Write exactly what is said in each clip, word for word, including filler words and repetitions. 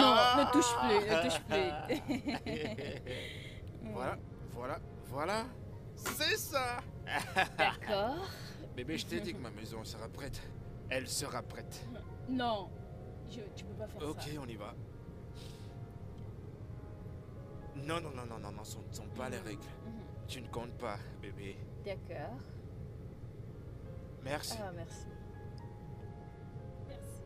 Non, ne touche plus, ne touche plus. Voilà, voilà, voilà. C'est ça. D'accord. Bébé, je t'ai dit que ma maison sera prête. Elle sera prête. Non, je, tu peux pas faire Ok, ça. on y va. Non, non, non, non, non, non, ce ne sont pas les règles. Mhm. Tu ne comptes pas, bébé. D'accord. Merci. Ah, merci. Merci.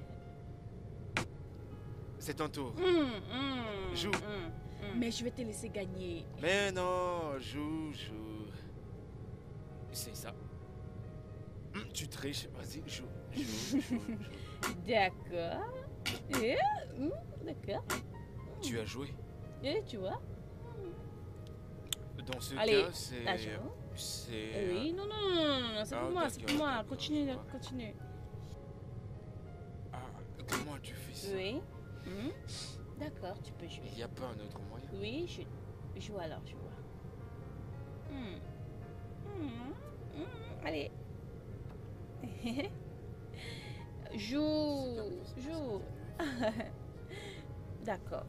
C'est ton tour. Hum, hum, Joue. hum, hum. Mais je vais te laisser gagner. Mais non, joue, joue. C'est ça. Hum, tu triches, vas-y, joue, joue, joue, joue. D'accord. Eh, hum, d'accord. Tu as joué. Et tu vois. Dans ce Allez, cas, c'est... l'argent. C'est... Oui, non, non, non, non, non, c'est Ah, pour moi, c'est d'accord, pour moi. d'accord, Continue, je vois. continue. Ah, comment tu fais ça? Oui. Hum. D'accord, tu peux jouer. Il n'y a pas un autre moyen? Oui, je joue alors, je vois. Hum. Hum, hum, allez. Joue, joue. D'accord.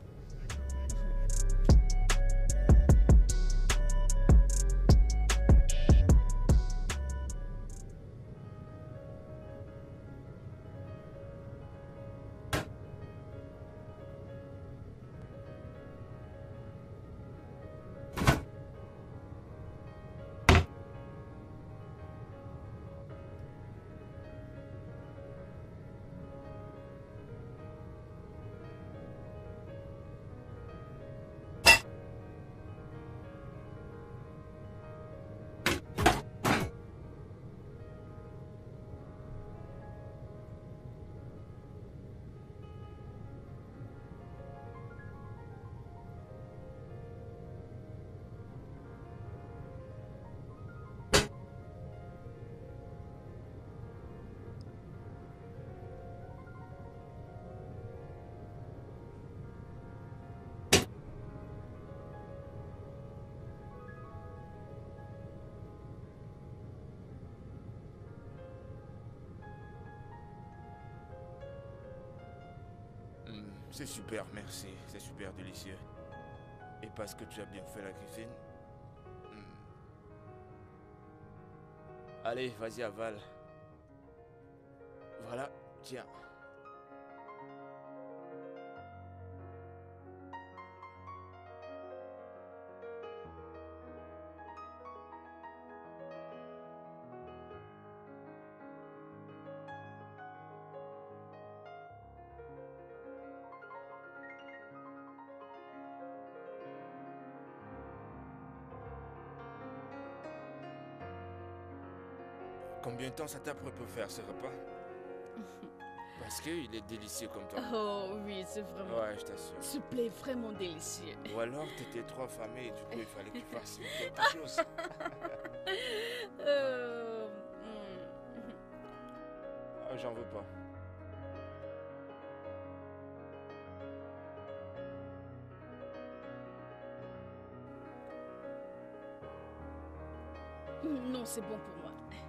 C'est super, merci. C'est super délicieux. Et parce que tu as bien fait la cuisine. Hmm. Allez, vas-y, avale. Voilà, tiens. Combien de temps ça t'a pris pour faire ce repas? Parce qu'il est délicieux comme toi. Oh oui, c'est vraiment... Ouais, je t'assure. S'il te plaît, vraiment délicieux. Ou alors t'étais trop affamé et du coup il fallait que tu fasses quelque chose. euh... hmm. Ah, j'en veux pas. Non, c'est bon pour moi.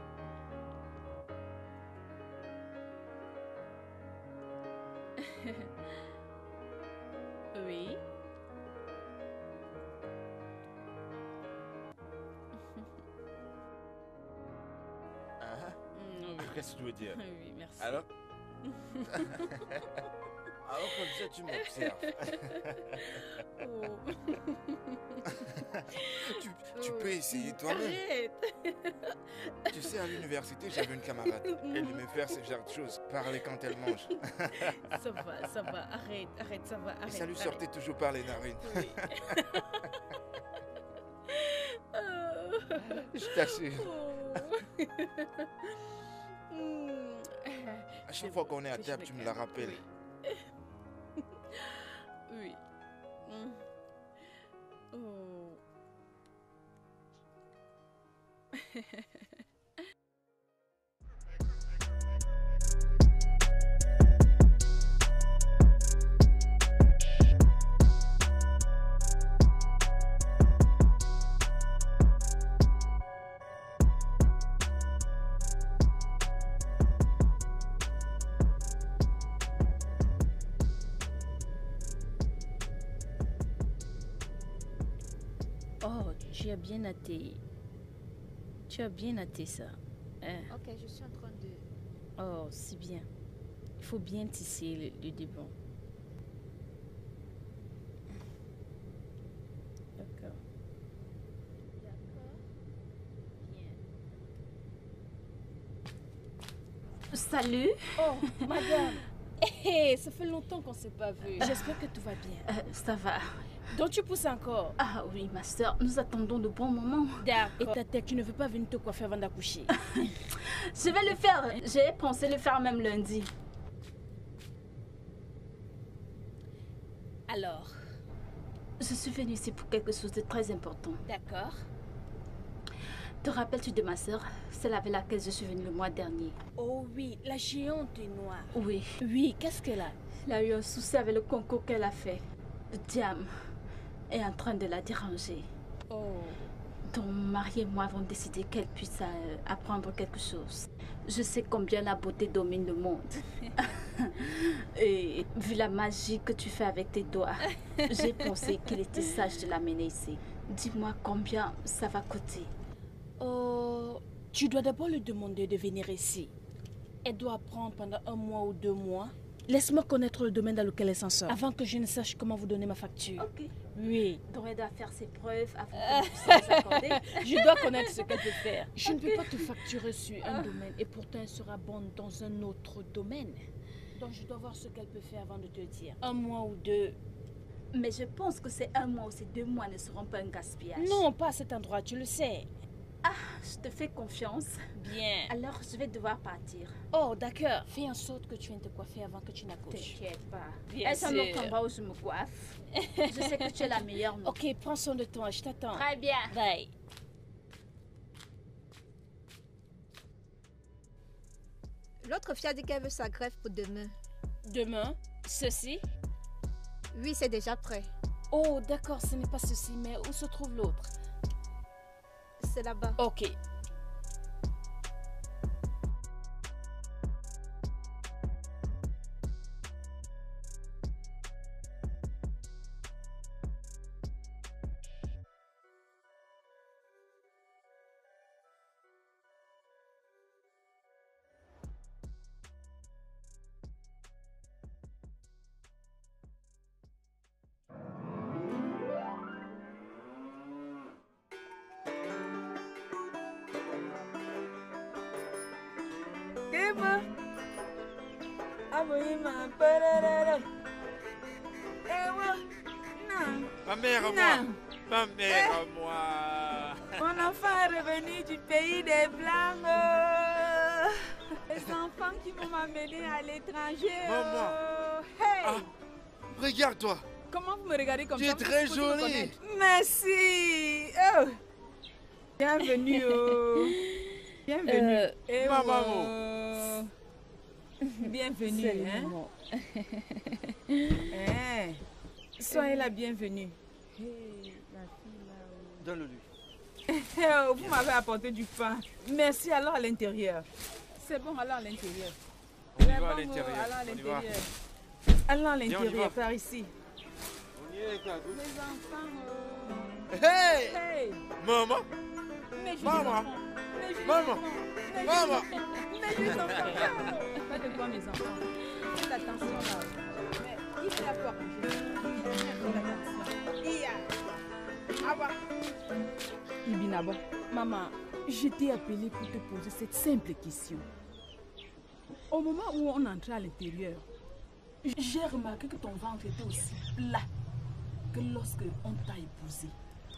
Oui. Ah, Mm, oui. qu'est-ce que tu veux dire? Oui, merci. Alors? Alors comme ça tu m'observes. Oh. tu, tu Oh. peux essayer toi-même. Arrête. Tu sais, à l'université, j'avais une camarade. Elle aimait faire ce genre de choses, parler quand elle mange. Ça va, ça va, arrête, arrête, ça va, arrête. Et ça lui arrête. sortait toujours par les narines. Oui. Oh. Je t'assure. Oh. Hmm. À C'est chaque fois bon, qu'on est à que je table, tu me calme. la rappelles. Oui. Oui. Hmm. Oh. Oh, tu as bien noté. Tu as bien noté ça. Hein? Ok, je suis en train de... Oh, c'est bien. Il faut bien tisser le, le début. D'accord. D'accord. Bien. Salut. Oh, madame. Hé, ça fait longtemps qu'on ne s'est pas vu. J'espère que tout va bien. Euh, ça va. Donc tu pousses encore? Ah oui, ma soeur, nous attendons de bons moments. D'accord. Et ta tête, tu ne veux pas venir te coiffer avant d'accoucher? Je vais le faire. J'ai pensé le faire même lundi. Alors? Je suis venue ici pour quelque chose de très important. D'accord. Te rappelles-tu de ma soeur, celle avec laquelle je suis venue le mois dernier? Oh oui, la géante noire. Oui. Oui, qu'est-ce qu'elle a? Elle a eu un souci avec le concours qu'elle a fait. Le diable est en train de la déranger. Oh. Donc, mon mari et moi avons décidé qu'elle puisse euh, apprendre quelque chose. Je sais combien la beauté domine le monde. Et vu la magie que tu fais avec tes doigts, j'ai pensé qu'il était sage de l'amener ici. Dis-moi combien ça va coûter. Oh, tu dois d'abord lui demander de venir ici. Elle doit apprendre pendant un mois ou deux mois. Laisse-moi connaître le domaine dans lequel elle s'en sort, avant que je ne sache comment vous donner ma facture. Ok. Oui. Donc elle doit faire ses preuves avant que nous puissions nous accorder. Je dois connaître ce qu'elle peut faire. Je ne peux pas te facturer sur un domaine et pourtant elle sera bonne dans un autre domaine. Donc je dois voir ce qu'elle peut faire avant de te dire. Un mois ou deux. Mais je pense que ces un mois ou ces deux mois ne seront pas un gaspillage. Non, pas à cet endroit, tu le sais. Ah, je te fais confiance. Bien. Alors je vais devoir partir. Oh, d'accord. Fais en sorte que tu viennes te coiffer avant que tu n'accouches. T'inquiète pas. Bien Est-ce un sûr. autre endroit où je me coiffe? Je sais que tu es la meilleure. non? Ok, prends soin de toi, je t'attends. Très bien. Bye. L'autre fille a dit qu'elle veut sa greffe pour demain. Demain, ceci. Oui, c'est déjà prêt. Oh, d'accord, ce n'est pas ceci, mais où se trouve l'autre? C'est là-bas. Ok. Ema, aboyima pararara. Ewa, non, Ma mère à moi. non. Ma mère à moi. Mon enfant est revenu du pays des Blancs. euh. Les enfants qui m'ont amené à l'étranger. Maman. euh. Hey, Ah, regarde-toi. comment vous me regardez comme Tu ça? es très Faut-il me jolie. connaître? Merci. Oh. Bienvenue. Oh. Bienvenue. Euh, Eh Maman. oh. Bienvenue. Salut, Hein? maman. Eh, soyez la bienvenue. Hey, la fille là-haut. Donne-le-lui. Oh, vous m'avez apporté du pain. Merci, alors à l'intérieur. C'est bon, alors à l'intérieur. On y C'est va bon, à oh, l'intérieur. allons à On y va. l'intérieur. Allons à Viens, on y va. l'intérieur, par ici. On y est, Cagou. Les enfants. oh. Hey! Hey! Maman! Mais juste Maman. enfants. Mais juste Maman. enfants. Mais juste Maman. enfants. Mais juste enfants. Faites de quoi, mes enfants? Faites attention là. Mais il fait la porte. Faites attention. Iya. Awa. Ibinabo. Maman, je t'ai appelé pour te poser cette simple question. Au moment où on entrait à l'intérieur, j'ai remarqué que ton ventre était aussi plat que lorsque on t'a épousé.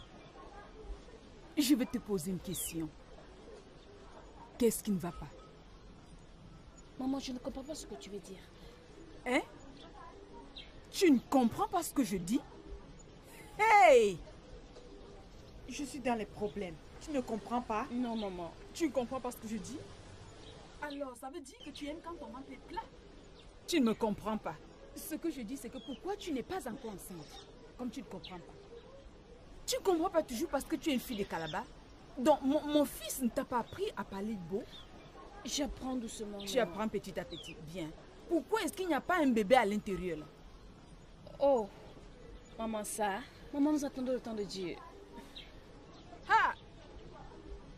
Je vais te poser une question. Qu'est-ce qui ne va pas? Maman, je ne comprends pas ce que tu veux dire. Hein? Tu ne comprends pas ce que je dis? Hey! Je suis dans les problèmes. Tu ne comprends pas? Non, maman. Tu ne comprends pas ce que je dis? Alors, ça veut dire que tu aimes quand ton ventre est plat. Tu ne me comprends pas. Ce que je dis, c'est que pourquoi tu n'es pas encore enceinte? Comme tu ne comprends pas. Tu ne comprends pas toujours parce que tu es une fille de Calabar? Donc, mon, mon fils ne t'a pas appris à parler beau? J'apprends doucement. Tu maman. apprends petit à petit. Bien. Pourquoi est-ce qu'il n'y a pas un bébé à l'intérieur là? Oh, maman, ça. Maman, nous attendons le temps de Dieu.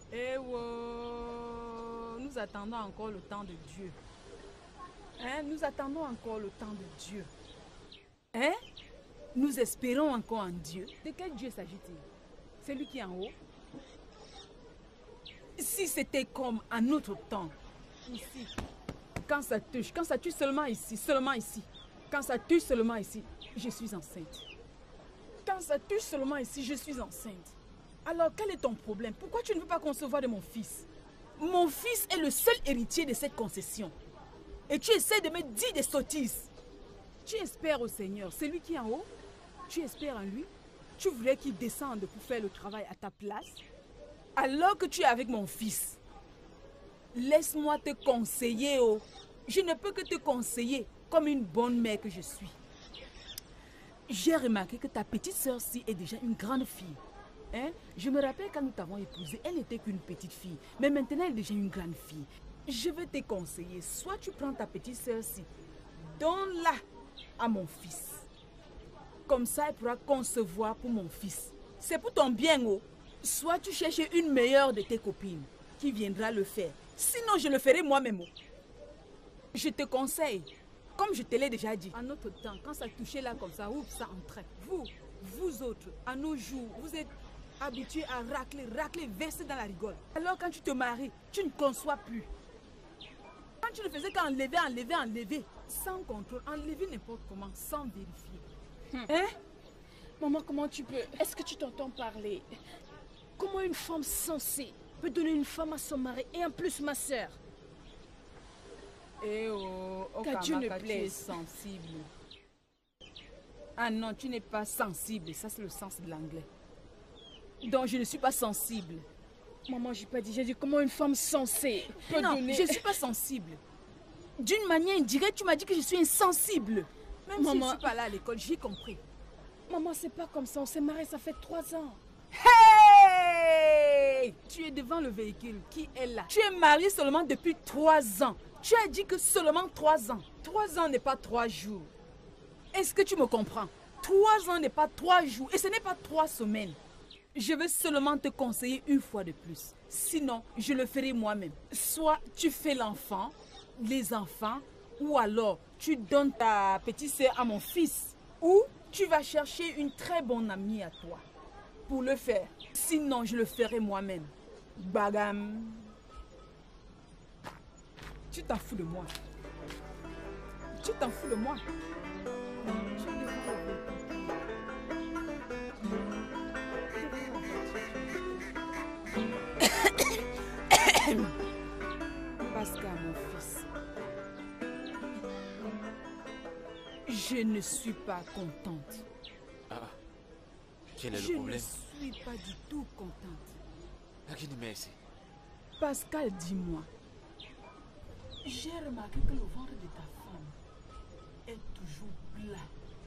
Eh oh, nous attendons encore le temps de Dieu. Hein? Nous attendons encore le temps de Dieu. Hein? Nous espérons encore en Dieu. De quel Dieu s'agit-il? Celui qui est en haut? Si c'était comme à notre temps, ici, quand ça touche, quand ça touche seulement ici, seulement ici, quand ça touche seulement ici, je suis enceinte. Quand ça touche seulement ici, je suis enceinte. Alors, quel est ton problème? Pourquoi tu ne veux pas concevoir de mon fils? Mon fils est le seul héritier de cette concession. Et tu essaies de me dire des sottises. Tu espères au Seigneur, c'est lui qui est en haut. Tu espères en lui. Tu voulais qu'il descende pour faire le travail à ta place. Alors que tu es avec mon fils. Laisse-moi te conseiller, oh. Je ne peux que te conseiller comme une bonne mère que je suis. J'ai remarqué que ta petite sœur-ci est déjà une grande fille. Hein? Je me rappelle quand nous t'avons épousée, elle n'était qu'une petite fille. Mais maintenant, elle est déjà une grande fille. Je vais te conseiller. Soit tu prends ta petite sœur-ci, donne-la à mon fils. Comme ça, elle pourra concevoir pour mon fils. C'est pour ton bien, oh. Soit tu cherches une meilleure de tes copines qui viendra le faire. Sinon, je le ferai moi-même. Je te conseille, comme je te l'ai déjà dit, en notre temps, quand ça touchait là comme ça, ouf, ça entrait. Vous, vous autres, à nos jours, vous êtes habitués à racler, racler, verser dans la rigole. Alors quand tu te maries, tu ne conçois plus. Quand tu ne faisais qu'enlever, enlever, enlever, sans contrôle, enlever n'importe comment, sans vérifier. Hum. Hein? Maman, comment tu peux? Est-ce que tu t'entends parler? Comment une femme sensée peut donner une femme à son mari et en plus ma sœur? Eh oh, oh Qu'à Dieu ne Kamaka, tu es plaise. sensible. Ah non, tu n'es pas sensible, ça c'est le sens de l'anglais. Donc je ne suis pas sensible. Maman, j'ai pas dit, j'ai dit comment une femme sensée peut Non, donner... je ne suis pas sensible. D'une manière indirecte, tu m'as dit que je suis insensible. Même si je ne Maman- suis pas là à l'école, j'ai compris. Maman, c'est pas comme ça, on s'est mariés, ça fait trois ans. Hey! Tu es devant le véhicule. Qui est là? Tu es marié seulement depuis trois ans. Tu as dit que seulement trois ans. Trois ans n'est pas trois jours. Est-ce que tu me comprends? Trois ans n'est pas trois jours et ce n'est pas trois semaines. Je veux seulement te conseiller une fois de plus. Sinon, je le ferai moi-même. Soit tu fais l'enfant, les enfants, ou alors tu donnes ta petite sœur à mon fils. Ou tu vas chercher une très bonne amie à toi pour le faire. Sinon, je le ferai moi-même. Bagam. Tu t'en fous de moi. Tu t'en fous de moi. Tu es devant le véhicule. Pascal, mon fils. Je ne suis pas contente. Ah, quel est Je le problème? ne suis pas du tout contente. Lakini merci. Pascal, dis-moi. J'ai remarqué que le ventre de ta femme est toujours plat.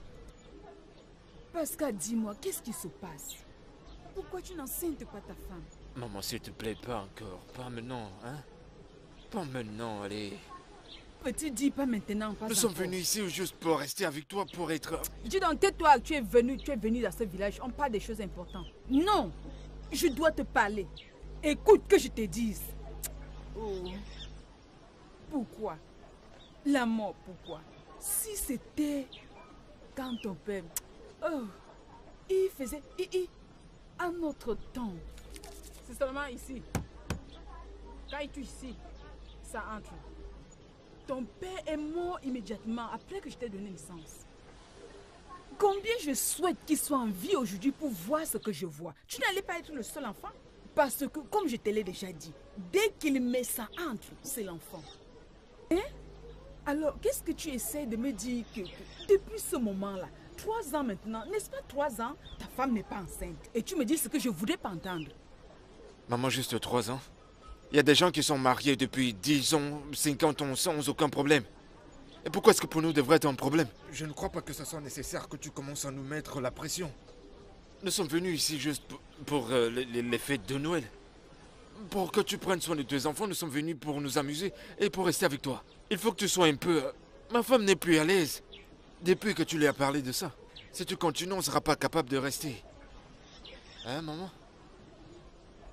Pascal, dis-moi, qu'est-ce qui se passe? Pourquoi tu n'enceintes pas ta femme? Maman, s'il te plaît, pas encore. Pas maintenant, hein? Pas maintenant, allez. Peux-tu dire pas maintenant, pas Nous sommes encore? venus ici juste pour rester avec toi, pour être... Dis donc, tais-toi, tu es venu, tu es venu dans ce village, on parle des choses importantes. Non, je dois te parler. Écoute que je te dise. Oh. Pourquoi? La mort, pourquoi? Si c'était quand ton père... Oh, il faisait... Il, il, à notre temps. C'est seulement ici. Quand il touche ici, ça entre. Ton père est mort immédiatement après que je t'ai donné naissance. Combien je souhaite qu'il soit en vie aujourd'hui pour voir ce que je vois. Tu n'allais pas être le seul enfant. Parce que, comme je te l'ai déjà dit, dès qu'il met ça entre, c'est l'enfant. Hein? Alors, qu'est-ce que tu essaies de me dire que, que depuis ce moment-là, trois ans maintenant, n'est-ce pas trois ans, ta femme n'est pas enceinte. Et tu me dis ce que je voudrais pas entendre. Maman, juste trois ans. Il y a des gens qui sont mariés depuis dix ans, cinquante ans, sans aucun problème. Et pourquoi est-ce que pour nous devrait être un problème? Je ne crois pas que ce soit nécessaire que tu commences à nous mettre la pression. Nous sommes venus ici juste pour, pour euh, les, les- les fêtes de Noël. Pour que tu prennes soin de tes enfants, nous sommes venus pour nous amuser et pour rester avec toi. Il faut que tu sois un peu... euh, Ma femme n'est plus à l'aise. Depuis que tu lui as parlé de ça. Si tu continues, on ne sera pas capable de rester. Hein, maman?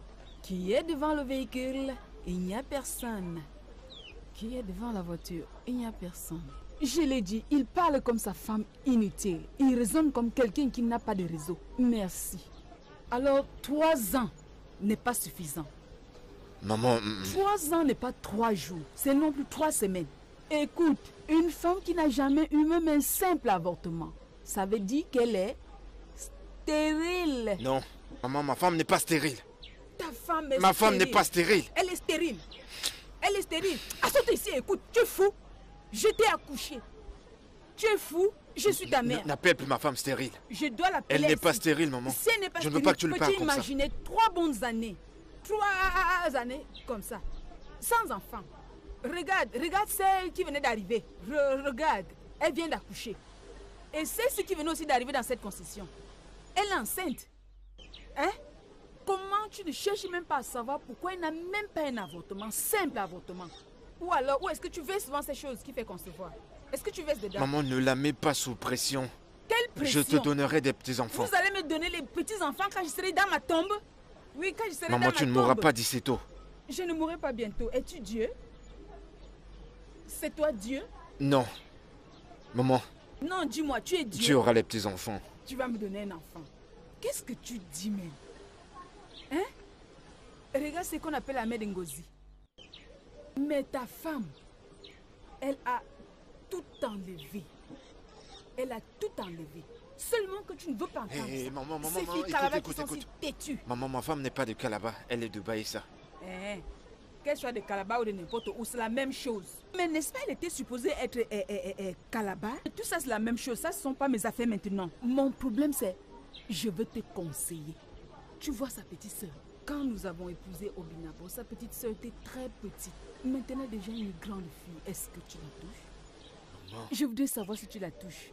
Qui est devant le véhicule? Il n'y a personne. Qui est devant la voiture? Il n'y a personne. Je l'ai dit, il parle comme sa femme inutile. Il raisonne comme quelqu'un qui n'a pas de réseau. Merci. Alors, trois ans n'est pas suffisant. Maman... mm, Trois ans n'est pas trois jours. C'est non plus trois semaines. Écoute, une femme qui n'a jamais eu même un simple avortement, ça veut dire qu'elle est stérile. Non. Maman, ma femme n'est pas stérile. Ta femme est Ma femme stérile. n'est pas stérile. Elle est stérile. Elle est stérile. Assoute ici, écoute, tu es fou. Je t'ai accouché. Tu es fou. Je suis ta mère. N- N'appelle plus ma femme stérile. Je dois l'appeler. Elle n'est pas ainsi. stérile, maman. Si elle n'est pas Je ne stérile, veux pas que tu lui parles peux-tu comme ça. imaginer trois bonnes années, trois années comme ça, sans enfant. Regarde, regarde celle qui venait d'arriver. Re- regarde, elle vient d'accoucher. Et c'est ce qui venait aussi d'arriver dans cette concession. Elle est enceinte. Hein? Comment tu ne cherches même pas à savoir pourquoi elle n'a même pas un avortement, simple avortement? Ou alors, où est-ce que tu verses souvent ces choses qui fait concevoir? Est-ce que tu verses dedans? Maman, ne la mets pas sous pression. Quelle pression? Je te donnerai des petits-enfants. Vous allez me donner les petits-enfants quand je serai dans ma tombe? Oui, quand je serai Maman, dans ma tu ne tombe. mourras pas d'ici tôt. Je ne mourrai pas bientôt. Es-tu Dieu? C'est toi Dieu? Non. Maman, Non, dis-moi, tu es Dieu. tu auras les petits-enfants. Tu vas me donner un enfant. Qu'est-ce que tu dis même? Hein? Regarde ce qu'on appelle la mère d'Ngozi. Mais ta femme, elle a tout enlevé. Elle a tout enlevé. Seulement que tu ne veux pas entendre Hé, ça. maman, maman, Ces maman, filles écoute, Calabar écoute, qui sont écoute. si têtues. Maman, ma femme n'est pas de Calabar, elle est de Baïssa. Eh, qu'elle soit de Calabar ou de n'importe où, c'est la même chose. Mais n'est-ce pas, elle était supposée être eh, eh, eh, eh, Calabar? Tout ça, c'est la même chose. Ça, ce ne sont pas mes affaires maintenant. Mon problème, c'est, je veux te conseiller. Tu vois sa petite sœur. Quand nous avons épousé Obinabo, sa petite sœur était très petite. Maintenant, déjà une grande fille. Est-ce que tu la touches? Maman, Je voudrais savoir si tu la touches.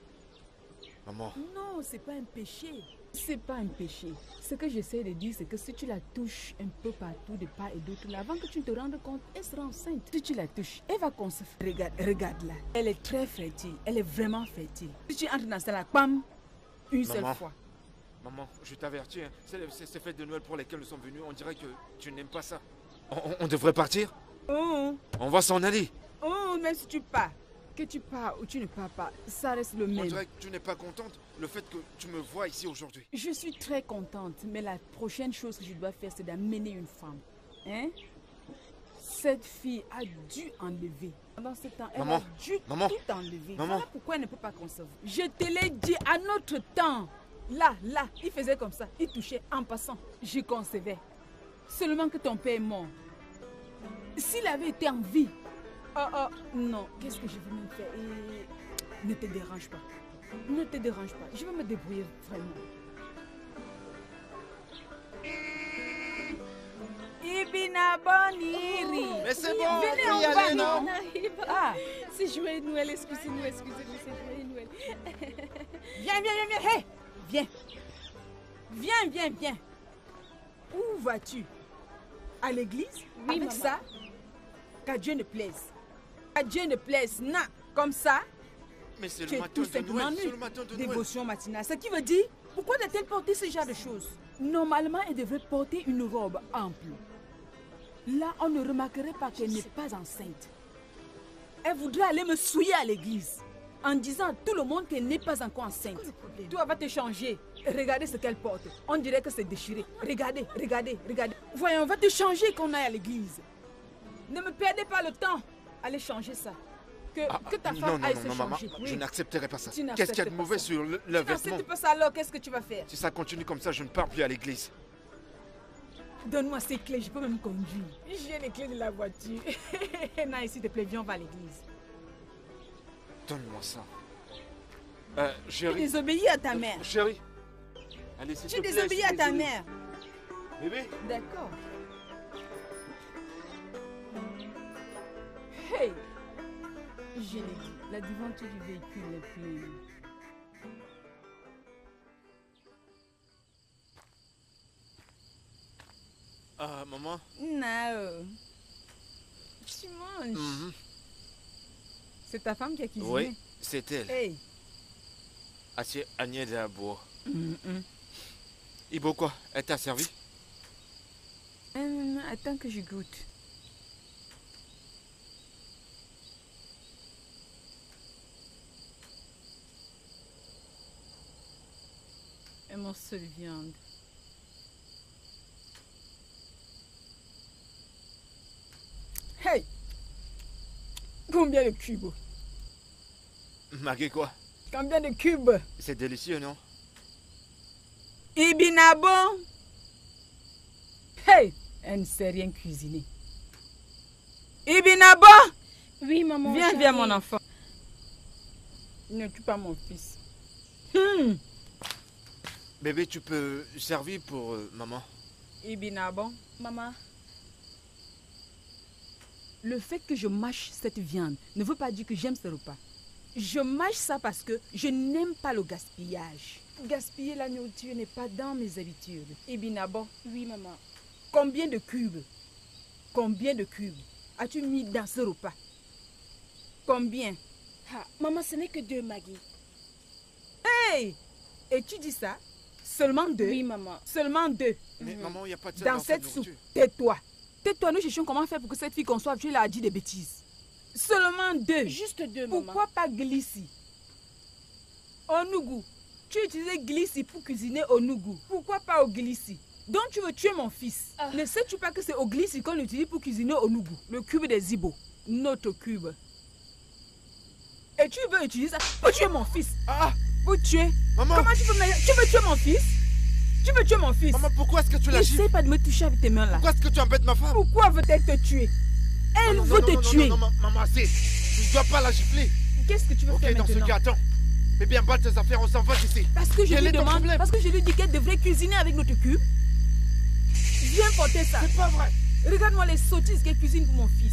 maman, Non, c'est pas un péché. C'est pas un péché. Ce que j'essaie de dire, c'est que si tu la touches un peu partout, de part et d'autre, là, avant que tu te rendes compte, elle sera enceinte. Si tu la touches, elle va concevoir. Regarde, regarde là. Elle est très fertile. Elle est vraiment fertile. Si tu entres dans celle-là, pam, une seule Maman. fois. maman, je t'avertis, hein, c'est c'est- ces fêtes de Noël pour lesquelles nous sommes venus, on dirait que tu n'aimes pas ça. On, on- on devrait partir? Oh, On va s'en aller. oh, même si tu pars, que tu pars ou tu ne pars pas, ça reste le On même. dirait que tu n'es pas contente le fait que tu me vois ici aujourd'hui. Je suis très contente, mais la prochaine chose que je dois faire, c'est d'amener une femme. Hein? Cette fille a dû enlever. Pendant ce temps, elle Maman, a dû maman, tout enlever. maman. Voilà pourquoi elle ne peut pas concevoir. Je te l'ai dit, à notre temps, là, là, il faisait comme ça. Il touchait en passant. Je concevais. Seulement que ton père est mort. S'il avait été en vie, oh oh, non, qu'est-ce que je vais même faire? Et... Ne te dérange pas. Ne te dérange pas. Je vais me débrouiller vraiment. Ibina Boniri. Mais c'est bon, Venez, on on y va, aller, non? On arrive. Ah, C'est joyeux Noël, excusez-nous, excusez-nous, c'est joyeux Noël. viens, viens, viens, viens. Hey, viens. Viens, viens, viens. Où vas-tu? À l'église? Oui, Avec maman. ça? Qu'à Dieu ne plaise. Qu'à Dieu ne plaise. Non, comme ça, Mais c'est tu le es matin tout de simplement Noël, nu. c'est le matin de Noël. Dévotion matinale. Ce qui veut dire, pourquoi doit-elle porter ce genre de choses? Normalement, elle devrait porter une robe ample. Là, on ne remarquerait pas qu'elle n'est pas enceinte. Elle voudrait aller me souiller à l'église en disant à tout le monde qu'elle n'est pas encore enceinte. Toi, va te changer. Regardez ce qu'elle porte. On dirait que c'est déchiré. Regardez, regardez, regardez. Voyons, va te changer qu'on aille à l'église. Ne me perdez pas le temps. Allez changer ça. Que, Ah, que ta non, femme non, aille non, se non, maman, changer. je Oui. n'accepterai pas ça. Tu Qu'est-ce qu'il y a de n'acceptes mauvais pas ça. sur le, le Tu vêtement? n'acceptes pas ça, alors qu'est-ce que tu vas faire? Si ça continue comme ça, je ne pars plus à l'église. Donne-moi ces clés, je peux même conduire. J'ai les clés de la voiture. Non, s'il te plaît, viens, on va à l'église. Donne-moi ça. Euh, Tu chérie. désobéis à ta mère. Chérie. Allez, s'il Tu te plaît, désobéis je suis à ta désolé. mère. Bébé. D'accord. Hey! Je l'ai dit, la devanture du véhicule est pleine. Ah, maman. Non. Tu manges. Mhm. C'est ta femme qui a cuisiné. Oui, c'est elle. Hey! Assieds Agnès de la bois. Mm-mm. Ibo quoi? Elle t'a servi? Hum, attends que je goûte. Un morceau de viande. Hey! Combien de cubes? Maggie, quoi? Combien de cubes? C'est délicieux, non? Ibinabo! Hey! Elle ne sait rien cuisiner. Ibinabo! Oui, maman. Viens, viens, mon enfant. Ne tue pas mon fils. Hmm. Bébé, tu peux servir pour euh, maman? Ibinabo, Maman. le fait que je mâche cette viande ne veut pas dire que j'aime ce repas. Je mâche ça parce que je n'aime pas le gaspillage. Gaspiller la nourriture n'est pas dans mes habitudes. Ibinabo, Oui, maman. combien de cubes? Combien de cubes as-tu mis dans ce repas? Combien? Ah, maman, ce n'est que deux, Maggie. Hey! Et tu dis ça? Seulement deux? Oui, maman. Seulement deux. Mais maman, il n'y a pas de sel Dans dans cette cette soupe, nourriture. tais-toi. Tais-toi, nous cherchons comment faire pour que cette fille conçoive. Tu l'as dit des bêtises. Seulement deux. Juste deux, maman. Pourquoi pas glissi? Onugu. Tu utilisais glissi pour cuisiner onugu. Pourquoi pas au glissi? Donc tu veux tuer mon fils. Ah. Ne sais-tu pas que c'est au glissi qu'on utilise pour cuisiner onugu? Le cube des Ibo. Notre cube. Et tu veux utiliser ça pour tuer mon fils. Ah! Pour tuer. Maman! Comment tu veux me... Tu veux tuer mon fils? Tu veux tuer mon fils? Maman, pourquoi est-ce que tu la gifles? N'essaie pas de me toucher avec tes mains là. Pourquoi est-ce que tu embêtes ma femme? Pourquoi veut-elle te tuer? Elle Non, non, veut non, te non, non, tuer. Non, non, non, maman, c'est... Tu ne dois pas la gifler. Qu'est-ce que tu veux Ok, faire dans maintenant? ce cas, attends. Mais bien, batte tes affaires, on s'en va d'ici. Parce que je Quel lui est ton demande, problème? parce que je lui dis qu'elle devrait cuisiner avec notre cube. Viens porter ça. C'est pas vrai. Regarde-moi les sottises qu'elle cuisine pour mon fils.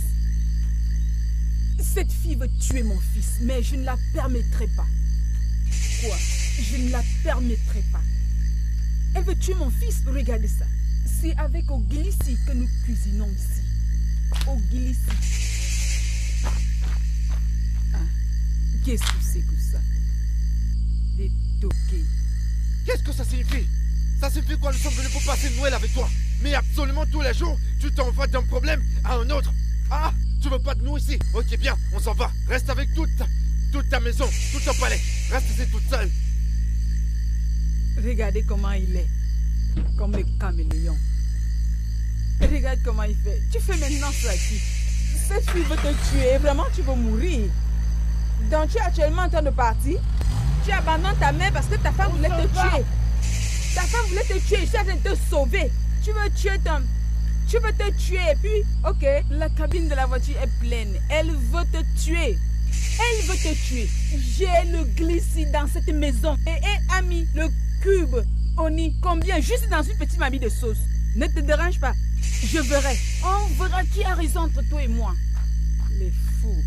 Cette fille veut tuer mon fils, mais je ne la permettrai pas. Quoi? Je ne la permettrai pas. Elle veut tuer mon fils. Regardez ça. C'est avec au glissi que nous cuisinons ici. Au glissi. Ah. Qu'est-ce que c'est que ça? Des toqués. Qu'est-ce que ça signifie? Ça signifie quoi? Nous sommes venus pour passer Noël avec toi. Mais absolument tous les jours, tu t'en vas d'un problème à un autre. Ah, tu veux pas de nous ici? Ok, bien, on s'en va. Reste avec toute ta, toute ta maison, tout ton palais. Reste ici toute seule. Regardez comment il est. Comme le caméléon. Regarde comment il fait. Tu fais maintenant ça qui? Cette fille veut te tuer. Vraiment, tu veux mourir. Donc, tu es actuellement en train de partir. Tu abandonnes ta mère parce que ta femme voulait te tuer. Ta femme voulait te tuer. Je suis en train de te sauver. Tu veux tuer ton... Tu veux te tuer. Et puis, ok, la cabine de la voiture est pleine. Elle veut te tuer. Elle veut te tuer. J'ai le glissi dans cette maison. Et, et ami, le cube, Oni, combien? Juste dans une petite mamie de sauce. Ne te dérange pas. Je verrai. On verra qui a raison entre toi et moi. Les fous.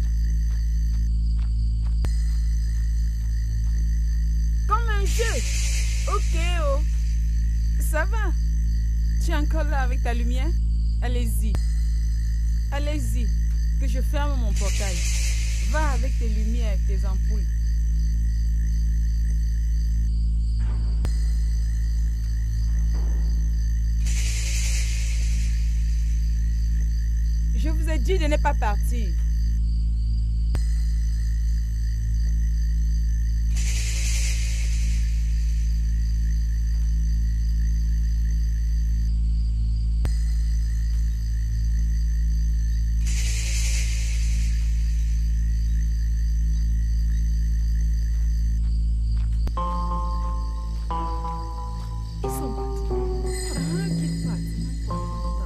Comme un jeu. Ok, oh. Ça va. Tu es encore là avec ta lumière? Allez-y. Allez-y. Que je ferme mon portail. Va avec tes lumières et tes ampoules. Je vous ai dit de ne pas partir. Ils sont partis. Tranquille, pas.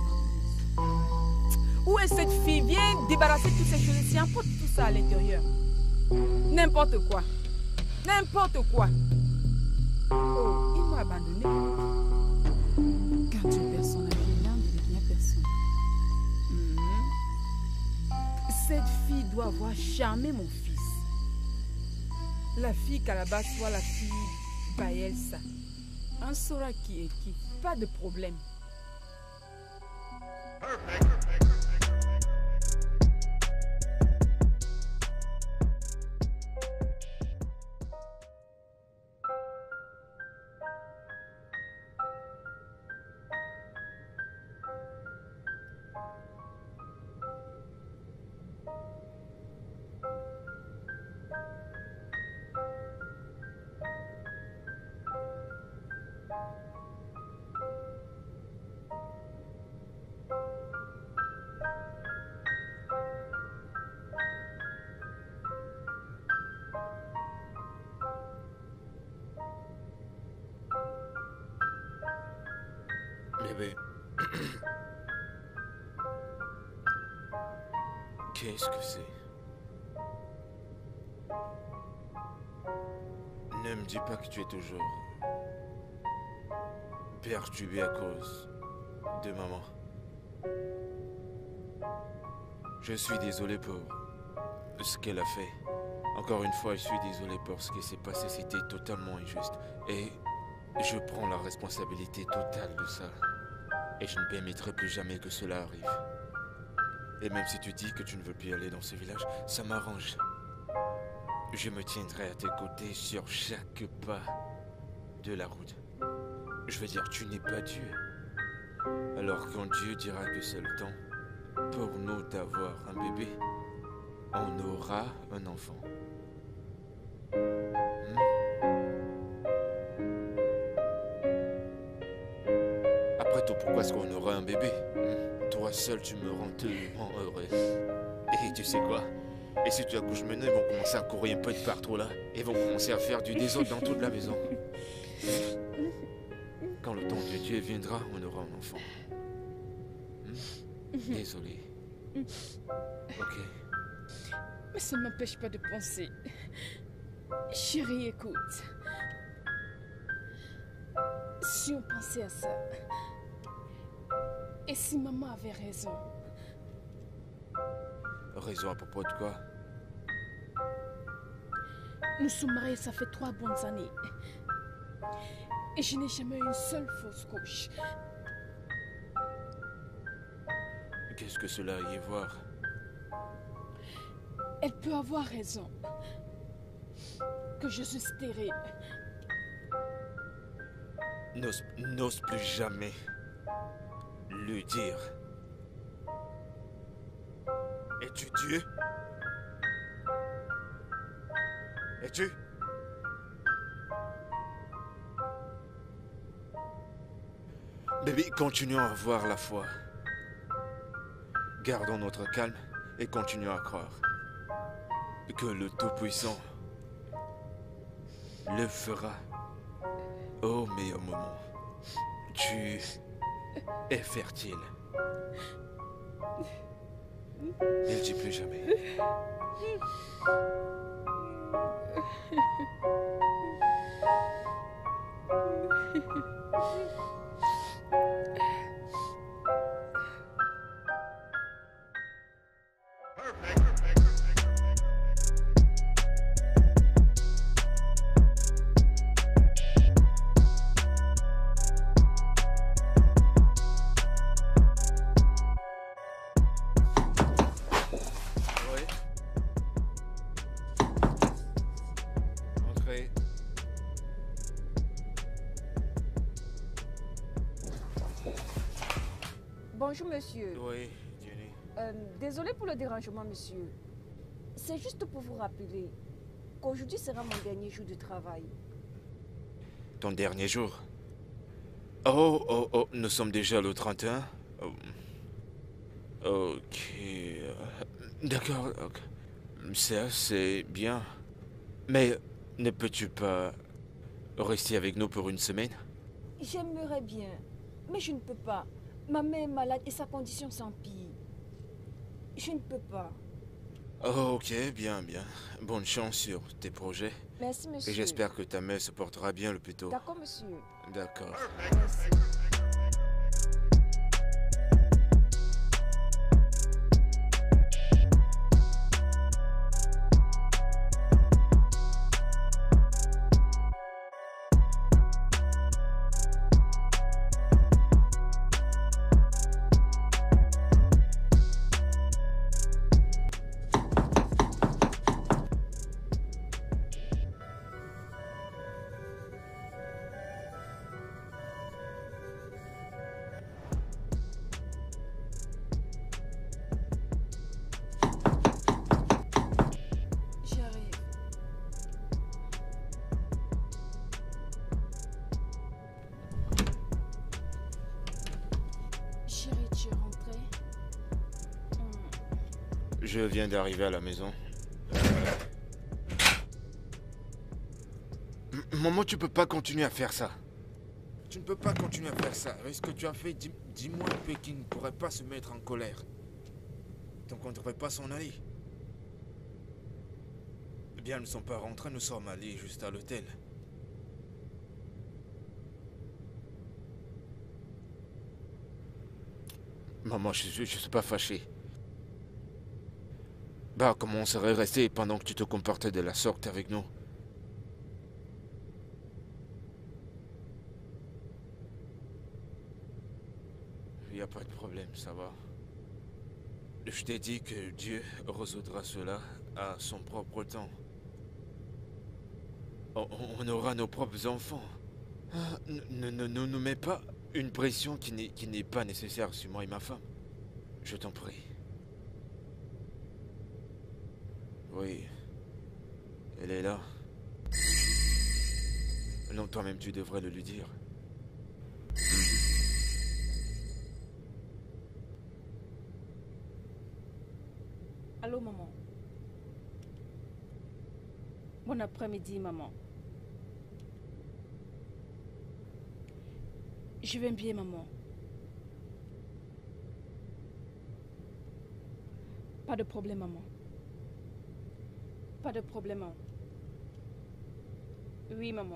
Où est cette fille? Viens débarrasser toutes ces choses ici. Emporte tout ça à l'intérieur. N'importe quoi. N'importe quoi. Oh, ils m'ont abandonné. Quand une personne a une âme, il devient personne. Mhm. Cette fille doit avoir charmé mon fils. La fille Calabasse soit la fille Bayelsa. On saura qui est qui. Pas de problème. Bébé. Qu'est-ce que c'est? Ne me dis pas que tu es toujours perturbé à cause de maman. Je suis désolé pour ce qu'elle a fait. Encore une fois, je suis désolé pour ce qui s'est passé. C'était totalement injuste. Et je prends la responsabilité totale de ça. Et je ne permettrai plus jamais que cela arrive. Et même si tu dis que tu ne veux plus aller dans ce village, ça m'arrange. Je me tiendrai à tes côtés sur chaque pas de la route. Je veux dire, tu n'es pas Dieu. Alors quand Dieu dira que c'est le temps pour nous d'avoir un bébé, on aura un enfant. Hmm? Après tout, pourquoi est-ce qu'on aura un bébé? Hmm? Toi seul, tu me rends tellement heureux. Et tu sais quoi? Et si tu accouches maintenant, ils vont commencer à courir un peu de partout là. Ils vont commencer à faire du désordre dans toute la maison. Quand le temps de Dieu viendra, on aura un enfant. Hmm? Désolé. Ok. Mais ça ne m'empêche pas de penser. Chérie, écoute. Si on pensait à ça, et si maman avait raison? Raison à propos de quoi? Nous sommes mariés, ça fait trois bonnes années. Et je n'ai jamais eu une seule fausse couche. Qu'est-ce que cela a à y voir? Elle peut avoir raison. Que je suis stérile. N'ose, n'ose plus jamais lui dire. Es-tu Dieu? Es-tu? Bébé, continuons à avoir la foi. Gardons notre calme et continuons à croire que le Tout-Puissant le fera au meilleur moment. Tu es fertile. Ne le dis plus jamais. Bonjour monsieur. Oui, Jenny. Euh, désolé pour le dérangement monsieur. C'est juste pour vous rappeler qu'aujourd'hui sera mon dernier jour de travail. Ton dernier jour? Oh, oh, oh, nous sommes déjà le trente et un? Oh. Ok. D'accord. Okay. Ça, c'est bien. Mais ne peux-tu pas rester avec nous pour une semaine? J'aimerais bien, mais je ne peux pas. Ma mère est malade et sa condition s'empire. Je ne peux pas. Oh, ok, bien, bien. Bonne chance sur tes projets. Merci, monsieur. Et j'espère que ta mère se portera bien le plus tôt. D'accord, monsieur. D'accord. Merci. Je viens d'arriver à la maison. M- Maman, tu peux pas continuer à faire ça. Tu ne peux pas continuer à faire ça. Avec ce que tu as fait, dis- dis-moi un peu qu'il ne pourrait pas se mettre en colère. Donc on ne devrait pas s'en aller. Eh bien, nous ne sommes pas rentrés, nous sommes allés juste à l'hôtel. Maman, je, je, je suis pas fâché. Bah, comment on serait resté pendant que tu te comportais de la sorte avec nous? Il n'y a pas de problème, ça va. Je t'ai dit que Dieu résoudra cela à son propre temps. On, on aura nos propres enfants. Ah, Ne ne- ne nous mets pas une pression qui n'est qui n'est pas nécessaire sur moi et ma femme. Je t'en prie. Oui. Elle est là. Non, toi-même, tu devrais le lui dire. Allô, maman. Bon après-midi, maman. Je vais bien, maman. Pas de problème, maman. Pas de problème, maman. Oui, maman.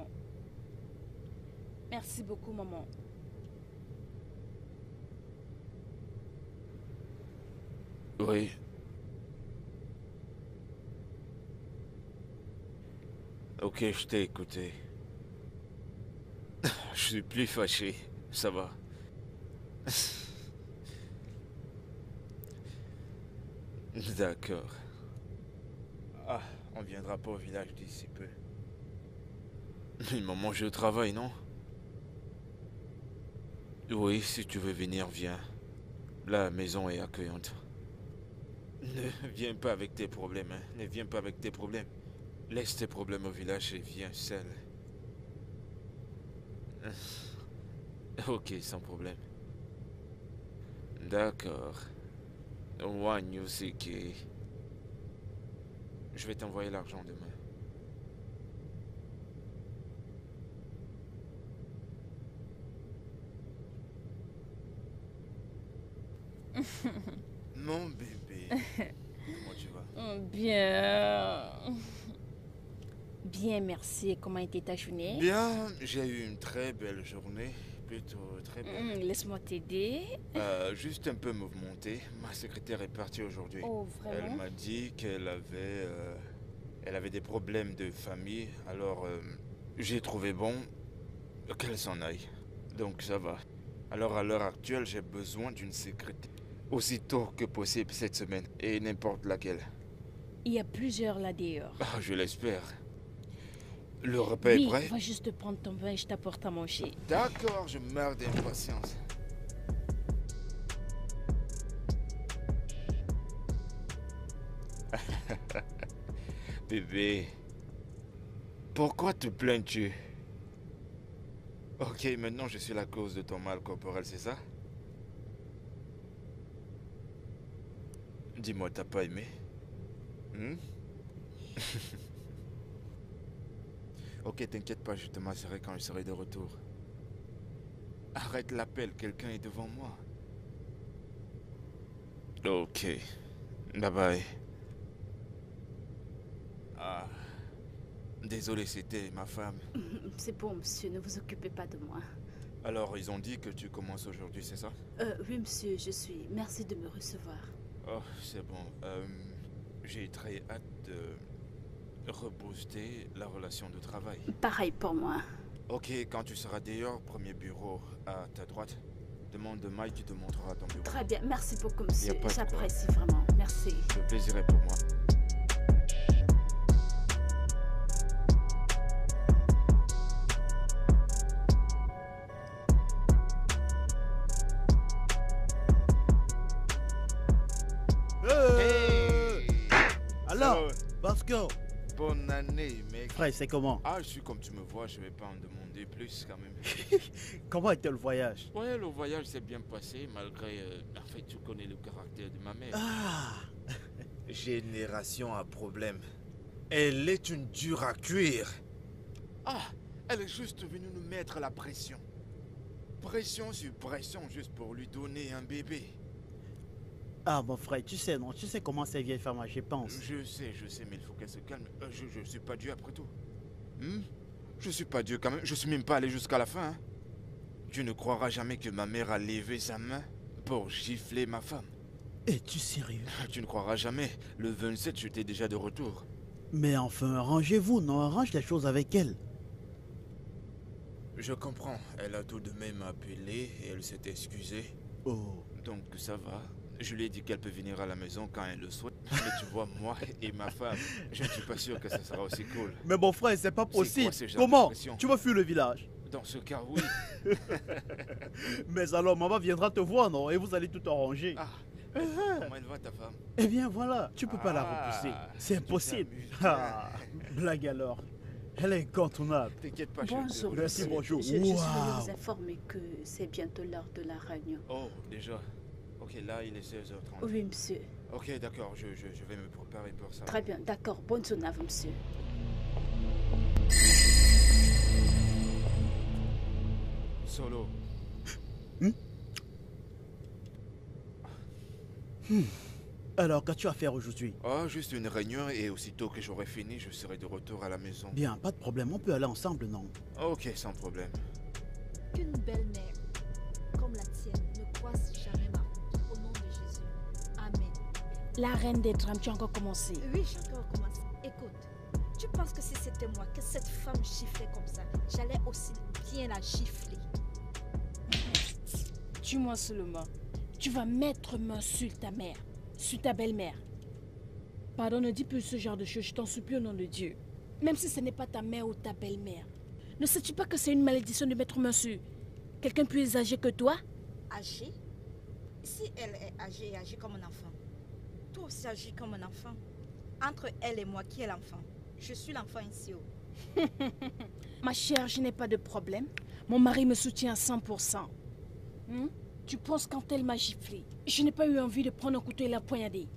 Merci beaucoup, maman. Oui. Ok, je t'ai écouté. Je suis plus fâché. Ça va. D'accord. Ah, on viendra pas au village d'ici peu. Mais maman, je travaille, non? Oui, si tu veux venir, viens. La maison est accueillante. Ne viens pas avec tes problèmes, hein. Ne viens pas avec tes problèmes. Laisse tes problèmes au village et viens seul. Ok, sans problème. D'accord. One Yusuke. Je vais t'envoyer l'argent demain. Mon bébé. Comment tu vas? Bien. Bien, merci. Et comment était ta journée? Bien, j'ai eu une très belle journée. Plutôt très belle. Hmm, laisse-moi t'aider. Euh, juste un peu mouvementée. Ma secrétaire est partie aujourd'hui. Oh, Elle vraiment? m'a dit qu'elle avait, euh, elle avait des problèmes de famille. Alors, euh, j'ai trouvé bon qu'elle s'en aille. Donc, ça va. Alors, à l'heure actuelle, j'ai besoin d'une secrétaire. Aussitôt que possible cette semaine. Et n'importe laquelle. Il y a plusieurs là dehors. Ah, je l'espère. Le repas Oui, est prêt? va juste prendre ton vin et je t'apporte à manger. D'accord, je meurs d'impatience. Bébé, pourquoi te plains-tu? Ok, maintenant je suis la cause de ton mal corporel, c'est ça? Dis-moi, t'as pas aimé? Hmm? Ok, t'inquiète pas, je te masserai quand je serai de retour. Arrête l'appel, quelqu'un est devant moi. Ok. Bye bye. Ah. Désolé, c'était ma femme. C'est bon, monsieur, ne vous occupez pas de moi. Alors, ils ont dit que tu commences aujourd'hui, c'est ça? Euh, oui, monsieur, je suis. Merci de me recevoir. Oh, c'est bon. Euh, j'ai très hâte de rebooster la relation de travail. Pareil pour moi. Ok, quand tu seras dehors, premier bureau à ta droite, demande de Mike qui te montrera ton bureau. Très bien, merci beaucoup, monsieur. pas de quoi. J'apprécie vraiment. Merci. Le plaisir est pour moi. Hey Alors, So, Bosco, bonne année, mec. frère, c'est comment? Ah, je suis comme tu me vois, je vais pas en demander plus quand même. Comment était le voyage? Ouais, le voyage s'est bien passé, malgré... euh, en fait, tu connais le caractère de ma mère. Ah, Génération à problème. Elle est une dure à cuire. Ah, elle est juste venue nous mettre la pression. Pression sur pression juste pour lui donner un bébé. Ah, mon frère, tu sais, non? Tu sais comment ces vieilles femmes, je pense. Je sais, je sais, mais il faut qu'elle se calme. Euh, je, je suis pas Dieu après tout. Hmm? Je suis pas Dieu quand même. Je suis même pas allé jusqu'à la fin. Hein? Tu ne croiras jamais que ma mère a levé sa main pour gifler ma femme. Es-tu sérieux? Tu ne croiras jamais. Le vingt-sept, j'étais déjà de retour. Mais enfin, arrangez-vous, non? Arrange les choses avec elle. Je comprends. Elle a tout de même appelé et elle s'est excusée. Oh. Donc ça va. Je lui ai dit qu'elle peut venir à la maison quand elle le souhaite. Mais tu vois, moi et ma femme, je ne suis pas sûr que ça sera aussi cool. Mais mon frère, c'est pas C'est possible. quoi ce genre Comment? d'expression? Tu vas fuir le village? Dans ce cas, oui. Mais alors, maman viendra te voir, non? Et vous allez tout arranger. Ah, comment elle va ta femme? Eh bien, voilà, tu peux pas la Ah, repousser. C'est tu impossible. t'amuses. Ah, blague alors. Elle est incontournable. T'inquiète pas, chérie. Bonjour, Merci, monsieur. bonjour. Je, je suis venue Waouh. vous informer que c'est bientôt l'heure de la réunion. Oh, déjà. Ok, là, il est seize heures trente. Oui, monsieur. Ok, d'accord, je, je, je vais me préparer pour ça. Très bien, d'accord. Bonne journée à vous, monsieur. Solo. Alors, qu'as-tu à faire aujourd'hui? Oh, juste une réunion et aussitôt que j'aurai fini, je serai de retour à la maison. Bien, pas de problème, on peut aller ensemble, non? Ok, sans problème. Qu'une belle-mère comme la tienne ne croise jamais ma route. Au nom de Jésus. Amen. La reine des drames, tu as encore commencé. Oui, j'ai encore commencé. Écoute, tu penses que si c'était moi que cette femme giflait comme ça, j'allais aussi bien la gifler. Tue-moi seulement. Tu vas mettre main sur ta mère, sur ta belle-mère. Pardon, ne dis plus ce genre de choses, je t'en supplie au nom de Dieu. Même si ce n'est pas ta mère ou ta belle-mère. Ne sais-tu pas que c'est une malédiction de mettre main sur quelqu'un plus âgé que toi? Âgée? Si elle est âgée et agit comme un enfant, toi aussi agis comme un enfant. Entre elle et moi, qui est l'enfant? Je suis l'enfant ici. Oh. Ma chère, je n'ai pas de problème. Mon mari me soutient à cent pour cent. Hmm? Tu penses quand elle m'a giflé, je n'ai pas eu envie de prendre un couteau et la poignarder.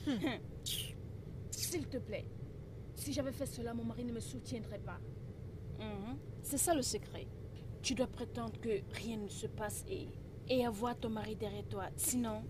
S'il te plaît, si j'avais fait cela, mon mari ne me soutiendrait pas. Mhm. C'est ça le secret. Tu dois prétendre que rien ne se passe et, et avoir ton mari derrière toi. Sinon...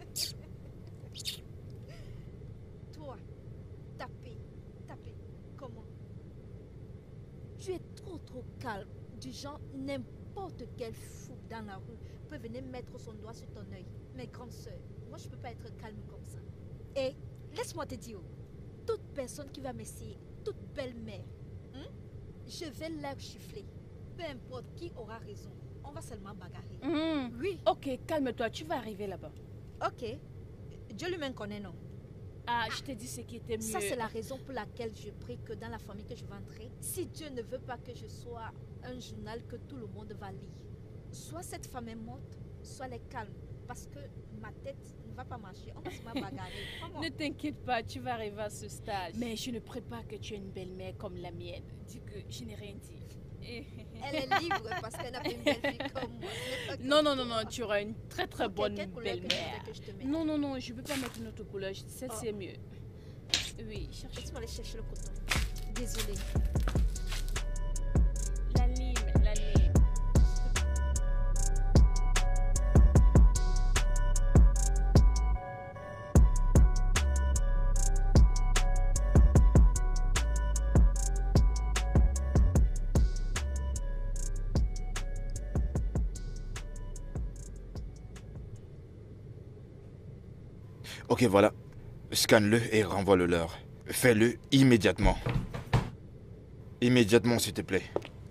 Toi, taper, taper, comment? Tu es trop trop calme. Du genre, n'importe quel fou dans la rue peut venir mettre son doigt sur ton œil. Mais grande sœur, moi je peux pas être calme comme ça. Et laisse-moi te dire, toute personne qui va m'essayer, toute belle-mère, hein, je vais la gifler. Peu importe qui aura raison, on va seulement bagarrer. Mhm. Oui. Ok, calme-toi, tu vas arriver là-bas. Ok. Dieu lui-même connaît, non? Ah, je t'ai dit ce qui était mieux. Ça, c'est la raison pour laquelle je prie que dans la famille que je vais entrer, si Dieu ne veut pas que je sois un journal que tout le monde va lire, soit cette femme est morte, soit elle est calme. Parce que ma tête ne va pas marcher. On va se bagarrer. Crois-moi. Ne t'inquiète pas, tu vas arriver à ce stade. Mais je ne prie pas que tu aies une belle-mère comme la mienne. Dis que je n'ai rien dit. Elle est libre parce qu'elle n'a pas une belle vie comme moi. Ce n'est pas Non, comme non, non, toi. non, tu auras une très très Ok, bonne quelle couleur que tu belle-mère. veux que je te mette? Non, non, non, je ne veux pas mettre une autre couleur. Cette, Oh. c'est mieux. Oui, cherche Laisse-moi aller chercher le coton. Désolée. la lime, la lime. Ok, voilà. Scanne-le et renvoie-le leur. Fais-le immédiatement. Immédiatement, s'il te plaît.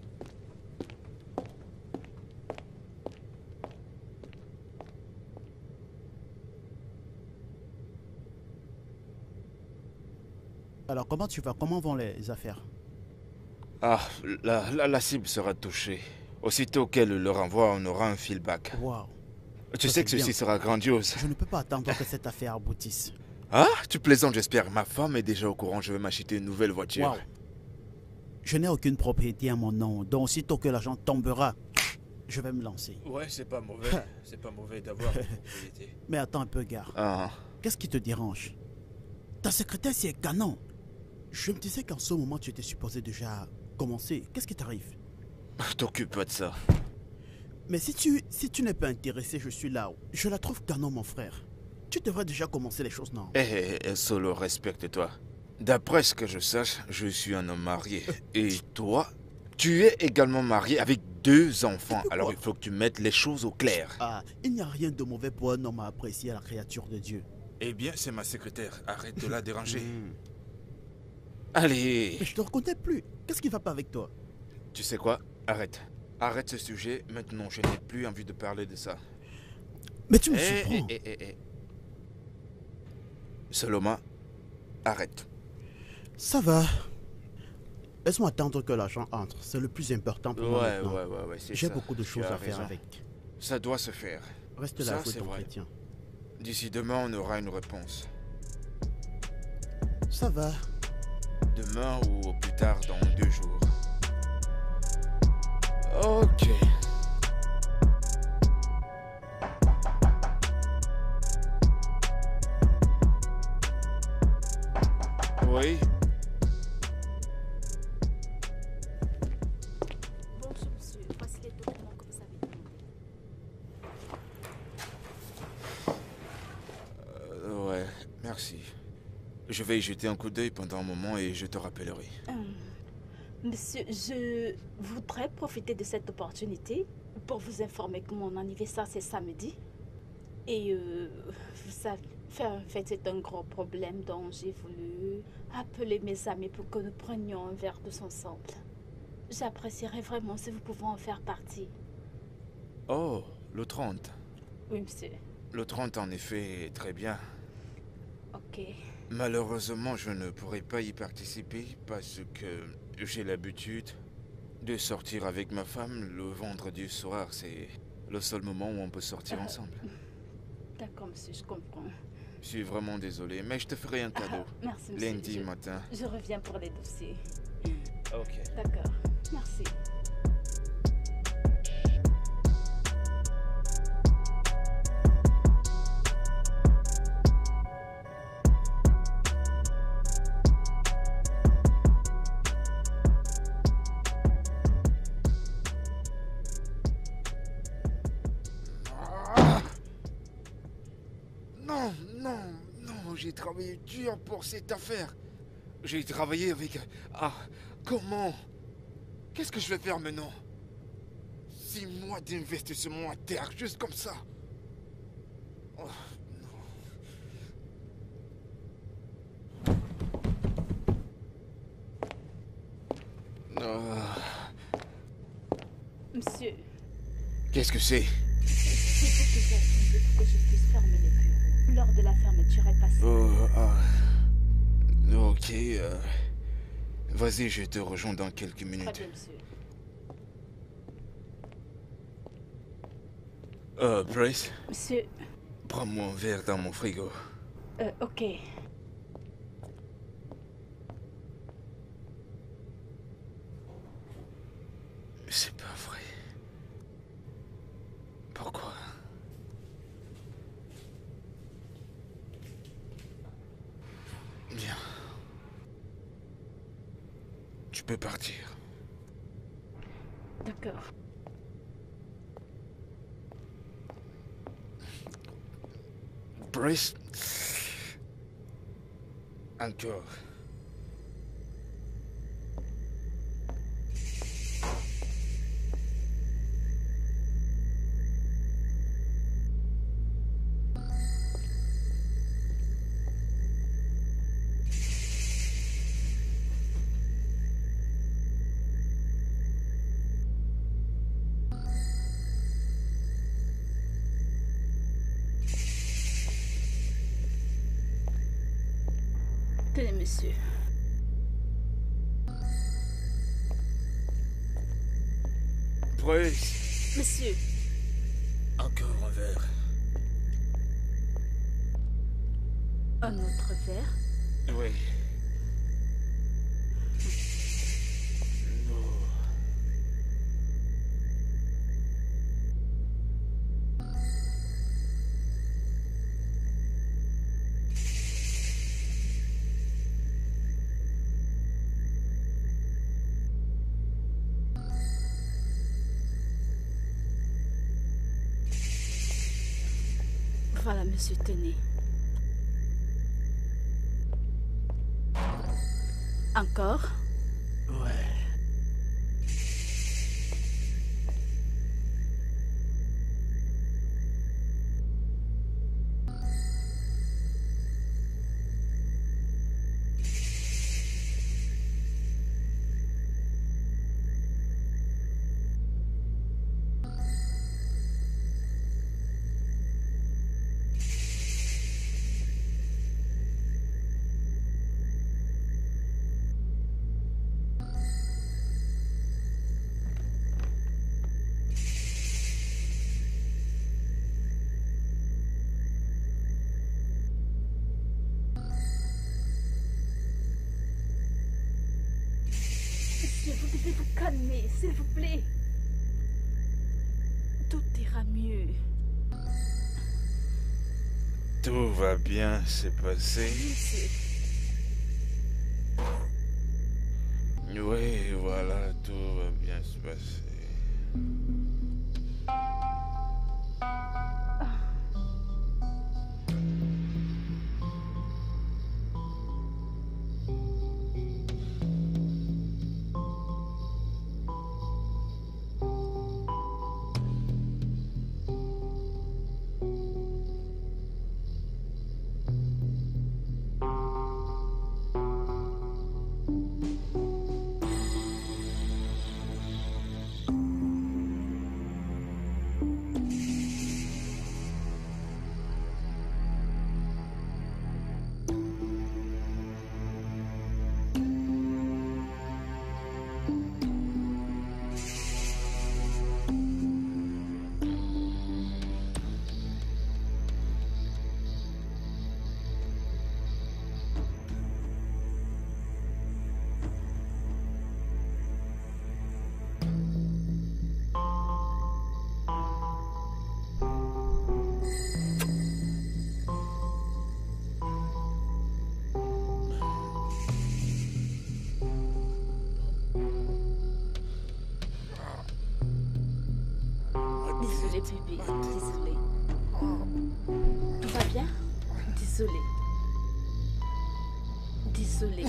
Alors, comment tu vas? Comment vont les affaires? Ah, la, la, la cible sera touchée. Aussitôt qu'elle le renvoie, on aura un feedback. Waouh. Tu Ça, sais que c'est ceci bien. sera grandiose. Je ne peux pas attendre que cette affaire aboutisse. Ah, tu plaisantes, j'espère. Ma femme est déjà au courant. Je vais m'acheter une nouvelle voiture. Waouh. Je n'ai aucune propriété à mon nom, donc aussitôt que l'argent tombera, je vais me lancer. Ouais, c'est pas mauvais. C'est pas mauvais d'avoir une propriété. Mais attends un peu, gars. Ah, Qu'est-ce qui te dérange? Ta secrétaire, c'est canon. Je me disais qu'en ce moment, tu étais supposé déjà commencer. Qu'est-ce qui t'arrive? T'occupe pas de ça. Mais si tu, si tu n'es pas intéressé, je suis là. Je la trouve canon, mon frère. Tu devrais déjà commencer les choses, non? Hé, hey, hey, Solo, respecte-toi. D'après ce que je sache, je suis un homme marié. Et toi, tu es également marié avec deux enfants. Alors il faut que tu mettes les choses au clair. Ah, il n'y a rien de mauvais pour un homme à apprécier la créature de Dieu. Eh bien, c'est ma secrétaire. Arrête de la déranger. Mm. Allez. Mais je te reconnais plus. Qu'est-ce qui va pas avec toi? Tu sais quoi? Arrête. Arrête ce sujet. Maintenant, je n'ai plus envie de parler de ça. Mais tu me hey, surprends. Hey, hey, hey. Saloma, arrête. Ça va. Laisse-moi attendre que l'argent entre. C'est le plus important pour ouais, moi maintenant. Ouais, ouais, ouais, J'ai beaucoup de choses à faire avec. Ça doit se faire. Reste là, faut ton chrétien. D'ici demain, on aura une réponse. Ça va. Demain ou au plus tard dans deux jours. Ok. Oui. Bonjour monsieur, voici les documents que vous avez demandés. Euh, ouais, merci. Je vais y jeter un coup d'œil pendant un moment et je te rappellerai. Hum, monsieur, je voudrais profiter de cette opportunité pour vous informer que mon anniversaire c'est samedi. Et euh, vous savez, en fait c'est un gros problème dont j'ai voulu appeler mes amis pour que nous prenions un verre tous ensemble. J'apprécierais vraiment si vous pouvez en faire partie. Oh, le trente. Oui, monsieur. Le trente, en effet, est très bien. Ok. Malheureusement, je ne pourrai pas y participer parce que j'ai l'habitude de sortir avec ma femme le vendredi soir. C'est le seul moment où on peut sortir euh, ensemble. D'accord, monsieur, je comprends. Je suis vraiment désolé, mais je te ferai un cadeau. Ah, merci, monsieur. Lundi je, matin. Je reviens pour les dossiers. Ok. D'accord, merci. Non, non, non, j'ai travaillé dur pour cette affaire. J'ai travaillé avec... Ah, comment? Qu'est-ce que je vais faire maintenant? Six mois d'investissement à terre, juste comme ça. Oh, non. Oh. Monsieur. Qu'est-ce que c'est? C'est pour que j'attende pour que je puisse fermer les bureaux. Lors de la fermeture est passée. Oh, ah. Ok. Euh... Vas-y, je te rejoins dans quelques minutes. Très bien, monsieur. Euh, Brace? Monsieur. Prends-moi un verre dans mon frigo. Euh, ok. C'est pas vrai. Pourquoi? Bien. Tu peux partir. D'accord. Brace. Encore. Tenez, monsieur. Brace. Monsieur. Encore un verre. Un autre verre? Oui. Voilà, monsieur, tenez. Encore? Ouais. Vous devez vous calmer, s'il vous plaît. Tout ira mieux. Tout va bien se passer. Monsieur. Oui, voilà, tout va bien se passer. Désolé, bébé. Désolé. Tout va bien? Désolé. Désolé.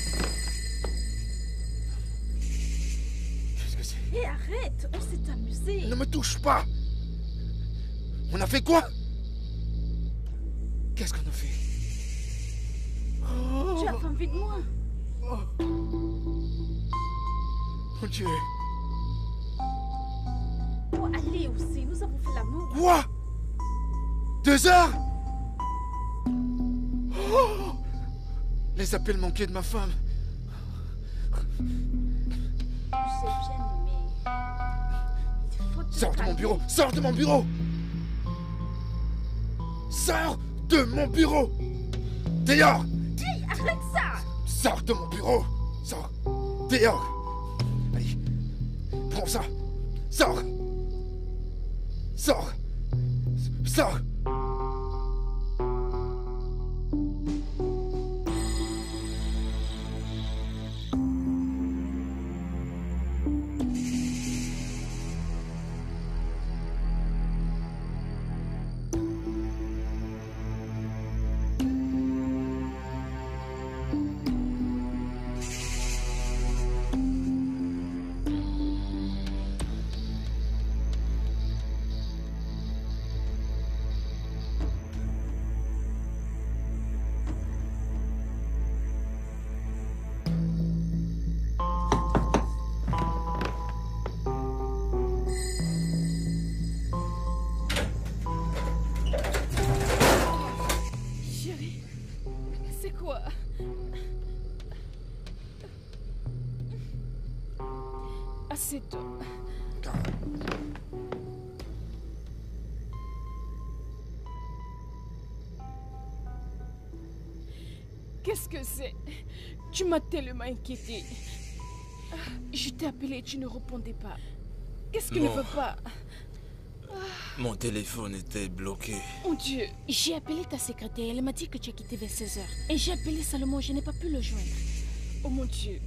Qu'est-ce que c'est? Hé, arrête! On s'est amusé. Ne me touche pas! On a fait quoi? Qu'est-ce qu'on a fait? Tu as envie de moi? Mon Dieu! Oh, allez aussi, nous avons fait l'amour. Quoi? Deux heures? Oh! Les appels manqués de ma femme. Je sais bien, mais... il faut te Sors de mon calmer. bureau! Sors de mon bureau! Sors de mon bureau! Dehors! Hey, arrête ça! Sors de mon bureau! Sors! Dehors! Allez! Prends ça! Sors! Sors! Sors! Chérie, c'est quoi? Assieds-toi. Qu'est-ce que c'est? Tu m'as tellement inquiétée. Je t'ai appelé et tu ne répondais pas. Qu'est-ce qui ne Non. va pas? Mon téléphone était bloqué. Mon Dieu, j'ai appelé ta secrétaire. Elle m'a dit que tu as quitté vers seize heures. Et j'ai appelé Salomon, je n'ai pas pu le joindre. Oh mon Dieu.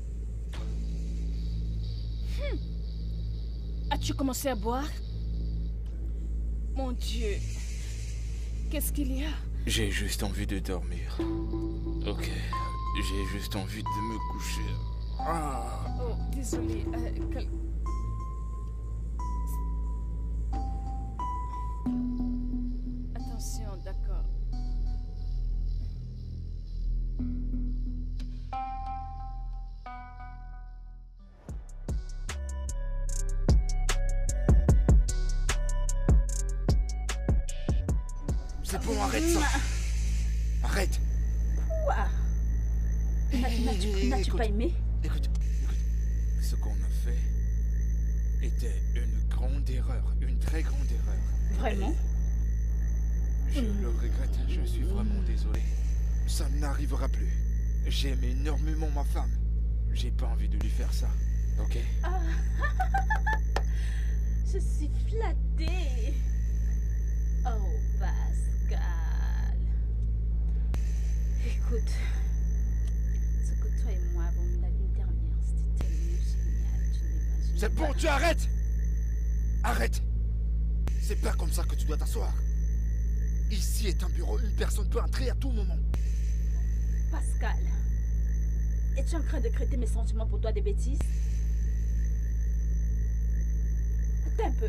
Hmm. As-tu commencé à boire? Mon Dieu. Qu'est-ce qu'il y a? J'ai juste envie de dormir. Ok, j'ai juste envie de me coucher. Ah. Oh, désolé. Euh, quel- Attention, d'accord. C'est bon, arrête ça. Arrête. Quoi? N'as-tu Eh, n'as-tu écoute, pas aimé? Écoute, écoute. Ce qu'on a fait était une grande erreur. Une très grande erreur. Vraiment? Je le regrette. Je suis vraiment désolé. Ça n'arrivera plus. J'aime énormément ma femme. J'ai pas envie de lui faire ça. Ok? Ah. Je suis flattée. Oh, Pascal. Écoute, ce que toi et moi avons eu la nuit dernière, c'était tellement génial. Tu n'imagines C'est bon, pas. tu arrêtes! Arrête! C'est pas comme ça que tu dois t'asseoir. Ici est un bureau, une personne peut entrer à tout moment. Pascal, es-tu en train de créer mes sentiments pour toi des bêtises? Attends un peu.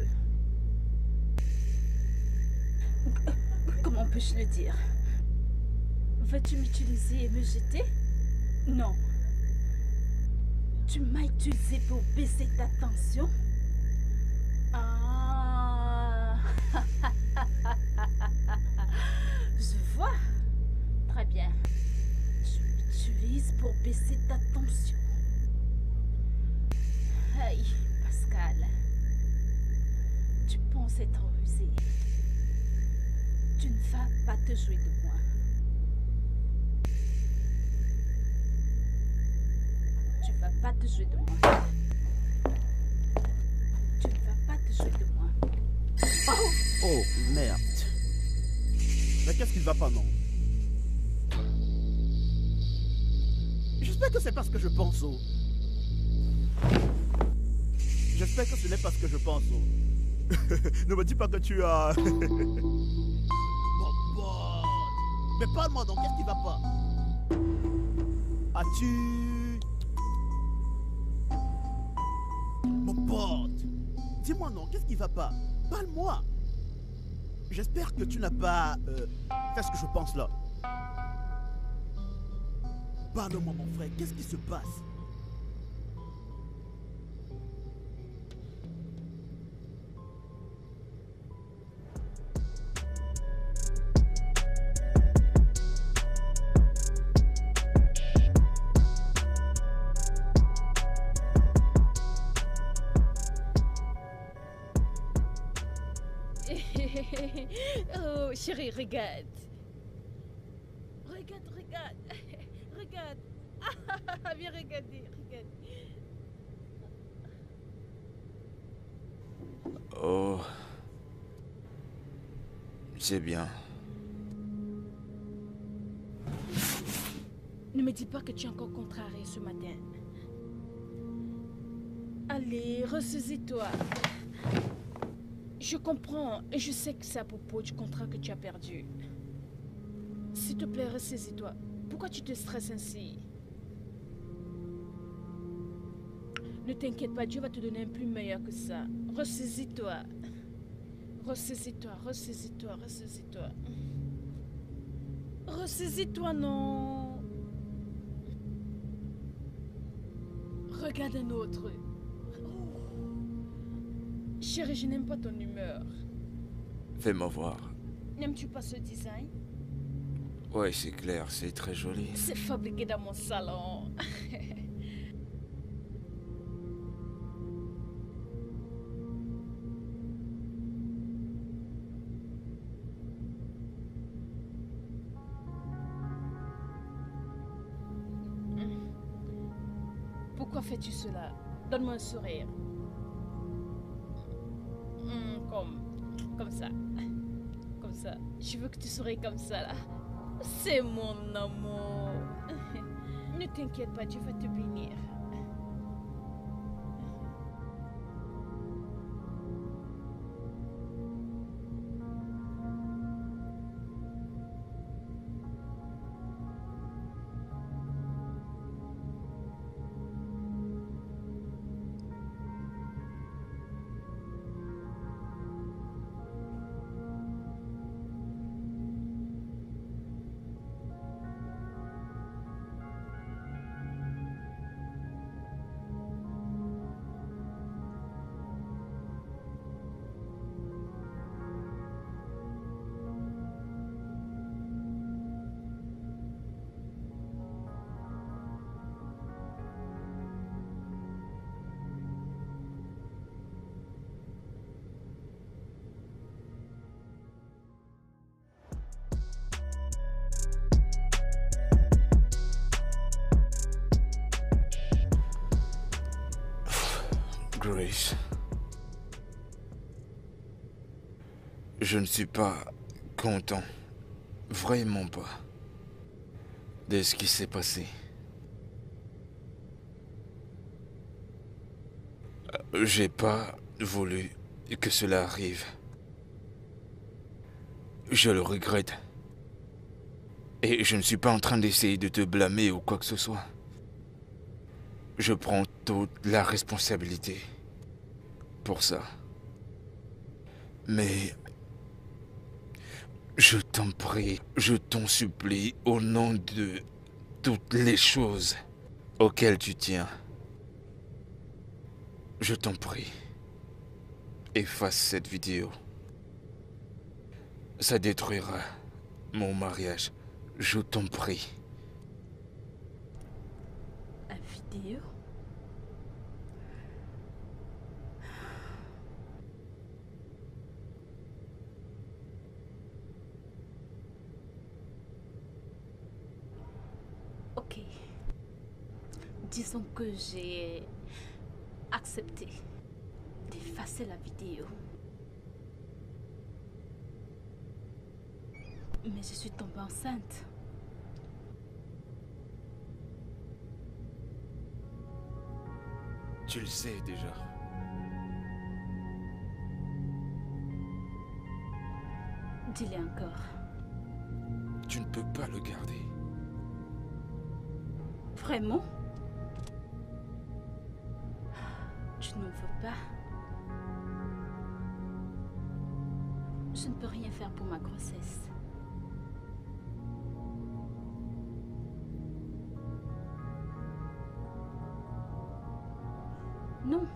Comment puis-je le dire? Veux-tu m'utiliser et me jeter? Non. Tu m'as utilisé pour baisser ta tension? Ah. Je vois. Très bien. Tu m'utilises pour baisser ta tension. Hey, Pascal. Tu penses être rusé. Tu ne vas pas te jouer de moi. Tu ne vas pas te jouer de moi. Tu ne vas pas te jouer de moi. Oh, oh merde. Mais qu'est-ce qui ne va pas, non? J'espère que c'est pas ce que je pense, oh. J'espère que ce n'est pas ce que je pense, oh. Ne me dis pas que tu as... Bon, bon. Mais parle-moi donc, qu'est-ce qui va pas? As-tu... Mon pote, dis-moi non, qu'est-ce qui va pas? Parle-moi. J'espère que tu n'as pas euh, fait ce que je pense là. Parle-moi mon frère, qu'est-ce qui se passe? Oh, chérie, regarde. Regarde, regarde. Regarde. Ah, viens regarder, regarde. Oh. C'est bien. Ne me dis pas que tu es encore contrarié ce matin. Allez, ressaisis-toi. Je comprends et je sais que c'est à propos du contrat que tu as perdu. S'il te plaît, ressaisis-toi. Pourquoi tu te stresses ainsi? Ne t'inquiète pas, Dieu va te donner un plus meilleur que ça. Ressaisis-toi. Ressaisis-toi, ressaisis-toi, ressaisis-toi. Ressaisis-toi, non. Regarde un autre. Chérie, je n'aime pas ton humeur. Fais-moi voir. N'aimes-tu pas ce design? Ouais, c'est clair, c'est très joli. C'est fabriqué dans mon salon. Pourquoi fais-tu cela? Donne-moi un sourire. Hmm, comme, comme ça. Comme ça. Je veux que tu souris comme ça, là. C'est mon amour. Ne t'inquiète pas, Dieu va te bénir. Grace. Je ne suis pas content, vraiment pas, de ce qui s'est passé. J'ai pas voulu que cela arrive. Je le regrette. Et je ne suis pas en train d'essayer de te blâmer ou quoi que ce soit. Je prends toute la responsabilité pour ça. Mais je t'en prie, je t'en supplie, au nom de toutes les choses auxquelles tu tiens, je t'en prie, efface cette vidéo. Ça détruira mon mariage. Je t'en prie. La vidéo? Ok. Disons que j'ai accepté d'effacer la vidéo. Mais je suis tombée enceinte. Tu le sais déjà. Dis-le encore. Tu ne peux pas le garder. Vraiment? Tu ne veux pas? Je ne peux rien faire pour ma grossesse. Non.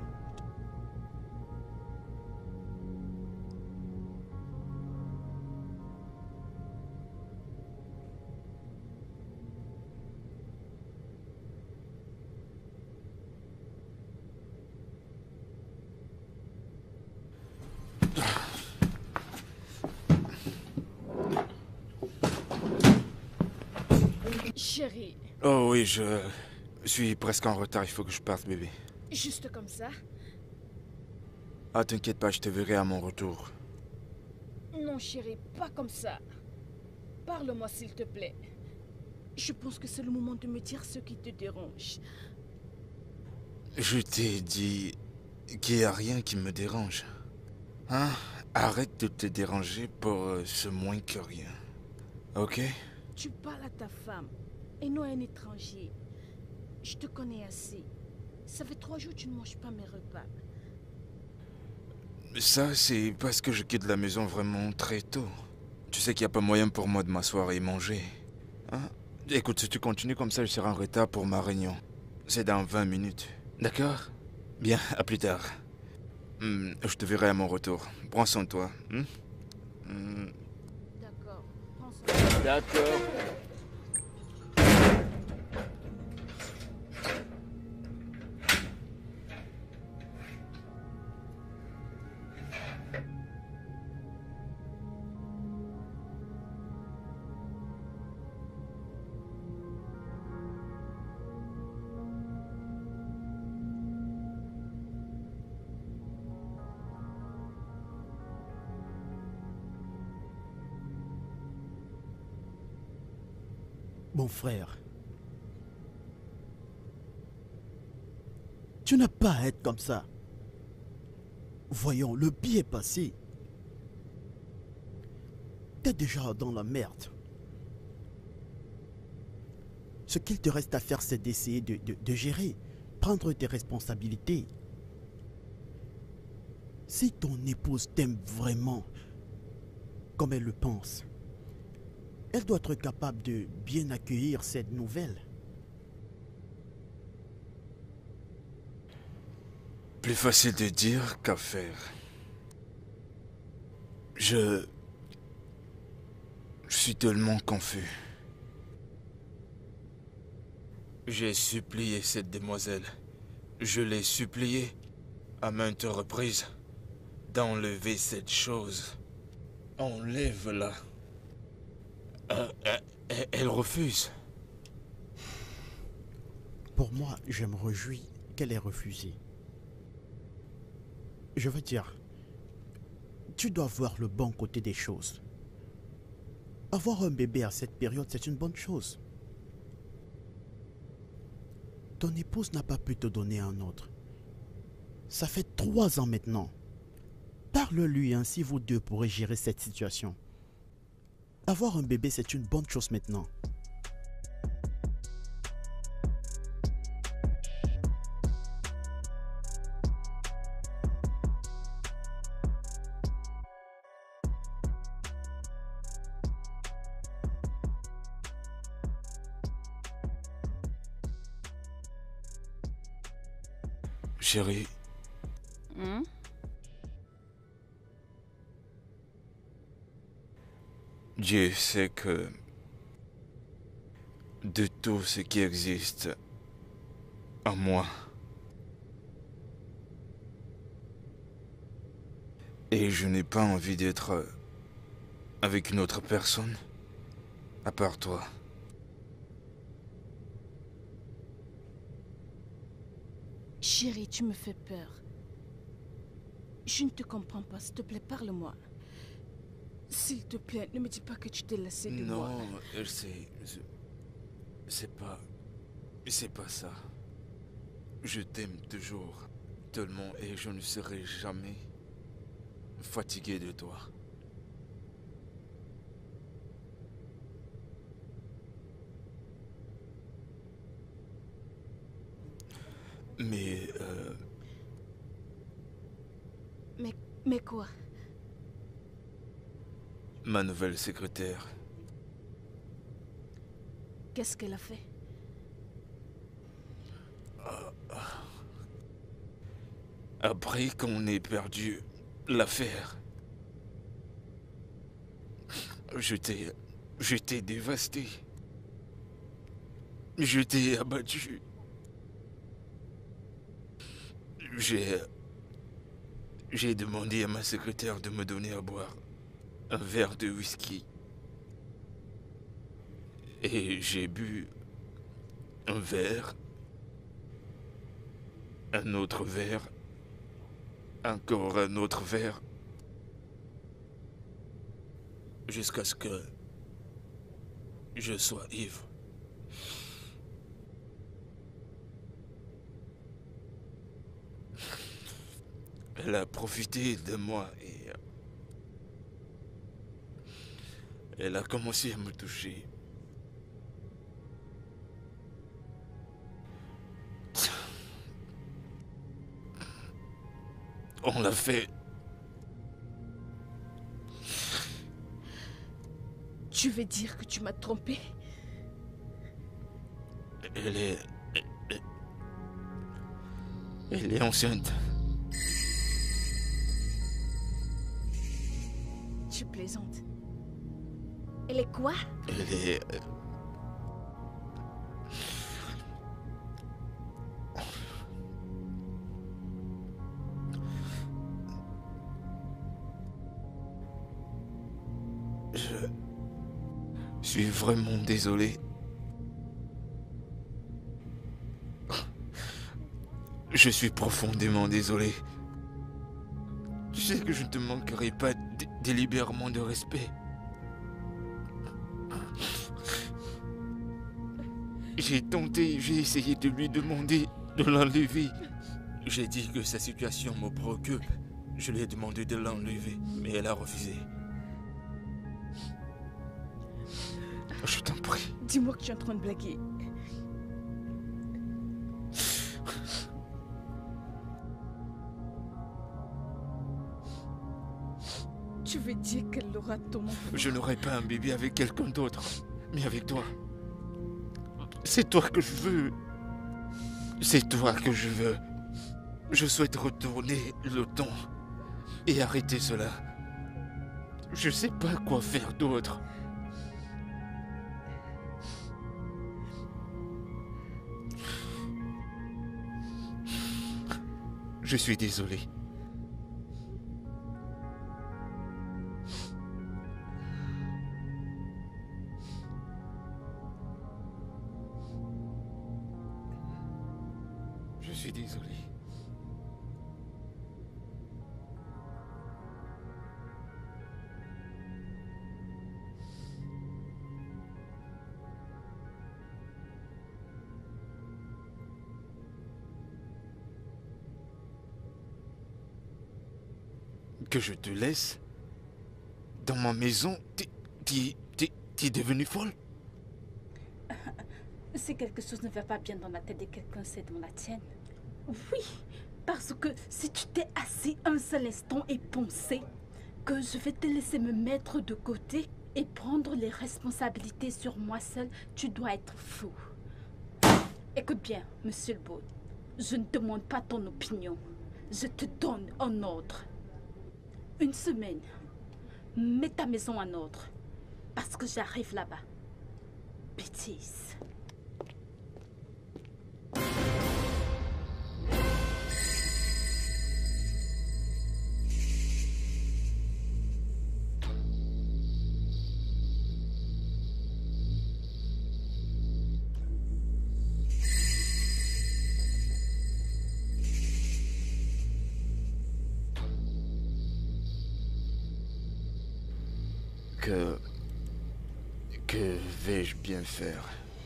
Chérie. Oh oui, je suis presque en retard. Il faut que je parte, bébé. Juste comme ça? Ah, t'inquiète pas, je te verrai à mon retour. Non, chérie, pas comme ça. Parle-moi, s'il te plaît. Je pense que c'est le moment de me dire ce qui te dérange. Je t'ai dit qu'il n'y a rien qui me dérange. Hein? Arrête de te déranger pour euh, ce moins que rien. Ok? Tu parles à ta femme et non à un étranger. Je te connais assez. Ça fait trois jours que tu ne manges pas mes repas. Ça, c'est parce que je quitte la maison vraiment très tôt. Tu sais qu'il n'y a pas moyen pour moi de m'asseoir et manger. Hein? Écoute, si tu continues comme ça, je serai en retard pour ma réunion. C'est dans vingt minutes. D'accord? Bien, à plus tard. Hmm, je te verrai à mon retour. Prends soin de toi. Hmm? Hmm. D'accord. Prends soin de toi. D'accord. Mon frère, tu n'as pas à être comme ça. Voyons, le pire est passé. T'es déjà dans la merde. Ce qu'il te reste à faire, c'est d'essayer de, de, de gérer, prendre tes responsabilités. Si ton épouse t'aime vraiment, comme elle le pense, elle doit être capable de bien accueillir cette nouvelle. Plus facile de dire qu'à faire. Je... Je suis tellement confus. J'ai supplié cette demoiselle. Je l'ai supplié à maintes reprises d'enlever cette chose. Enlève-la. Euh, euh, elle refuse. Pour moi, je me réjouis qu'elle ait refusé. Je veux dire, tu dois voir le bon côté des choses. Avoir un bébé à cette période, c'est une bonne chose. Ton épouse n'a pas pu te donner un autre. Ça fait trois ans maintenant. Parle-lui, ainsi vous deux pourrez gérer cette situation. Avoir un bébé, c'est une bonne chose maintenant. Chérie, Hmm? Dieu sait que de tout ce qui existe en moi, et je n'ai pas envie d'être avec une autre personne à part toi. Chérie, tu me fais peur. Je ne te comprends pas. S'il te plaît, parle-moi. S'il te plaît, ne me dis pas que tu t'es lassé de moi. Non, c'est... C'est pas... C'est pas ça. Je t'aime toujours, tellement, et je ne serai jamais fatigué de toi. Mais... Euh... Mais, mais quoi? Ma nouvelle secrétaire. Qu'est-ce qu'elle a fait? Après qu'on ait perdu l'affaire, j'étais... J'étais dévasté. J'étais abattu. J'ai... J'ai demandé à ma secrétaire de me donner à boire un verre de whisky. Et j'ai bu un verre, un autre verre, encore un autre verre, jusqu'à ce que je sois ivre. Elle a profité de moi et elle a commencé à me toucher. On l'a fait. Tu veux dire que tu m'as trompé? Elle est... Elle est enceinte. Tu plaisantes. Elle est quoi? Elle est... Je suis vraiment désolé. Je suis profondément désolé. Tu sais que je ne te manquerai pas délibérément de respect. J'ai tenté, j'ai essayé de lui demander de l'enlever. J'ai dit que sa situation me préoccupe. Je lui ai demandé de l'enlever, mais elle a refusé. Je t'en prie. Dis-moi que tu es en train de blaguer. Tu veux dire qu'elle aura ton enfant? Je n'aurai pas un bébé avec quelqu'un d'autre, mais avec toi. C'est toi que je veux. C'est toi que je veux. Je souhaite retourner le temps et arrêter cela. Je sais pas quoi faire d'autre. Je suis désolé. Je suis désolé. que je te laisse dans ma maison. Tu es devenue folle? Si quelque chose ne va pas bien dans la tête de quelqu'un, c'est dans la tienne. Oui, parce que si tu t'es assis un seul instant et pensé que je vais te laisser me mettre de côté et prendre les responsabilités sur moi seule, tu dois être fou. Écoute bien, monsieur le Beau, je ne demande pas ton opinion. Je te donne un ordre. Une semaine, mets ta maison en ordre, parce que j'arrive là-bas. Bêtise. Que... Que vais-je bien faire?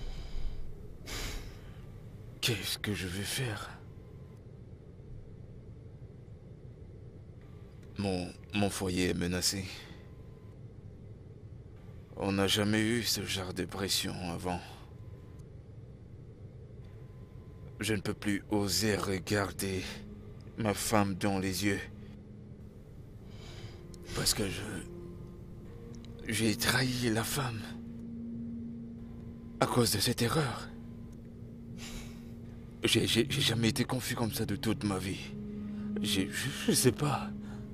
Qu'est-ce que je vais faire? Mon... Mon foyer est menacé. On n'a jamais eu ce genre de pression avant. Je ne peux plus oser regarder ma femme dans les yeux. Parce que je... J'ai trahi la femme à cause de cette erreur. J'ai jamais été confus comme ça de toute ma vie. Je, je sais pas.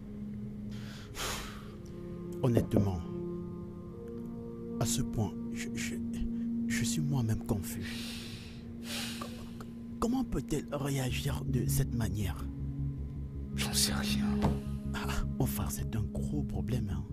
Honnêtement, à ce point, je, je, je suis moi-même confus. Comment peut-elle réagir de cette manière? J'en sais rien. Ah, enfin, c'est un gros problème, hein.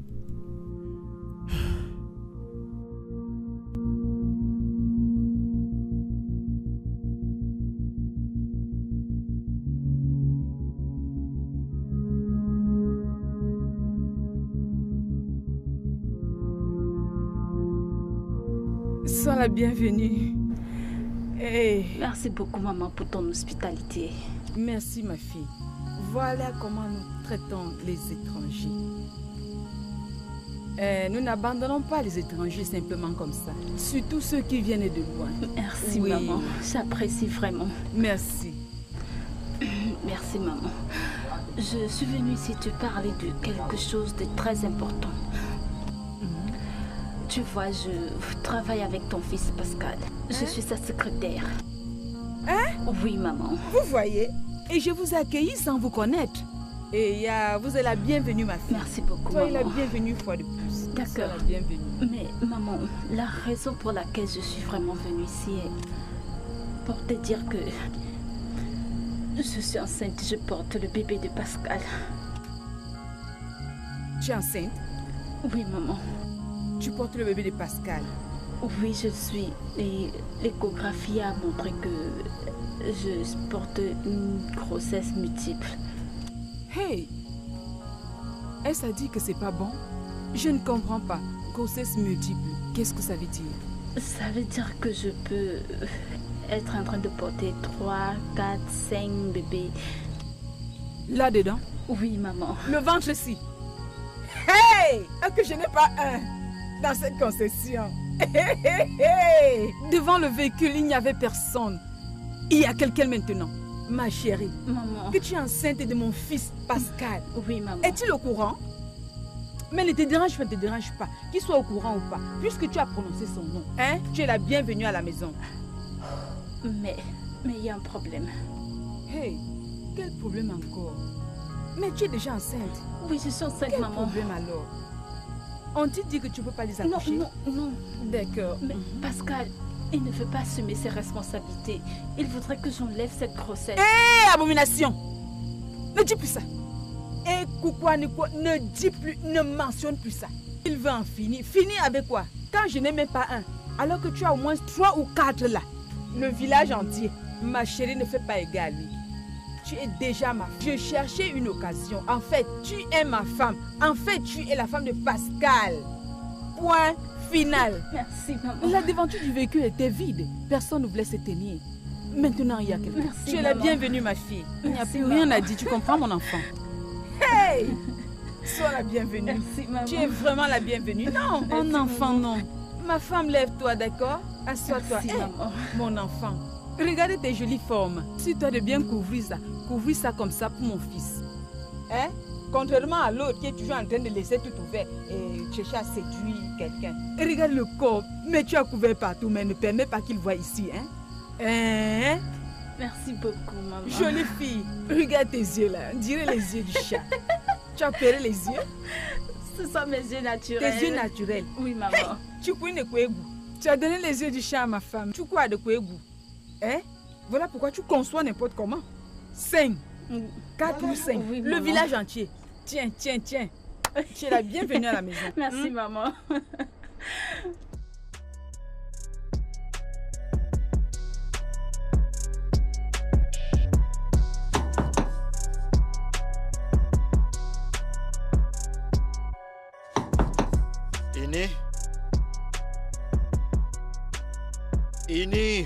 Sois la bienvenue. Hey. Merci beaucoup, maman, pour ton hospitalité. Merci, ma fille. Voilà comment nous traitons les étrangers. Euh, nous n'abandonnons pas les étrangers simplement comme ça. Surtout ceux qui viennent de loin. Merci, oui. maman. J'apprécie vraiment. Merci. Merci, maman. Je suis venue ici te parler de quelque chose de très important. Tu vois, je travaille avec ton fils Pascal. Je hein? suis sa secrétaire. Hein? Oui, maman. Vous voyez? Et je vous ai accueilli sans vous connaître. Et uh, vous êtes la bienvenue, ma fille. Merci beaucoup, Soyez maman. la bienvenue une fois de plus. D'accord. la bienvenue. Mais, maman, la raison pour laquelle je suis vraiment venue ici est pour te dire que je suis enceinte et je porte le bébé de Pascal. Tu es enceinte? Oui, maman. Tu portes le bébé de Pascal? Oui, je suis. Et l'échographie a montré que je porte une grossesse multiple. Hey! Est-ce à dire que c'est pas bon? Je ne comprends pas. Grossesse multiple, qu'est-ce que ça veut dire? Ça veut dire que je peux être en train de porter trois, quatre, cinq bébés. Là-dedans? Oui, maman. Le ventre-ci? Hey! Que je n'ai pas un dans cette concession. Hey, hey, hey. Devant le véhicule, il n'y avait personne. Il y a quelqu'un maintenant. Ma chérie, maman, que tu es enceinte de mon fils Pascal. Oui, maman. Es-tu au courant? Mais ne te dérange pas, ne te dérange pas. Qu'il soit au courant ou pas, puisque tu as prononcé son nom, hein? Tu es la bienvenue à la maison. Mais, mais il y a un problème. Hey, quel problème encore? Mais tu es déjà enceinte. Oui, je suis enceinte, quel maman. Quel problème alors? On te dit que tu ne peux pas les accoucher? Non, non, non. D'accord. Mais Pascal, il ne veut pas assumer ses responsabilités. Il voudrait que j'enlève cette grossesse. Hé, hey, abomination! Ne dis plus ça. Et hey, Koukoua, ne dis plus, ne mentionne plus ça. Il veut en finir. Finir avec quoi? Quand je n'ai même pas un, alors que tu as au moins trois ou quatre là. Le village entier. Ma chérie ne fait pas égal à lui. Tu es déjà ma femme. Je cherchais une occasion. En fait, tu es ma femme. En fait, tu es la femme de Pascal. Point final. Merci, maman. La devanture du véhicule était vide. Personne ne voulait se tenir. Maintenant, il y a quelqu'un. Tu es maman. la bienvenue, ma fille. Merci, il n'y a plus maman. rien à dire. Tu comprends, mon enfant? Hey! Hey! Sois la bienvenue. Merci, maman. Tu es vraiment la bienvenue. Non, mon Merci, enfant, maman. non. Ma femme, lève-toi, d'accord? Assois-toi. Merci, Hey, maman. mon enfant, regardez tes jolies formes. Suis-toi de bien couvrir ça. Couvrir ça comme ça pour mon fils. Hein? Contrairement à l'autre qui est toujours en train de laisser tout ouvert et chercher à séduire quelqu'un. Et regarde le corps. Mais tu as couvert partout, mais ne permets pas qu'il voit ici, hein? Hein? Merci beaucoup, maman. Jolie fille. Regarde tes yeux là. On dirait les yeux du chat. Tu as opéré les yeux? Ce sont mes yeux naturels. Tes yeux naturels. Oui, maman. Hey, tu couilles de quoi goût? Tu as donné les yeux du chat à ma femme. Tu crois de quoi goût? Hein? Voilà pourquoi tu conçois n'importe comment. Cinq. Quatre ou cinq. Oui, le maman. village entier. Tiens, tiens, tiens. Tu es la bienvenue à la maison. Merci, Hmm? maman. Ini? Ini?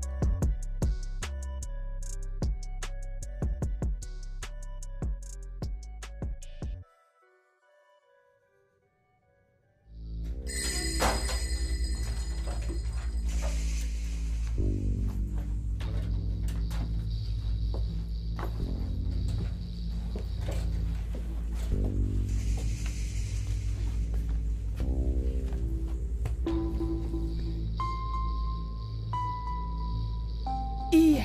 Iya.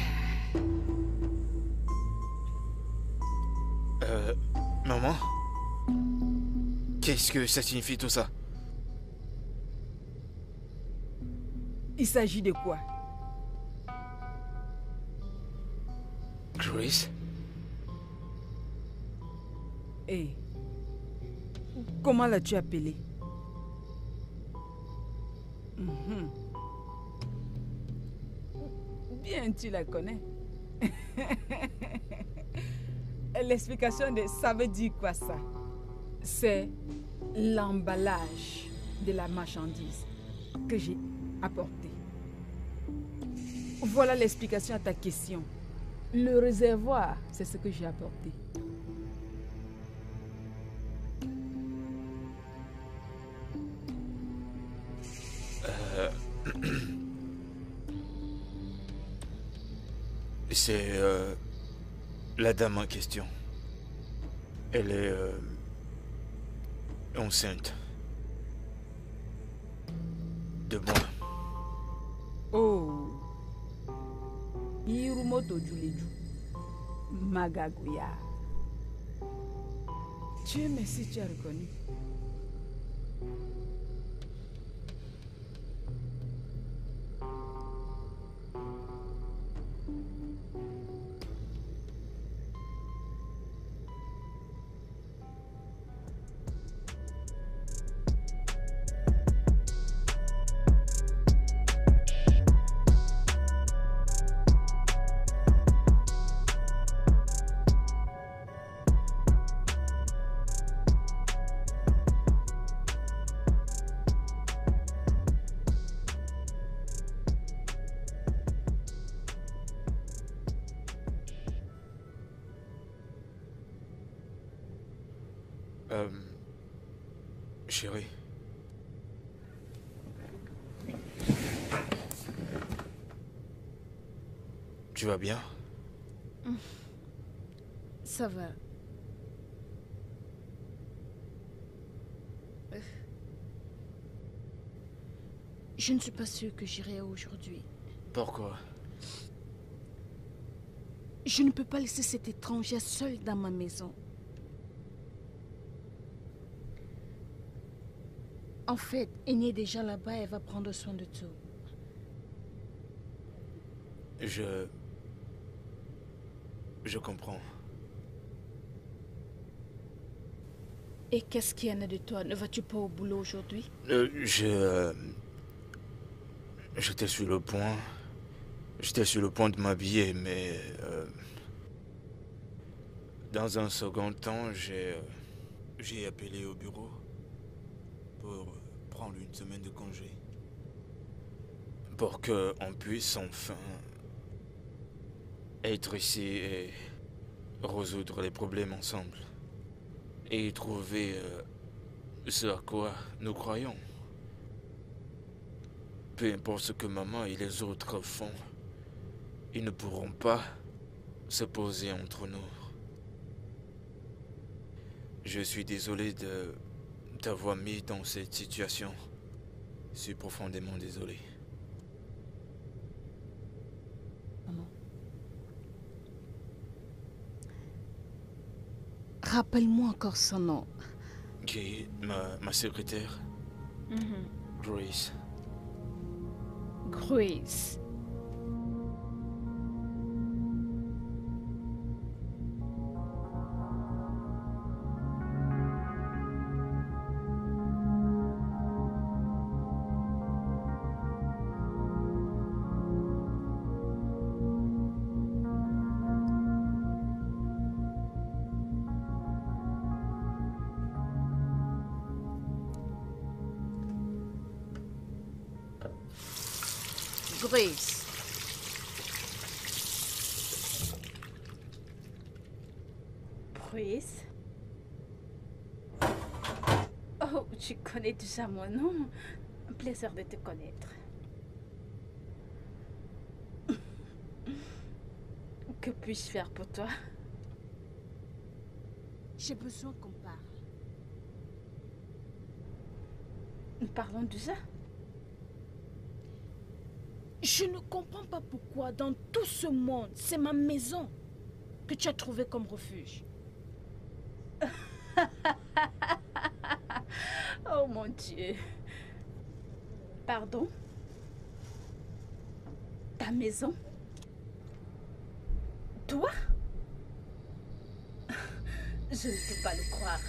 Euh... Maman? Qu'est-ce que ça signifie tout ça? Il s'agit de quoi? Chris? Eh. Comment l'as-tu appelé? Mhm. Bien, tu la connais. L'explication de ça veut dire quoi ça? C'est l'emballage de la marchandise que j'ai apporté. Voilà l'explication à ta question. Le réservoir, c'est ce que j'ai apporté. Euh... C'est euh, la dame en question. Elle est euh, enceinte de moi. Oh. Irumoto Juleju. Magagoya. Dieu merci, tu as reconnu. Euh... Chérie. Tu vas bien? Ça va. Euh, Je ne suis pas sûre que j'irai aujourd'hui. Pourquoi? Je ne peux pas laisser cette étrangère seule dans ma maison. En fait, Aînée est déjà là-bas, elle va prendre soin de tout. Je... Je comprends. Et qu'est-ce qu'il y en a de toi? Ne vas-tu pas au boulot aujourd'hui? Euh, je... euh, J'étais sur le point... J'étais sur le point de m'habiller, mais... euh, dans un second temps, j'ai... euh, j'ai appelé au bureau pour prendre une semaine de congé. Pour qu'on puisse enfin être ici et résoudre les problèmes ensemble. et trouver euh, ce à quoi nous croyons. Peu importe ce que maman et les autres font, ils ne pourront pas se poser entre nous. Je suis désolé de t'avoir mis dans cette situation. Je suis profondément désolé. Maman. Rappelle-moi encore son nom. Qui est ma, ma secrétaire, Mm-hmm. Grace. Grace. Grace. Grace. Oh, tu connais déjà mon nom. Un plaisir de te connaître. Que puis-je faire pour toi? J'ai besoin qu'on parle. Parlons déjà. Je ne comprends pas pourquoi dans tout ce monde, c'est ma maison que tu as trouvé comme refuge. Oh mon Dieu. Pardon? Ta maison? Toi? Je ne peux pas le croire.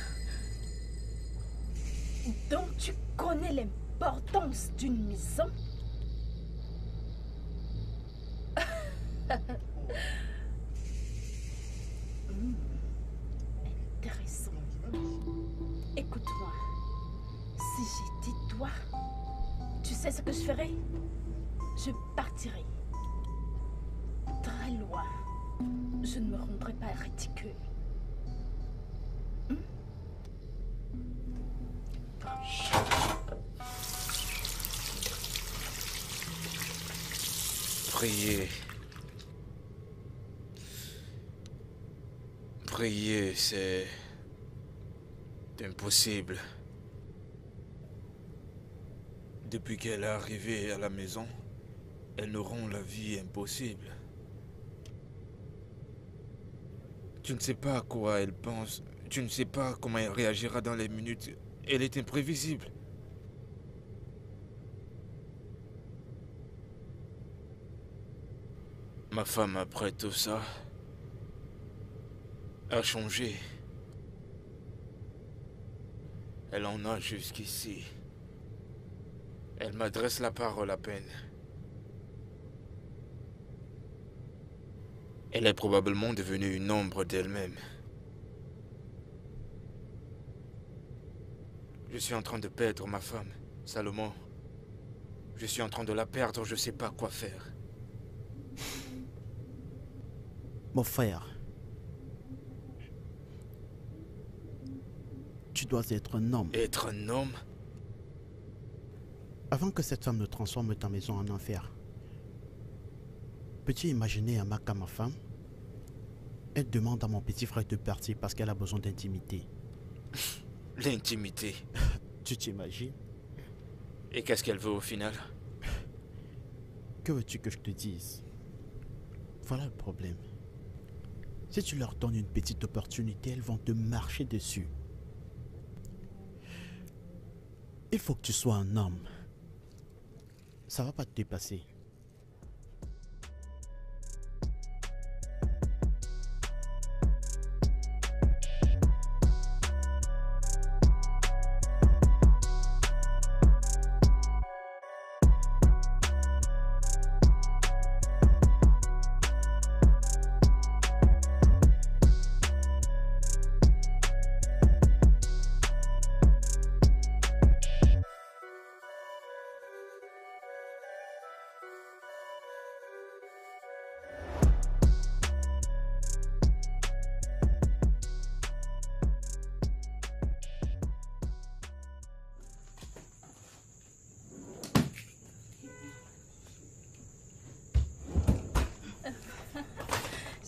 Donc tu connais l'importance d'une maison? Hmm, intéressant. Écoute-moi. Si j'étais toi, tu sais ce que je ferais? Je partirais. Très loin. Je ne me rendrai pas ridicule. Hmm? Prier. Prier, c'est impossible. Depuis qu'elle est arrivée à la maison, elles nous rend la vie impossible. Tu ne sais pas à quoi elle pense. Tu ne sais pas comment elle réagira dans les minutes. Elle est imprévisible. Ma femme, après tout ça, a changé. Elle en a jusqu'ici. Elle m'adresse la parole à peine. Elle est probablement devenue une ombre d'elle-même. Je suis en train de perdre ma femme, Salomon. Je suis en train de la perdre, je ne sais pas quoi faire. Mon frère, tu dois être un homme. Être un homme? Avant que cette femme ne transforme ta maison en enfer, peux-tu imaginer Amaka, ma femme? Elle demande à mon petit frère de partir parce qu'elle a besoin d'intimité. L'intimité. Tu t'imagines? Et qu'est-ce qu'elle veut au final? Que veux-tu que je te dise? Voilà le problème. Si tu leur donnes une petite opportunité, elles vont te marcher dessus. Il faut que tu sois un homme. Ça va pas te dépasser.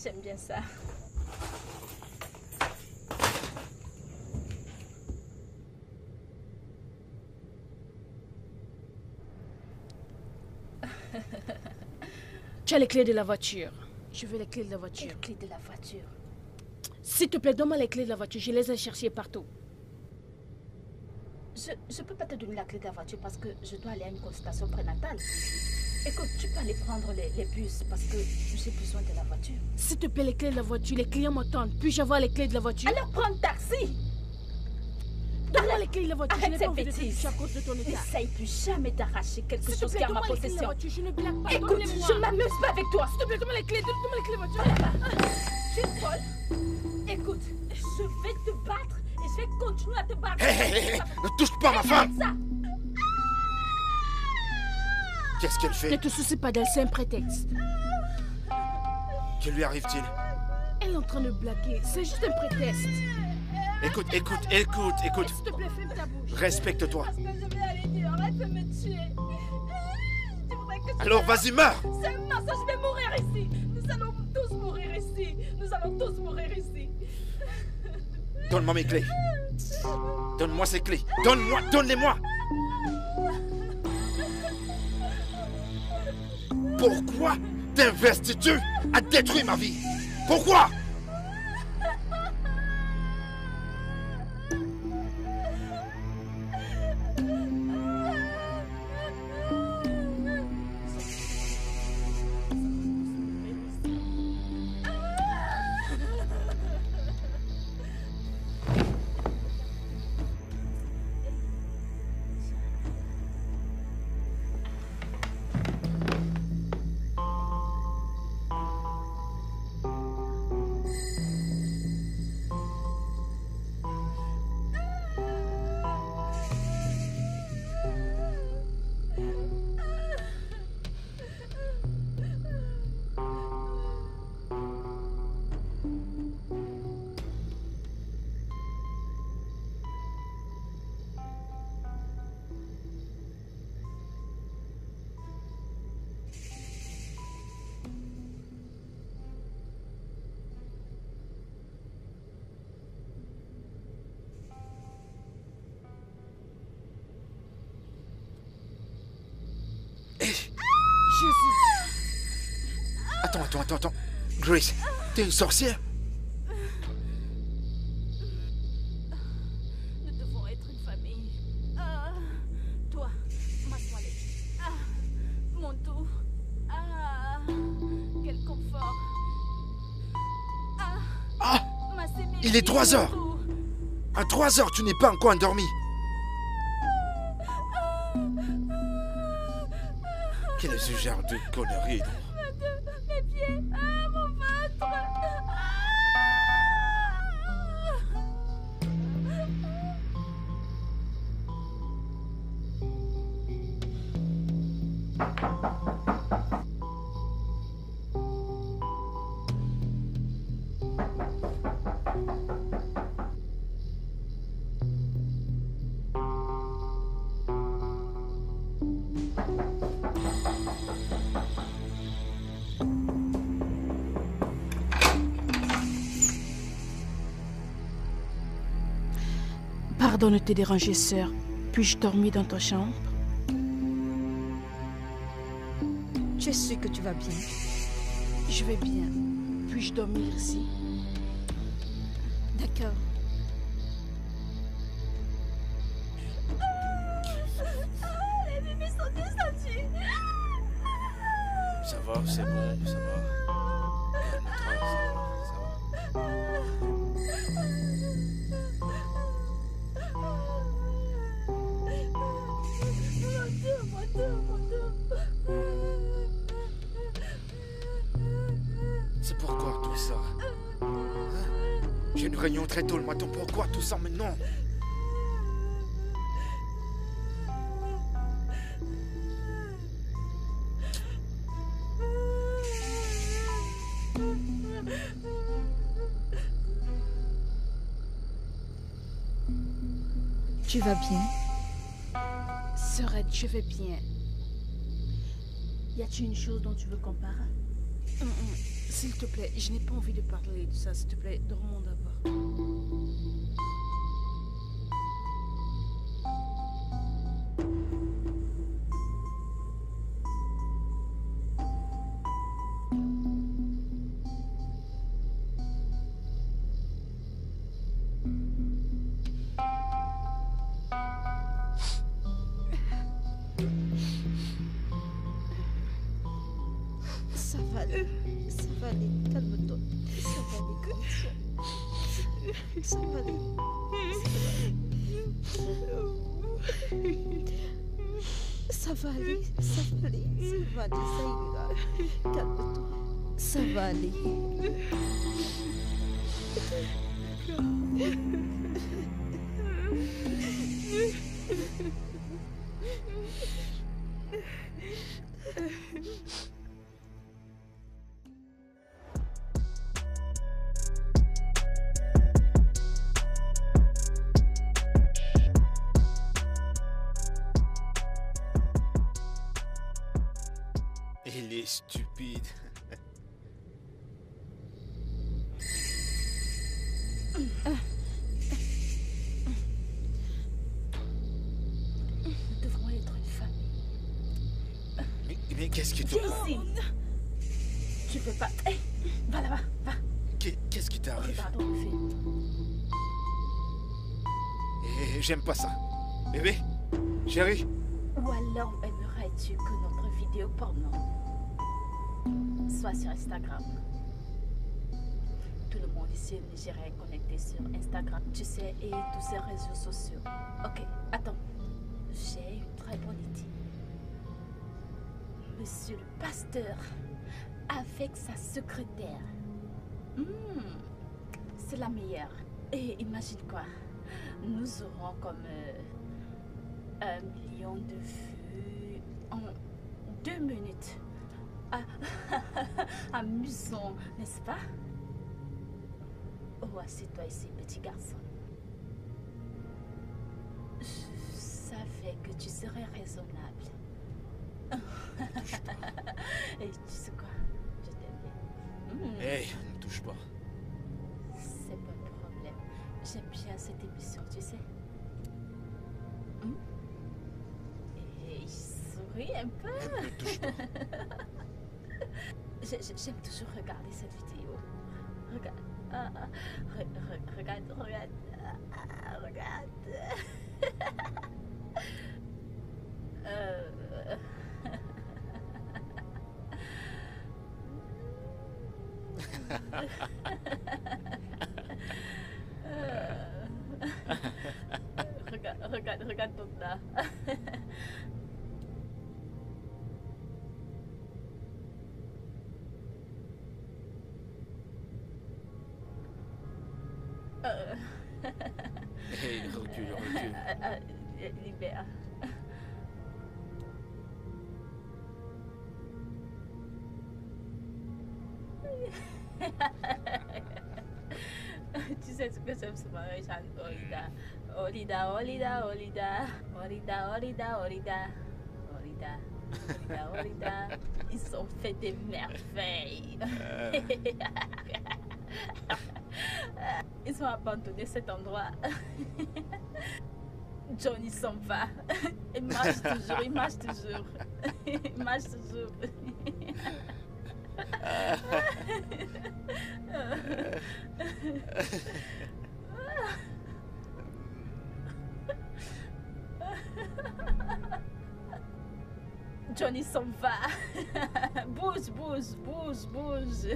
J'aime bien ça. Tu as les clés de la voiture. Je veux les clés de la voiture. Les clés de la voiture. S'il te plaît, donne-moi les clés de la voiture. Je les ai cherchées partout. Je ne peux pas te donner la clé de la voiture parce que je dois aller à une consultation prénatale. Écoute, tu peux aller prendre les, les bus parce que j'ai besoin de la voiture. S'il te plaît, les clés de la voiture. Les clients m'attendent. Puis-je avoir les clés de la voiture? Alors prends un taxi. Donne-moi les clés de la voiture. Arrête je n'ai ces pas envie de te bêtises. toucher à cause de ton état. N'essaye plus jamais d'arracher quelque S'il te chose plaît, qui est en ma donne-moi les clés de la possession. voiture. Je ne blague pas. Écoute, Donne-les-moi. je m'amuse pas avec toi. S'il te plaît, donne-moi les clés. Donne-moi les clés de la voiture. Tu es folle? Écoute, je vais te battre et je vais continuer à te battre. Hé, hé, hé, ne touche pas ma femme! Ça. Qu'est-ce qu'elle Ne fait? te soucie pas d'elle, c'est un prétexte. Que lui arrive-t-il? Elle est en train de blaguer. C'est juste un prétexte. Écoute, écoute, écoute, écoute. S'il te plaît, ferme ta bouche. Respecte-toi. Parce que je vais aller dehors, elle peut me tuer. Je voudrais que tu Alors vas-y, meurs! C'est mort, ça, je vais mourir ici. Nous allons tous mourir ici. Nous allons tous mourir ici. Donne-moi mes clés. Donne-moi ces clés. Donne-moi, donne-les-moi. Pourquoi t'investis-tu à détruire ma vie? Pourquoi? Attends, attends, attends, attends. Grace, t'es une sorcière? Nous devons être une famille. Ah, toi, ma toilette. Ah, mon tout. Ah, quel confort. Ah, Ah! ma sémille. Il est trois heures. À trois heures, tu n'es pas encore endormi. Quel est ce genre de conneries? Mes pieds. Ah, mon ventre. Pardon de te déranger, sœur. Puis-je dormir dans ta chambre? Tu es sûre que tu vas bien? Je vais bien. Puis-je dormir ici? D'accord. Les bébés sont descendus. Ça va, c'est bon, ça va. Calme-toi, ça va, ça va. C'est pourquoi tout ça? Hein? J'ai une réunion très tôt le matin. Pourquoi tout ça maintenant? Tu vas bien? Sœurette, je vais bien. Y a-t-il une chose dont tu veux qu'on parle? Hum, hum, S'il te plaît, je n'ai pas envie de parler de ça. S'il te plaît, dormons d'abord. Ça va aller, ça va aller, calme-toi. Ça va aller comme ça. Ça va aller. Ça va aller, ça va aller, ça va aller, ça ira. Calme-toi. Ça va aller. Il est stupide. Nous devrons être une famille. Mais, mais qu'est-ce qui te... Viens ici. Tu veux pas... Hé, va là-bas, va. Qu'est- Qu'est-ce qui t'arrive? Regardons le film. Eh, J'aime pas ça. Bébé, chérie. Ou alors aimerais-tu que notre vidéo porno soit sur Instagram? Tout le monde ici est nigérien est connecté sur Instagram, tu sais, et tous ces réseaux sociaux. Ok, attends. J'ai une très bonne idée. Monsieur le pasteur, avec sa secrétaire. Hmm, c'est la meilleure. Et imagine quoi? Nous aurons comme euh, un million de vues en deux minutes. Ah, amusant, n'est-ce pas? Oh, assieds-toi ici, petit garçon. Je savais que tu serais raisonnable. Et tu sais quoi? Je t'aime bien. Hmm. Hey, ne touche pas. C'est pas le problème. J'aime bien cette émission, tu sais. Hmm? Et il sourit un peu. Ne touche pas. J'ai- j'ai- J'aime toujours regarder cette vidéo. Regarde. Ah, ah, re- re- regarde, regarde. Ah, regarde. euh... Euh, regarde, regarde, regarde donc là. Euh, Hey, recule, recule. euh, euh, libère. Tu sais ce que j'aime ce mariage, Olida. Olida, Olida, Olida. Olida, Olida, Olida. Olida, Olida, Olida. Ils ont fait des merveilles. Ils ont abandonné cet endroit. Johnny s'en va. Il marche toujours, il marche toujours. Il marche toujours. Johnny s'en va. Bouge, bouge, bouge, bouge.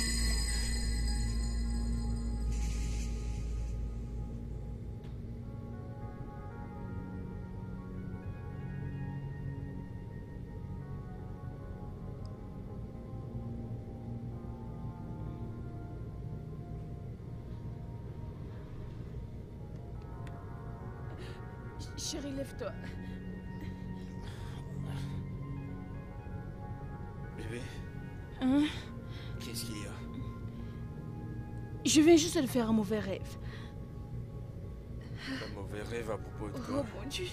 Chérie, lève-toi. Bébé, Hein? qu'est-ce qu'il y a? Je viens juste de faire un mauvais rêve. Un mauvais rêve à propos de Oh quoi? mon Dieu.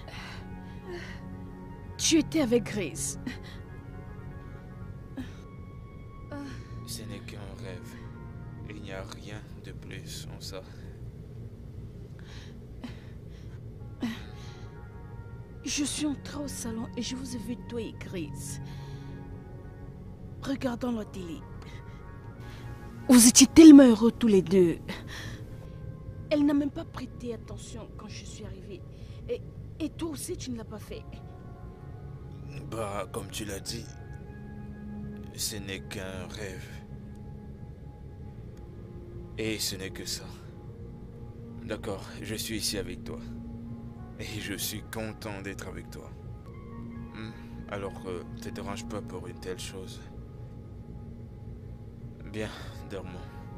Tu étais avec Grace. n'est qu'un rêve. Il n'y a rien de plus en ça. Je suis entrée au salon et je vous ai vu toi et Grace regardant la télé. Vous étiez tellement heureux tous les deux. Elle n'a même pas prêté attention quand je suis arrivée. Et, et toi aussi, tu ne l'as pas fait. Bah, comme tu l'as dit, ce n'est qu'un rêve. Et ce n'est que ça. D'accord, je suis ici avec toi. Et je suis content d'être avec toi. Hmm, Alors, euh, te dérange pas pour une telle chose. Bien, dormons.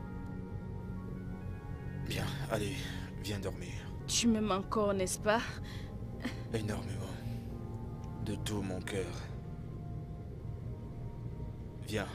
Bien, allez, viens dormir. Tu m'aimes encore, n'est-ce pas? Énormément. De tout mon cœur. Viens.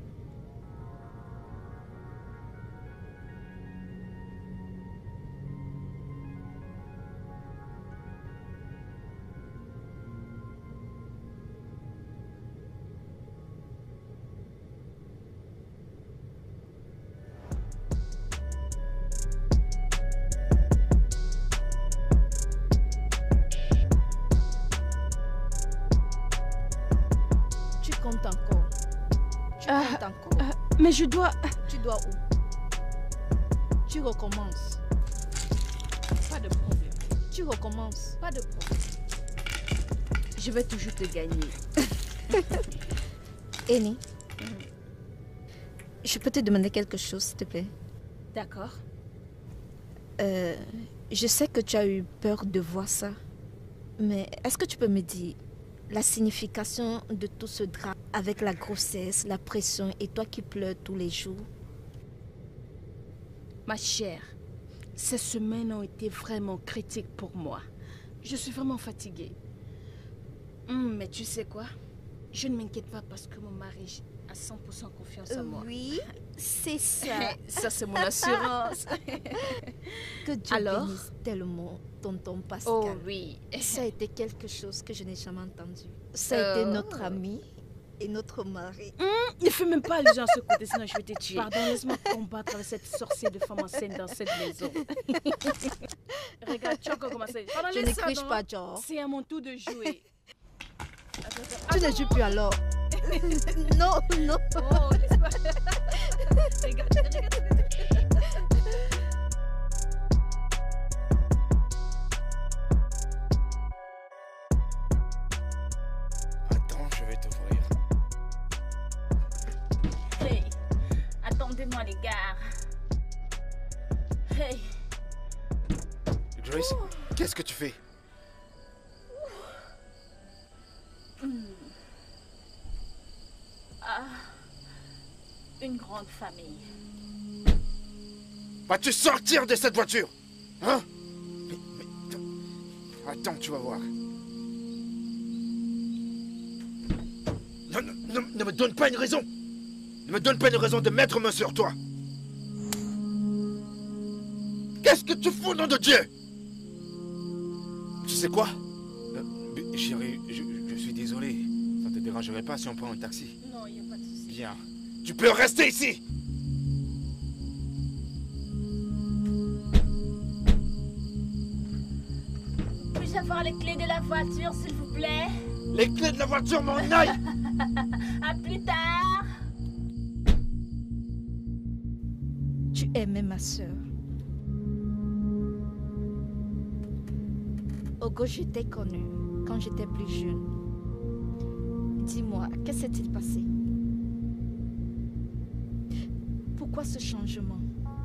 Tu comptes encore. Tu Ah, comptes encore. ah, mais je dois... Tu dois où? Tu recommences. Pas de problème. Tu recommences. Pas de problème. Je vais toujours te gagner. Annie, je peux te demander quelque chose, s'il te plaît? D'accord. Euh, je sais que tu as eu peur de voir ça, mais est-ce que tu peux me dire la signification de tout ce drame avec la grossesse, la pression et toi qui pleures tous les jours? Ma chère, ces semaines ont été vraiment critiques pour moi. Je suis vraiment fatiguée. Hum, mais tu sais quoi? Je ne m'inquiète pas parce que mon mari a cent pour cent confiance en moi. Oui, c'est ça. Ça, c'est mon assurance. Que Dieu Alors? bénisse tellement tonton Pascal. Oh oui. Ça a été quelque chose que je n'ai jamais entendu. Ça a été Oh. notre ami et notre mari. Ne fais même pas allusion à ce côté, sinon je vais te tuer. Pardon, laisse-moi combattre avec cette sorcière de femme enceinte dans cette maison. Regarde, tu as encore commencé. Pardon, Je ne laisse ça, criche non? pas, George. C'est à mon tour de jouer. Attends, attends. Tu ne joues plus alors. Non, non. Oh, laisse-moi. Regarde, regarde, regarde. Attends, je vais t'ouvrir. Hey, attendez-moi les gars. Hey, Grace, qu'est-ce que tu fais? ah, une grande famille. Vas-tu sortir de cette voiture? Hein? Mais, mais, attends, attends, tu vas voir. Non, non, non, ne me donne pas une raison. Ne me donne pas une raison de mettre main sur toi. Qu'est-ce que tu fous, nom de Dieu? Tu sais quoi? Euh, mais, chérie, je, je suis désolé. Ça te dérangerait pas si on prend un taxi? Non, il n'y a pas de souci. Viens. Tu peux rester ici. Puis-je avoir les clés de la voiture, s'il vous plaît? Les clés de la voiture m'en aillent. À plus tard. Tu aimais ma soeur. Ogo, je t'ai connu quand j'étais plus jeune. Dis-moi, qu'est-ce qui s'est-il passé? Pourquoi ce changement?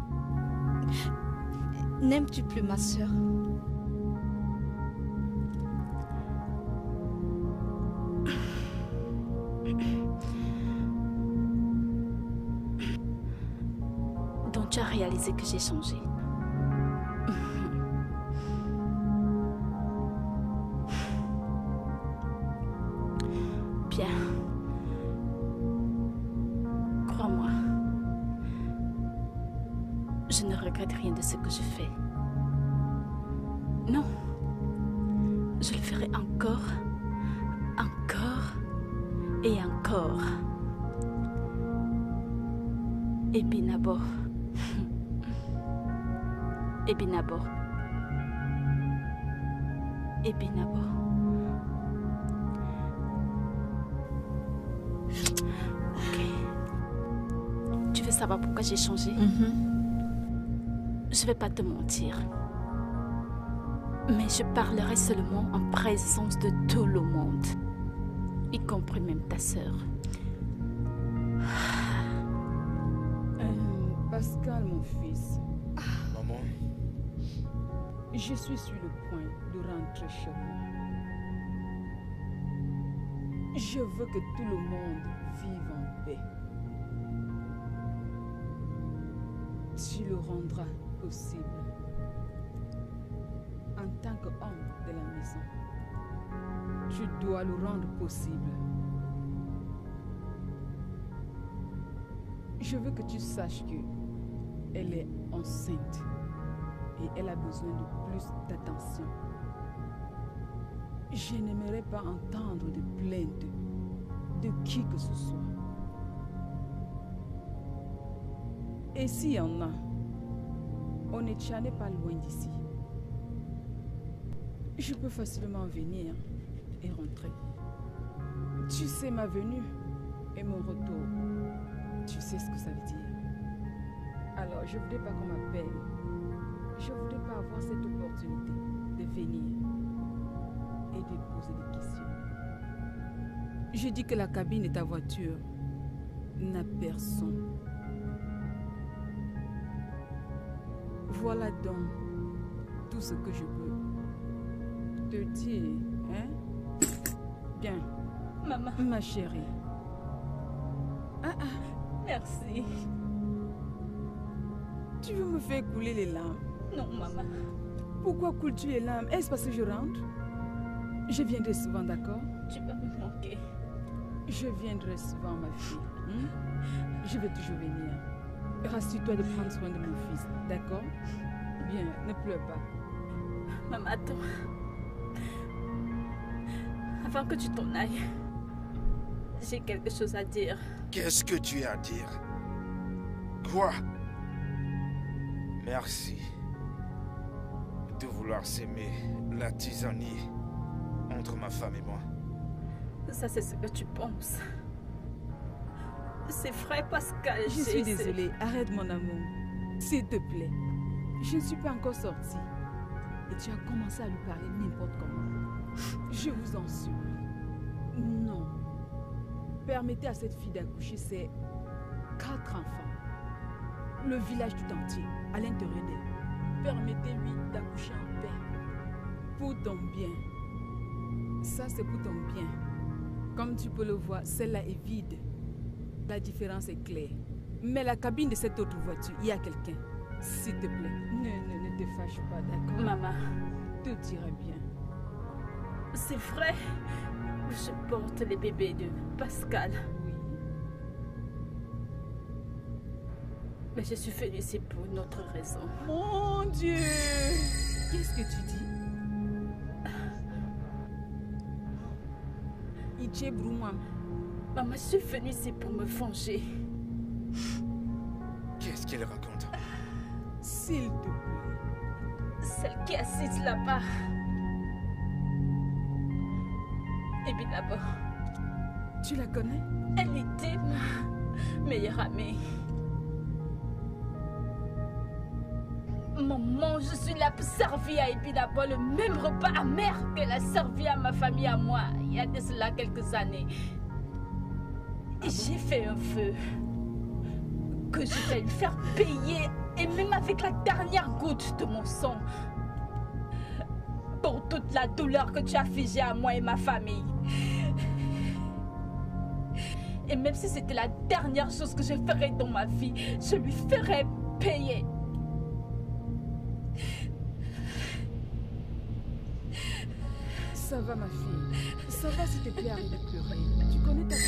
N'aimes-tu plus ma soeur? Donc tu as réalisé que j'ai changé. Bien. Crois-moi. Je ne regrette rien de ce que je fais. Non. Je le ferai encore, encore et encore. Ebinabo. Ebinabo. Ebinabo. Ok. Tu veux savoir pourquoi j'ai changé? Mm-hmm. Je vais pas te mentir. Mais je parlerai seulement en présence de tout le monde. Y compris même ta sœur. Euh, Pascal, mon fils. Maman, Je suis sur le point de rentrer chez moi. Je veux que tout le monde vive en paix. Tu le rendras possible. En tant qu'homme de la maison, tu dois le rendre possible. Je veux que tu saches que elle est enceinte et elle a besoin de plus d'attention. Je n'aimerais pas entendre de plaintes de qui que ce soit. Et s'il y en a, Onitsha n'est pas loin d'ici. Je peux facilement venir et rentrer. Tu sais ma venue et mon retour. Tu sais ce que ça veut dire. Alors, je ne voudrais pas qu'on m'appelle. Je ne voudrais pas avoir cette opportunité de venir et de poser des questions. Je dis que la cabine de ta voiture n'a personne. Voilà donc tout ce que je peux te dire, hein? Bien. Maman. Ma chérie. Ah ah. Merci. Tu veux me faire couler les larmes? Non, maman. Pourquoi coules-tu les larmes? Est-ce parce que je rentre? Je viendrai souvent, d'accord? Tu vas me manquer. Je viendrai souvent, ma fille. Hein? Je vais toujours venir. Rassure-toi de prendre soin de mon fils, d'accord? Bien, ne pleure pas. Maman, attends. Avant que tu t'en ailles, j'ai quelque chose à dire. qu'est-ce que tu as à dire? Quoi? Merci de vouloir s'aimer la tisanie entre ma femme et moi. Ça, c'est ce que tu penses. C'est vrai, Pascal. Je suis désolée. Arrête, mon amour. S'il te plaît. Je ne suis pas encore sortie. Et tu as commencé à lui parler n'importe comment. Je vous en supplie. Non. Permettez à cette fille d'accoucher ses quatre enfants. Le village tout entier, à l'intérieur d'elle. Permettez-lui d'accoucher en paix. Pour ton bien. Ça, c'est pour ton bien. Comme tu peux le voir, celle-là est vide. La différence est claire. Mais la cabine de cette autre voiture, il y a quelqu'un. S'il te plaît, ne, ne, ne te fâche pas, d'accord? Maman. Tout ira bien. C'est vrai. Je porte les bébés de Pascal. Oui. Mais je suis venue ici pour une autre raison. Mon Dieu! Qu'est-ce que tu dis? Iche Broumam. Maman, je suis venue ici pour me venger. Qu'est-ce qu'elle raconte? S'il te plaît. Celle qui est assise là-bas. Et bien d'abord. Tu la connais? Elle était ma meilleure amie. Maman, je suis là pour servir à Ebinabo le même repas amer qu'elle a servi à ma famille, à moi, il y a de cela quelques années. Et j'ai fait un feu que je vais lui faire payer, et même avec la dernière goutte de mon sang, pour toute la douleur que tu as infligée à moi et ma famille. Et même si c'était la dernière chose que je ferais dans ma vie, je lui ferais payer. Ça va, ma fille. Ça va, s'il te plaît, arrête de pleurer. Tu connais ta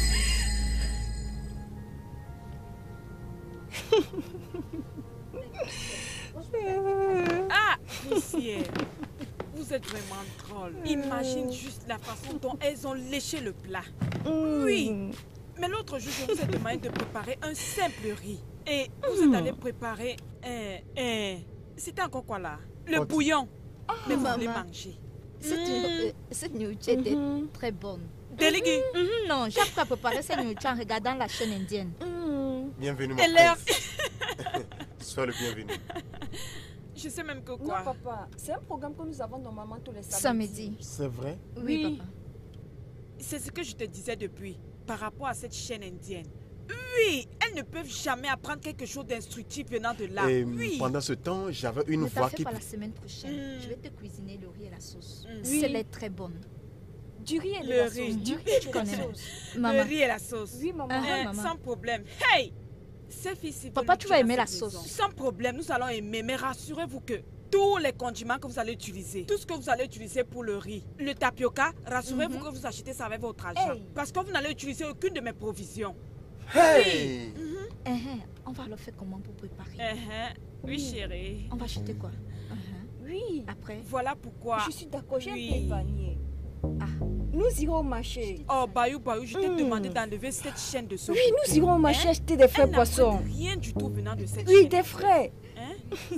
vie. Ah, poussière. Vous êtes vraiment drôle. Imagine juste la façon dont elles ont léché le plat. Oui. Mais l'autre jour, je vous ai demandé de préparer un simple riz. Et vous êtes allé préparer un... un... C'était encore quoi là? Le Oh, bouillon. Mais vous maman. voulez manger. Cette, euh, cette nourriture était très bonne. Délégué. Mhm, non, j'ai appris à préparer cette nourriture en regardant la chaîne indienne. Bienvenue, mon Et l'air. prince. Sois le bienvenu. Je sais même que Non, quoi. papa, c'est un programme que nous avons normalement tous les samedis. Samedi. C'est vrai? Oui, Oui. papa. C'est ce que je te disais depuis, par rapport à cette chaîne indienne. Oui, elles ne peuvent jamais apprendre quelque chose d'instructif venant de là. Et Oui. pendant ce temps, j'avais une Ne t'en voix fais qui... pas, la semaine prochaine. Mm. Je vais te cuisiner le riz et la sauce. Mm. Oui. C'est très bonne. Du riz et de Le la riz. sauce. Du riz Tu et de la connais. sauce. Le Maman, riz et la sauce. Oui, maman. Ah, Euh, maman. sans problème. Hey! Ces filles-ci Papa, veulent tu nous vas tuer aimer à la cette sauce. maison. Sans problème, nous allons aimer, mais rassurez-vous que tous les condiments que vous allez utiliser, tout ce que vous allez utiliser pour le riz, le tapioca, rassurez-vous que vous achetez ça avec votre argent. Hey. Parce que vous n'allez utiliser aucune de mes provisions. Hey! eh, eh, on va le faire comment pour préparer? Uh-huh. Oui, chérie. On va acheter quoi? Uh-huh. Oui. Après, Voilà pourquoi. Je suis d'accord, j'ai Oui. un peu épargné. Ah. Nous irons au marché. Oh, Bayou, Bayou, je t'ai Mm. demandé d'enlever cette chaîne de sauce. Oui, nous irons au marché acheter des frais Elle n'apprend poissons. rien du tout venant de cette Oui, chaîne. des frais. Hein?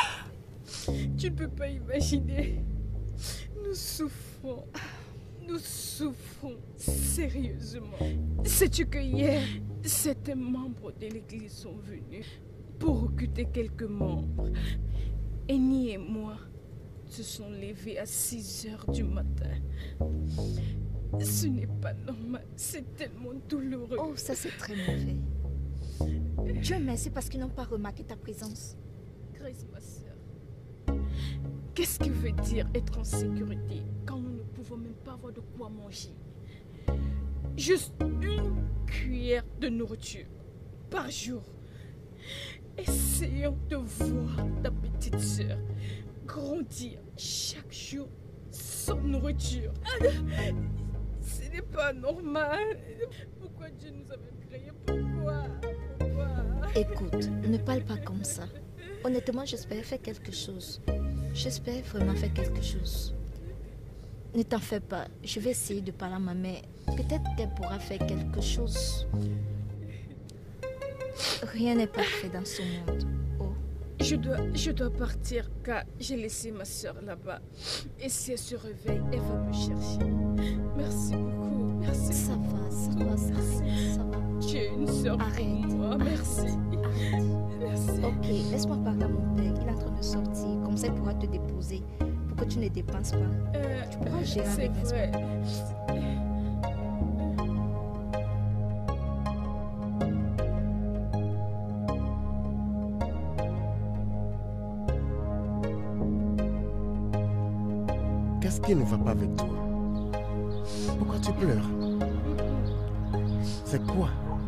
Tu ne peux pas imaginer. Nous souffrons. Nous souffrons sérieusement. Sais-tu que hier, certains membres de l'église sont venus pour recruter quelques membres. Eni et moi se sont levés à six heures du matin. Ce n'est pas normal. C'est tellement douloureux. oh, ça c'est très mauvais. Dieu merci parce qu'ils n'ont pas remarqué ta présence. Grace, ma soeur. Qu'est-ce que veut dire être en sécurité quand nous ne pouvons même pas avoir de quoi manger? Juste une cuillère de nourriture par jour. Essayons de voir ta petite soeur grandir chaque jour sans nourriture. Ce n'est pas normal. Pourquoi Dieu nous a même créés? Pourquoi? Pourquoi? Écoute, ne parle pas comme ça. Honnêtement, j'espère faire quelque chose. J'espère vraiment faire quelque chose. Ne t'en fais pas. Je vais essayer de parler à ma mère. Peut-être qu'elle pourra faire quelque chose. Rien n'est parfait dans ce monde. Oh, Je dois, je dois partir car j'ai laissé ma soeur là-bas. Et si elle se réveille, elle va me chercher. Merci beaucoup. Merci. ça va, ça va, ça va, ça va. Tu es une soeur pour Arrête. moi. Merci. Merci. Ok, laisse-moi parler à mon père. Il est en train de sortir. Comme ça, il pourra te déposer pour que tu ne dépenses pas. Euh, Tu pourras gérer c'est avec, n'est-ce pas? vrai. Qu'est-ce qui ne va pas avec toi? Pourquoi tu pleures? C'est quoi?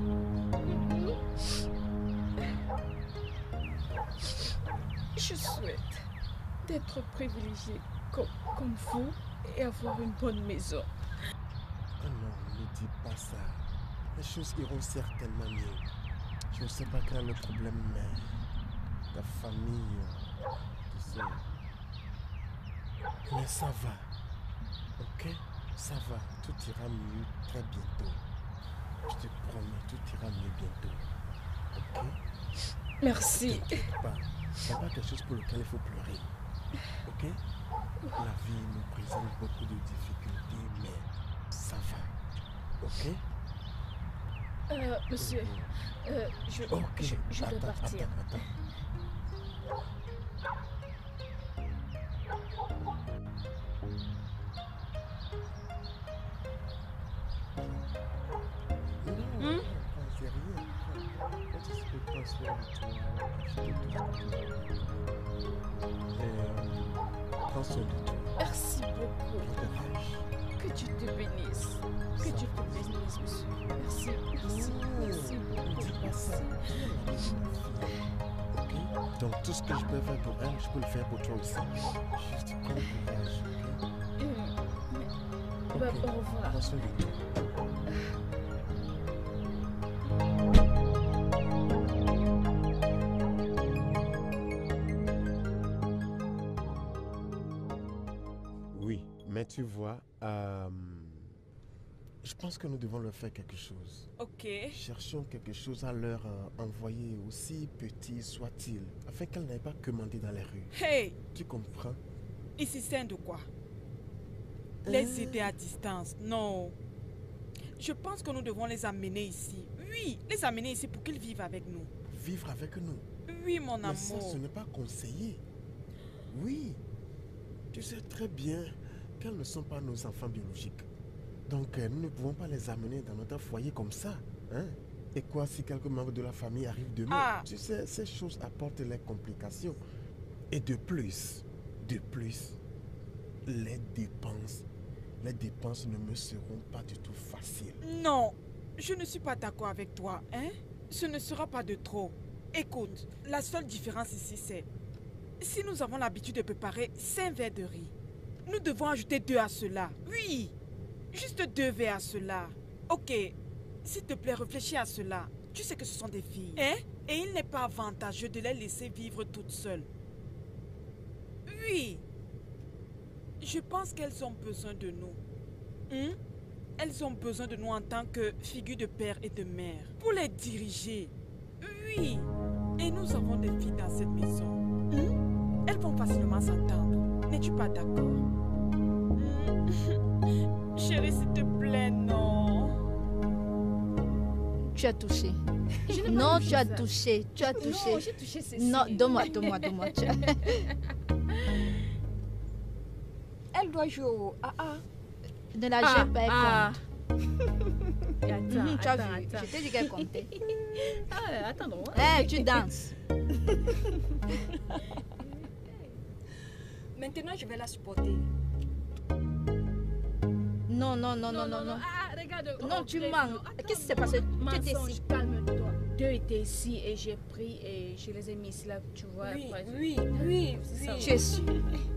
Je souhaite d'être privilégiée comme, comme vous et avoir une bonne maison. Oh non, ne dis pas ça. Les choses iront certainement mieux. Je ne sais pas quel est le problème, mais ta famille, euh, tu sais. Mais ça va. Ok? Ça va. Tout ira mieux très bientôt. Je te promets, tout ira mieux bientôt. Ok? Merci. Ne t'inquiète pas. Ce n'est pas quelque chose pour lequel il faut pleurer. Ok? La vie nous présente beaucoup de difficultés, mais ça va. Ok? Euh, monsieur, euh, je, Ok. je, je dois Attends, partir. attends, attends. Non, Hmm? non, c'est rien. Quand tu peux prendre soin de toi, acheter tout ce que tu veux. Et euh, prends soin de toi. Merci beaucoup. Bon courage. Que Dieu te bénisse. Que Dieu te bénisse, monsieur. Merci, merci, merci Ne beaucoup. dis pas ça. Merci. Ok? Donc tout ce que je peux faire pour elle, je peux le faire pour toi aussi. Juste prends courage, ok? Euh, mais- bah, Ok. au revoir. Prends soin de toi. Oui, mais tu vois, euh, Je pense que nous devons leur faire quelque chose. Ok. Cherchons quelque chose à leur euh, envoyer, aussi petit soit-il, afin qu'elles n'aient pas que mendier dans les rues. Hey! Tu comprends? Ici, c'est de quoi? Les aider à distance, non. Je pense que nous devons les amener ici. Oui, les amener ici pour qu'ils vivent avec nous. Vivre avec nous? Oui, mon Mais ça, amour. ce n'est pas conseillé. Oui. Tu sais très bien qu'elles ne sont pas nos enfants biologiques. Donc, euh, nous ne pouvons pas les amener dans notre foyer comme ça. Hein? Et quoi si quelques membres de la famille arrivent demain? Ah. Tu sais, ces choses apportent les complications. Et de plus, de plus, les dépenses, les dépenses ne me seront pas du tout faciles. Non, je ne suis pas d'accord avec toi, hein? Ce ne sera pas de trop. Écoute, la seule différence ici, c'est... Si nous avons l'habitude de préparer cinq verres de riz, nous devons ajouter deux à cela. Oui, juste deux verres à cela. Ok, s'il te plaît, réfléchis à cela. Tu sais que ce sont des filles, hein? Et il n'est pas avantageux de les laisser vivre toutes seules. Oui, je pense qu'elles ont besoin de nous. Hein? Elles ont besoin de nous en tant que figure de père et de mère. Pour les diriger. Oui. Et nous avons des filles dans cette maison. Hein? Elles vont facilement s'entendre. N'es-tu pas d'accord? Hein? Chérie, s'il te plaît, non. Tu as touché. Je n'ai pas Non, touché tu as ça. touché. Tu as Non, touché. j'ai touché Cécile. Non, donne-moi, donne-moi, donne-moi. Tu as- Elle doit jouer au A A. Ne la Ah, jette pas, elle ah. compte. Et attends, Mhm, tu as attends, vu. attends. Je t'ai dit qu'elle comptait. Ah, attends donc. Eh, tu danses. Maintenant, je vais la supporter. Non, non, non, non, non, non. Ah, regarde. Non, oh, tu bref, manques. non, attends, Qu'est-ce qui s'est passé? Tu étais Mensonge, ici. calme-toi. Deux étaient ici et j'ai pris et je les ai mis ici là, tu vois. Oui, après, je- oui, oui, C'est ça. oui. Tu es sûr?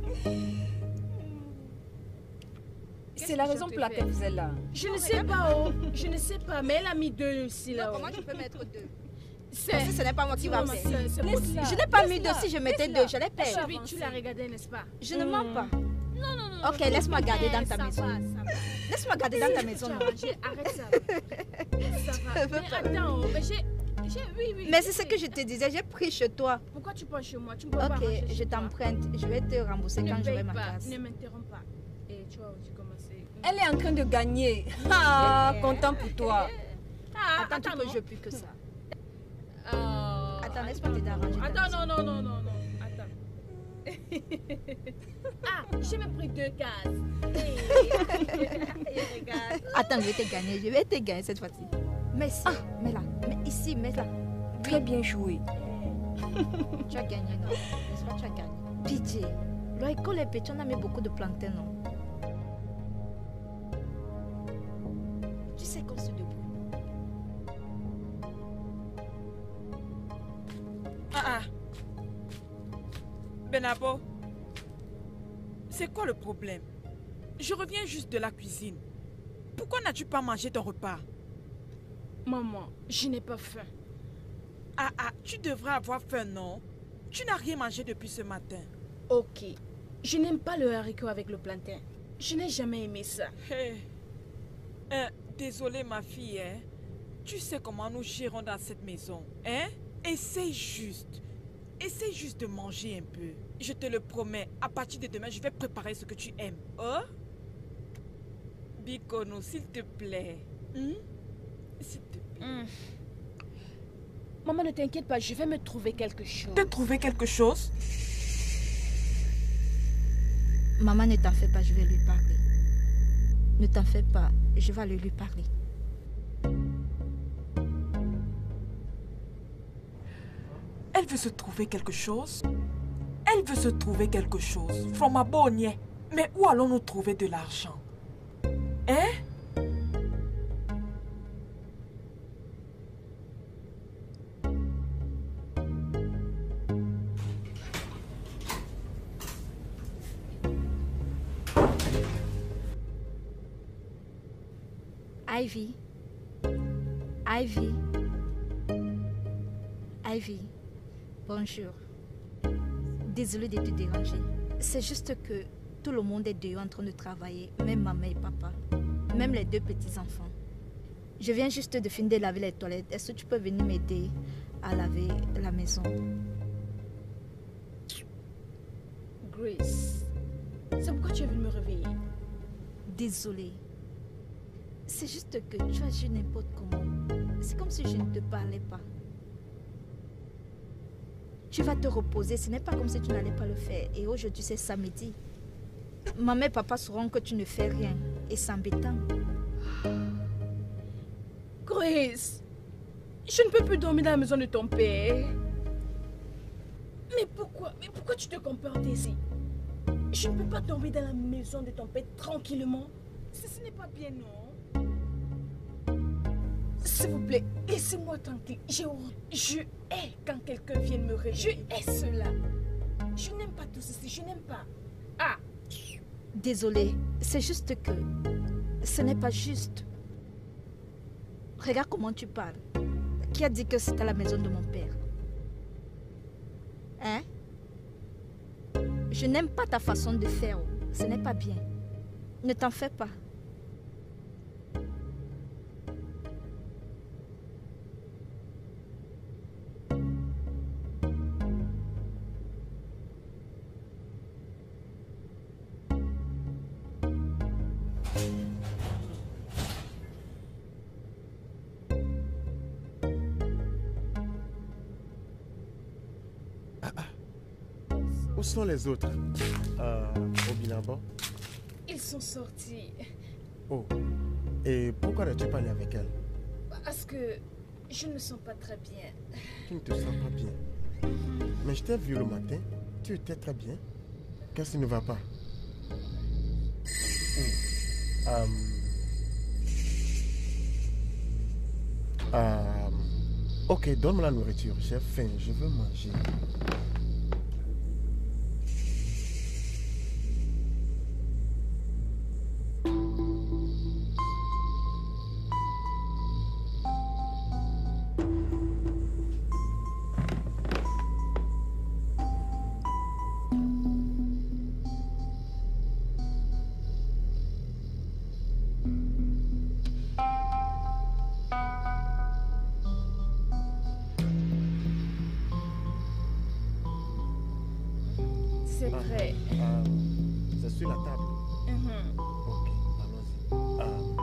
C'est la que je raison peux pour laquelle faire? vous êtes là. Je ne sais pas, oh. Je ne sais pas, mais elle a mis deux ici là. Non, oh. comment tu peux mettre deux? C'est. Parce que ce n'est pas moi qui va Non, mais faire. c'est- c'est Laisse-la. possible. Je n'ai pas mis Laisse-la. deux. Si je mettais Laisse-la. deux, j'allais perdre. Chérie, tu l'as regardé, n'est-ce pas? Je ne mens pas. Non, non, non. Ok, laisse-moi garder dans ta ça maison. Va, ça va. Laisse-moi garder dans ta Tu maison. as non. arrangé, arrête ça. Ça va. Je veux Mais pas. attends, oh, mais j'ai. j'ai- Oui, oui. Mais j'ai c'est ce pris. que je te disais, j'ai pris chez toi. Pourquoi tu prends chez moi? Tu ne peux pas Ok, ranger je chez toi. t'emprunte. Je vais te rembourser Ne quand j'aurai paye ma pas, classe. ne m'interromps pas. Et tu vas aussi commencer. Elle est en train de gagner. Ah, content pour toi. Ah, Attends, tu attends, peux non. jouer plus que ça. Oh, Attends, laisse-moi t'aider à ranger ta Attends, maison. non, non, non, non, non. Attends. Ah, j'ai même pris deux cases. Hey. Regarde. Attends, je vais te gagner. Je vais te gagner cette fois-ci. Mais ici, mets là. Mais ici, mets là. Très bien joué. Tu as gagné, non? N'est-ce pas, tu as gagné. Pitié. L'école est petite, on a mis beaucoup de plantains, non? Tu sais qu'on se débrouille. Ah ah. Benabo, c'est quoi le problème? Je reviens juste de la cuisine. Pourquoi n'as-tu pas mangé ton repas? Maman, je n'ai pas faim. Ah ah, tu devrais avoir faim, non? Tu n'as rien mangé depuis ce matin. Ok. Je n'aime pas le haricot avec le plantain. Je n'ai jamais aimé ça. Hey. Euh, désolée ma fille, hein? Tu sais comment nous gérons dans cette maison, hein? Essaye juste. Essaye juste de manger un peu. Je te le promets, à partir de demain, je vais préparer ce que tu aimes. Oh? Bikono, s'il te plaît. Hmm? S'il te plaît. Hmm. Maman, ne t'inquiète pas, je vais me trouver quelque chose. T'as trouvé quelque chose? Maman, ne t'en fais pas, je vais lui parler. Ne t'en fais pas, je vais aller lui parler. Elle veut se trouver quelque chose? Elle veut se trouver quelque chose. From a bonne. Mais où allons-nous trouver de l'argent? Hein? Ivy. Ivy. Ivy. Bonjour. Désolée de te déranger. C'est juste que tout le monde est dehors en train de travailler, même maman et papa. même les deux petits-enfants. Je viens juste de finir de laver les toilettes. Est-ce que tu peux venir m'aider à laver la maison? Grace, c'est pourquoi tu es venue me réveiller? Désolée. C'est juste que tu agis n'importe comment. C'est comme si je ne te parlais pas. Tu vas te reposer. Ce n'est pas comme si tu n'allais pas le faire. Et aujourd'hui, c'est samedi. Maman et papa sauront que tu ne fais rien. Et c'est embêtant. Grace, je ne peux plus dormir dans la maison de ton père. Mais pourquoi, mais pourquoi tu te comportes ainsi? Je ne peux pas dormir dans la maison de ton père tranquillement. Ce, ce n'est pas bien, non? S'il vous plaît, laissez-moi tranquille. Je, je hais quand quelqu'un vient me réveiller. Je hais cela. Je n'aime pas tout ceci, je n'aime pas. Ah! Désolée, c'est juste que ce n'est pas juste. Regarde comment tu parles. Qui a dit que c'était la maison de mon père? Hein? Je n'aime pas ta façon de faire. Ce n'est pas bien. Ne t'en fais pas. Où sont les autres? Euh, au Binabo? Ils sont sortis. Oh. Et pourquoi n'as-tu pas allé avec elle? Parce que je ne me sens pas très bien. Tu ne te sens pas bien. Mais je t'ai vu le matin. Tu étais très bien. Qu'est-ce qui ne va pas? Oh. Euh... Euh... Ok, donne-moi la nourriture. J'ai faim, je veux manger. C'est vrai. Euh, c'est sur la table. Mhm. Ok, allons-y.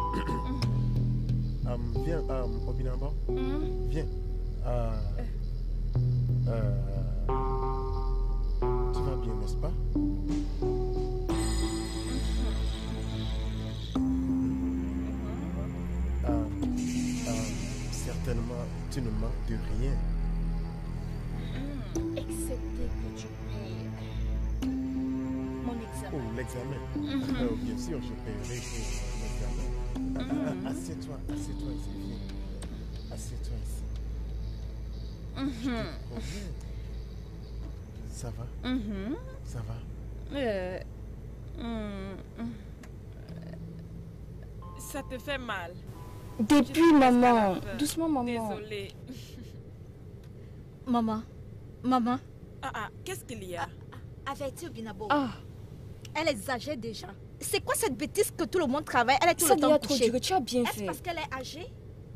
Euh, euh, viens, euh, Obinabo. Mhm. Viens. Euh, euh, tu vas bien, n'est-ce pas? Euh, euh, certainement, tu ne manques de rien. Mhm. Excepté que tu payes mon examen. Oh, l'examen. Mhm. Euh, bien sûr, je paierai pour l'examen. Mhm. Euh, Assieds-toi, assieds-toi ici, viens. Assieds-toi ici. Mhm. Oh, viens. Ça va? Mhm. Ça va? Euh, mm, Ça te fait mal. Depuis, Je sais maman. qu'elle a peur. Doucement, maman. Désolée. Maman, maman, Ah ah, qu'est-ce qu'il y a? avertis Binabo. Ah, Elle exagère déjà. C'est quoi cette bêtise que tout le monde travaille? Elle est tout ça le temps déjà trop couchée. dur. Tu as bien Est-ce fait. parce qu'elle est âgée?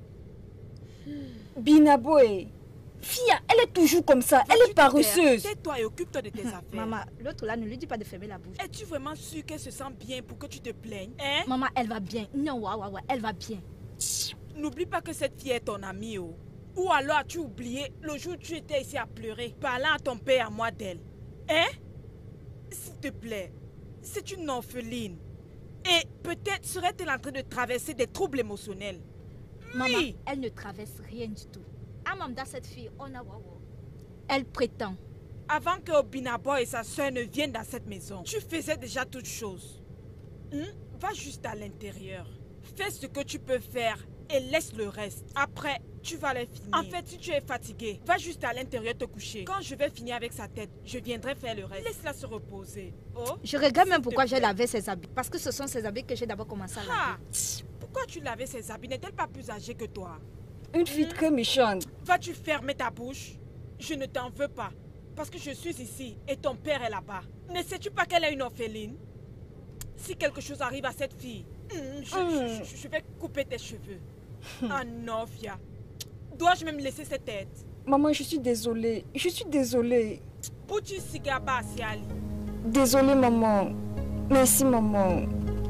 Binaboé. Fia, elle est toujours comme ça. Elle Vas-tu est te taire? paresseuse. Tais-toi et occupe-toi de tes affaires. Maman, l'autre là, ne lui dis pas de fermer la bouche. Es-tu vraiment sûre qu'elle se sent bien pour que tu te plaignes? Hein? Maman, elle va bien. Non, ouais, ouais, ouais, elle va bien. N'oublie pas que cette fille est ton amie, oh. Ou alors as-tu oublié le jour où tu étais ici à pleurer, parlant à ton père et à moi d'elle? Hein? S'il te plaît, c'est une orpheline. Et peut-être serait-elle en train de traverser des troubles émotionnels. Maman, Oui. elle ne traverse rien du tout. Amamda, cette fille, on a wawa. Elle prétend. Avant que Obinabo et sa soeur ne viennent dans cette maison, tu faisais déjà toutes choses. Hein? Va juste à l'intérieur. Fais ce que tu peux faire et laisse le reste. Après, tu vas les finir. En fait, si tu es fatigué, va juste à l'intérieur te coucher. Quand je vais finir avec sa tête, je viendrai faire le reste. Laisse-la se reposer. Oh? Je regrette même S'il pourquoi te j'ai plaît. lavé ses habits. Parce que ce sont ses habits que j'ai d'abord commencé à laver. Ah! Pourquoi tu lavais ses habits? N'est-elle pas plus âgée que toi? Une fille très méchante. Vas-tu fermer ta bouche? Je ne t'en veux pas. Parce que je suis ici et ton père est là-bas. Ne sais-tu pas qu'elle est une orpheline? Si quelque chose arrive à cette fille, Je, je- je- je vais couper tes cheveux. Ah non, Fia. Dois-je même laisser cette tête? Maman, je suis désolée. Je suis désolée. Bouti Sigaba Asiali. Désolée, maman. Merci, maman.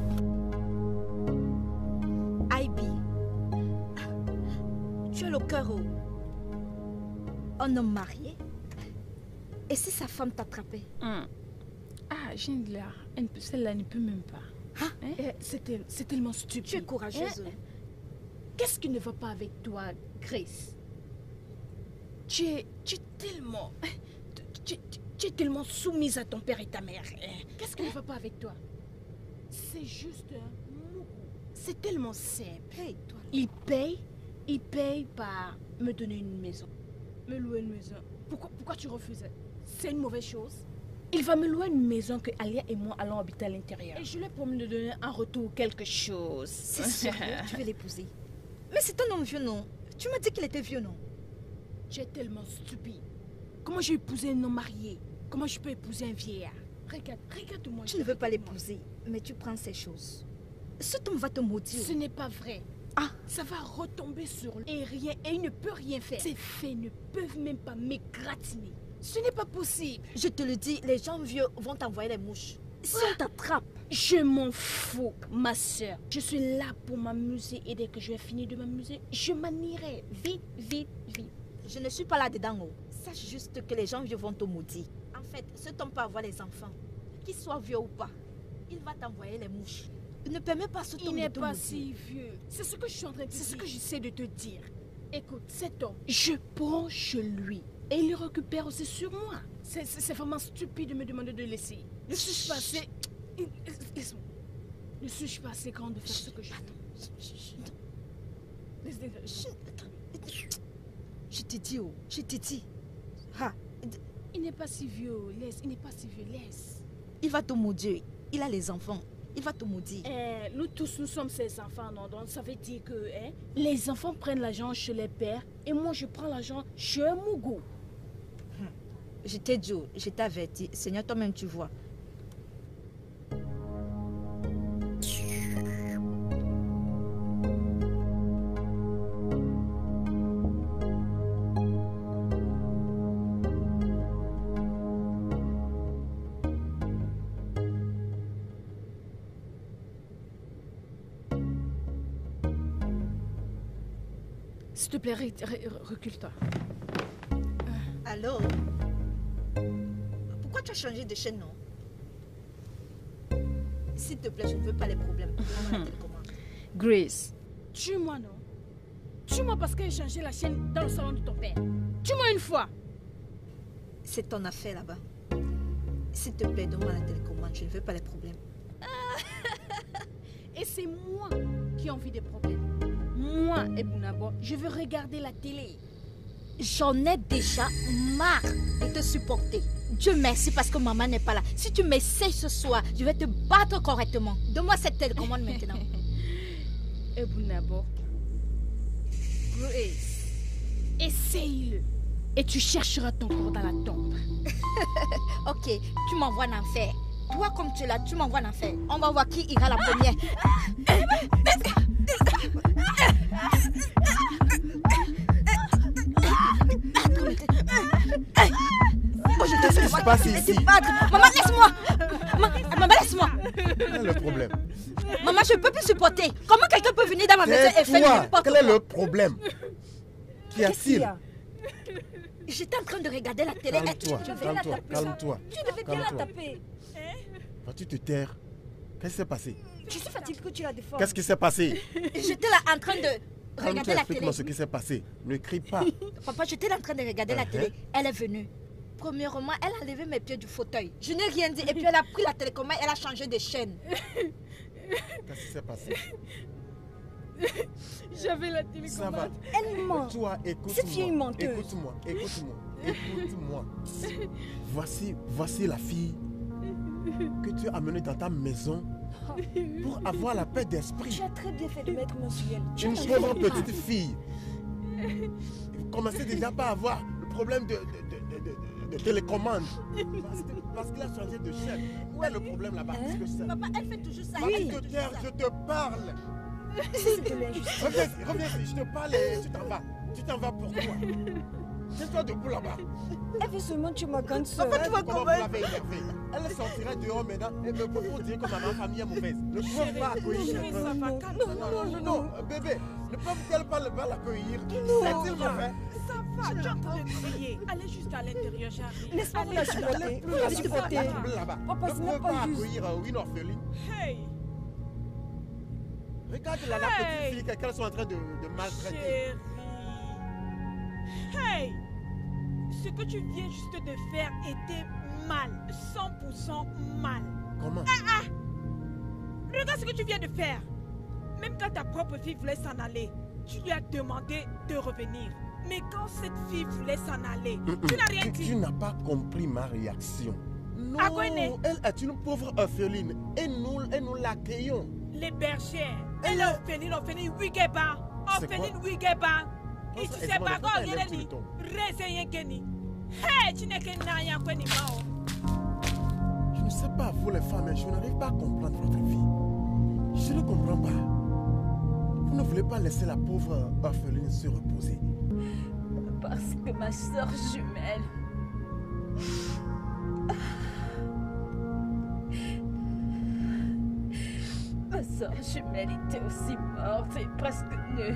Ivy, tu as le cœur au... un homme marié. Et si sa femme t'attrapait? Hum. Ah, Schindler, elle ne peut- celle-là ne peut même pas. Hein? Eh, C'est tel- c'est tellement stupide. Tu es courageuse. Eh, Qu'est-ce qui ne va pas avec toi, Grace? Tu es, tu es tellement... Tu, tu- tu es tellement soumise à ton père et ta mère. eh. Qu'est-ce qui ne va pas avec toi? C'est juste un mou. C'est tellement simple. Hey, toi. Il paye, il paye par me donner une maison. Me louer une maison. Pourquoi, pourquoi tu refusais? C'est une mauvaise chose. Il va me louer une maison que Alia et moi allons habiter à l'intérieur. Et je lui ai promis de donner en retour quelque chose. C'est sérieux, tu veux l'épouser? Mais c'est un homme vieux, non? Tu m'as dit qu'il était vieux, non? Tu es tellement stupide. Comment j'ai épousé un homme marié? Comment je peux épouser un vieillard? Regarde, regarde-moi. Tu ne veux pas l'épouser, mais tu prends ces choses. Cet homme va te maudire. Ce n'est pas vrai. Ah, Ça va retomber sur lui. Et rien, et il ne peut rien faire. Ces faits ne peuvent même pas m'égratigner. Ce n'est pas possible. je te le dis, les gens vieux vont t'envoyer les mouches. Si on t'attrape, Je m'en fous, ma soeur. Je suis là pour m'amuser et dès que je vais finir de m'amuser, je m'en irai. Vite, vite, vite. je ne suis pas là-dedans. Oh. Sache juste que les gens vieux vont te maudire. En fait, cet homme peut avoir les enfants. Qu'il soit vieux ou pas, il va t'envoyer les mouches. Ne permets pas à cet Il homme de n'est te pas maudire. si vieux. C'est ce que je suis en train de C'est ce que j'essaie de te dire. Écoute, cet homme, je prends chez lui et il le récupère aussi sur moi. C'est c'est- c'est vraiment stupide de me demander de laisser. Ne suis-je pas assez... Laisse-moi. Ne suis-je pas assez grande de faire ce que je veux? Laisse- laisse- Je te dis, oh, je te dis. Ah, d- Il n'est pas si vieux, laisse. Il n'est pas si vieux, laisse. il va te maudire. Il a les enfants. Il va te maudire. Eh, nous tous, nous sommes ses enfants, non? Donc ça veut dire que hein, les enfants prennent l'argent chez les pères et moi je prends l'argent chez un Mougou. Je t'ai dit, oh, je t'ai averti. Seigneur, toi-même, tu vois. S'il te plaît, ré- ré- recule-toi. Allô? Pourquoi tu as changé de chaîne, non? S'il te plaît, je ne veux pas les problèmes. Prends-moi la télécommande. Grace, tue-moi, non? Tue-moi parce que j'ai changé la chaîne dans le salon de ton père. Tue-moi une fois. C'est ton affaire là-bas. S'il te plaît, donne-moi la télécommande. Je ne veux pas les problèmes. Et c'est moi qui ai envie des problèmes. Moi, Ebunabo, je veux regarder la télé. J'en ai déjà marre de te supporter. Dieu merci parce que maman n'est pas là. Si tu m'essayes ce soir, je vais te battre correctement. Donne-moi cette télécommande maintenant. Ebunabo, Grace, essaye-le. Et tu chercheras ton corps dans la tombe. Ok, tu m'envoies en enfer. Toi, comme tu es là, tu m'envoies en enfer. On va voir qui ira la première. Oh, je te Qu'est-ce qui se passe je vais te ici? battre. Maman, laisse-moi. Ma- Maman, laisse-moi. Quel est le problème? Maman, je ne peux plus supporter. Comment quelqu'un peut venir dans ma maison et faire Tais-toi! n'importe Quel quoi? est le problème? Qu'y Qu'est-ce qu'il y a-t-il? a? J'étais en train de regarder la télé. Calme-toi, Tu devais calme-toi, la taper. calme-toi. Tu devais bien la Calme-toi. taper. Vas-tu te taire? Qu'est-ce qui s'est passé? Tu sais, fatigué que tu la défends. Qu'est-ce qui s'est passé? J'étais là en train de regarder Calme-toi, la télé. explique-moi ce qui s'est passé. Ne crie pas. Papa, j'étais là en train de regarder la Uh-huh. télé. Elle est venue. Premièrement, elle a levé mes pieds du fauteuil. Je n'ai rien dit. Et puis elle a pris la télécommande, elle a changé de chaîne. Qu'est-ce qui s'est passé? J'avais la Ça va. télécommande. Elle ment. Toi, écoute-moi. Cette fille est menteuse. Écoute-moi, écoute-moi, écoute-moi. Voici, voici la fille que tu as amenée dans ta maison pour avoir la paix d'esprit. Tu as très bien fait de mettre mon sur elle. Une pauvre petite fille. Vous commencez déjà pas à avoir le problème de, de, de, de, de- de télécommande. Parce que- Parce qu'il a changé de chef. Où est le problème là-bas? Qu'est-ce que c'est? Papa, elle fait toujours ça. Maman, elle je fait te toujours taire, ça. je te parle. C'est de l'injustice. Reviens ici, reviens ici, je te parle et tu t'en vas. Tu t'en vas pour toi. Tiens-toi debout là-bas. Elle veut seulement tuer ma grande soeur. Papa, tu vas comment vous l'avez énervée? Elle sortirait dehors maintenant et me propose de dire que ma famille est mauvaise. Ne pouvez pas accueillir. Chérie, ça va, calme-toi. Non, non, non, non, bébé, ne peuvent-elle pas le- pas l'accueillir? C'est-il mauvais? Ça va, tu es en train de crier. Allez juste à l'intérieur, j'arrive. Laisse-moi Allez, la juste à supporter. l'intérieur. Plus la supporter. Là-bas. Papa, Ne c'est pouvez même pas pas juste. accueillir euh, une orpheline. Hey, Regarde là, la Hey. petite fille qu'elles sont en train de, de maltraiter. chérie. Hey, ce que tu viens juste de faire était mal, cent pour cent mal. Comment? Ah ah! Regarde ce que tu viens de faire. Même quand ta propre fille voulait s'en aller, tu lui as demandé de revenir. Mais quand cette fille voulait s'en aller, tu n'as rien Tu, dit. tu n'as pas compris ma réaction. Non, À quoi elle est? elle est une pauvre orpheline et nous, et nous l'accueillons. Les bergères, Elle elle est- est orpheline, orpheline, Wigeba. C'est quoi? Orpheline, Wigeba. Et Comment tu ça, sais Esmond, pas pourquoi quoi, elle il lève est tout le dit. ton? Réseigne Kenny. Hey, tu n'es qu'un naïa, quoi, ni mao. Je ne sais pas, vous les femmes, mais je n'arrive pas à comprendre votre vie. Je ne comprends pas. Vous ne voulez pas laisser la pauvre orpheline se reposer. Parce que ma soeur jumelle. Ma soeur jumelle était aussi morte et presque nue.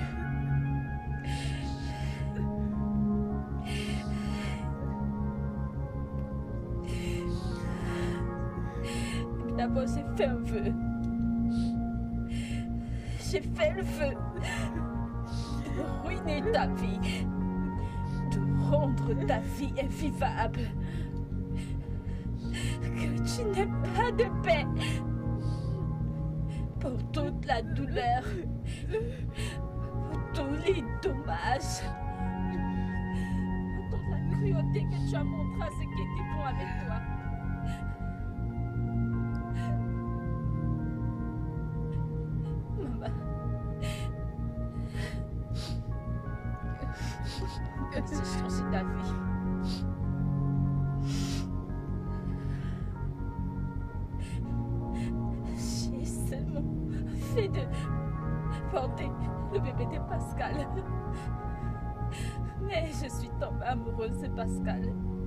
Et puis d'abord, j'ai fait un vœu. J'ai fait le feu de ruiner ta vie, de rendre ta vie invivable, que tu n'aies pas de paix pour toute la douleur, pour tous les dommages, pour toute la cruauté que tu as montré à ceux qui étaient bons avec toi. Maman, que j'ai changé ta vie. J'ai seulement fait de porter le bébé de Pascal. Mais je suis tombée amoureuse de Pascal.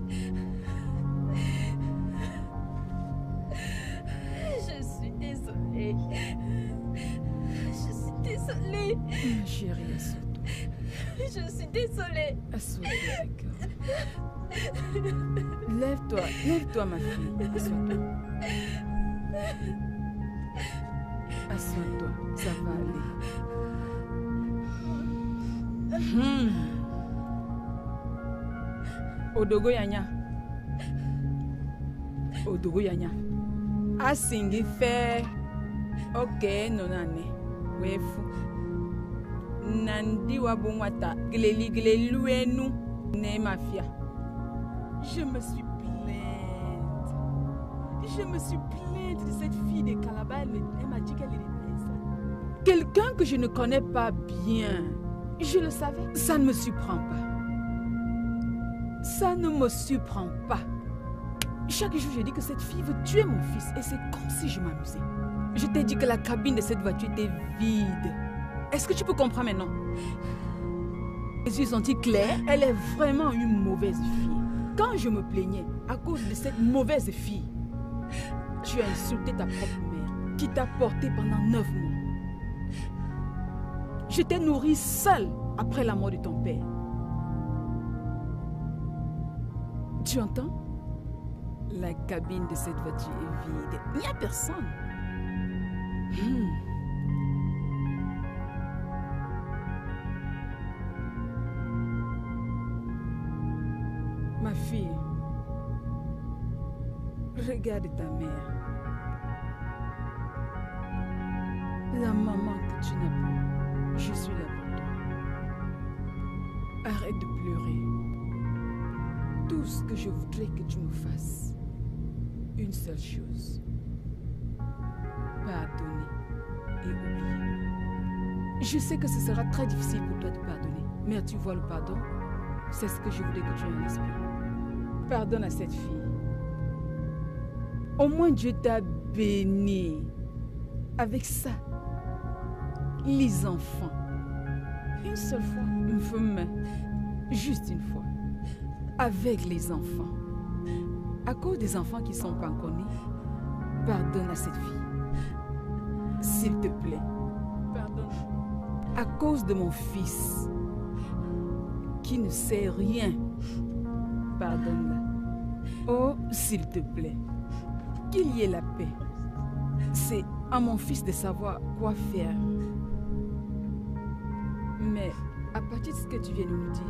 Je suis désolée. Je suis désolée. Ma chérie, assois-toi. Je suis désolée. Assois-toi, d'accord. Lève-toi, lève-toi, ma fille. Assois-toi. Assois-toi, ça va aller. Hmm. Odogo Yanya. Odogo Yanya. Asingi fe. Ok, nonane. Wefu. Nandi wabungwata. Gleli gleluenu. Ne mafia. Je me suis plainte. Je me suis plainte de cette fille de Calabar. Elle me- elle m'a dit qu'elle était niaise. Quelqu'un que je ne connais pas bien. Je le savais. Ça ne me surprend pas. Ça ne me surprend pas. Chaque jour, je dis que cette fille veut tuer mon fils et c'est comme si je m'amusais. Je t'ai dit que la cabine de cette voiture était vide. Est-ce que tu peux comprendre maintenant? Je suis sentie claire. Elle est vraiment une mauvaise fille. Quand je me plaignais à cause de cette mauvaise fille, tu as insulté ta propre mère qui t'a porté pendant neuf mois. Je t'ai nourrie seule après la mort de ton père. Tu entends? La cabine de cette voiture est vide. Il n'y a personne. Hmm. Ma fille, regarde ta mère. La maman que tu n'as plus, je suis là pour toi. Arrête de pleurer. Tout ce que je voudrais que tu me fasses, une seule chose. Pardonner et oublier. Je sais que ce sera très difficile pour toi de pardonner, mais tu vois le pardon, c'est ce que je voulais que tu aies en esprit. Pardonne à cette fille. Au moins Dieu t'a béni. Avec ça, les enfants. Une seule fois. Une fois, juste une fois. Avec les enfants. À cause des enfants qui ne sont pas connus, pardonne à cette fille. S'il te plaît. Pardonne. À cause de mon fils, qui ne sait rien, pardonne-la. Oh, s'il te plaît, qu'il y ait la paix. C'est à mon fils de savoir quoi faire. Mais à partir de ce que tu viens de nous dire,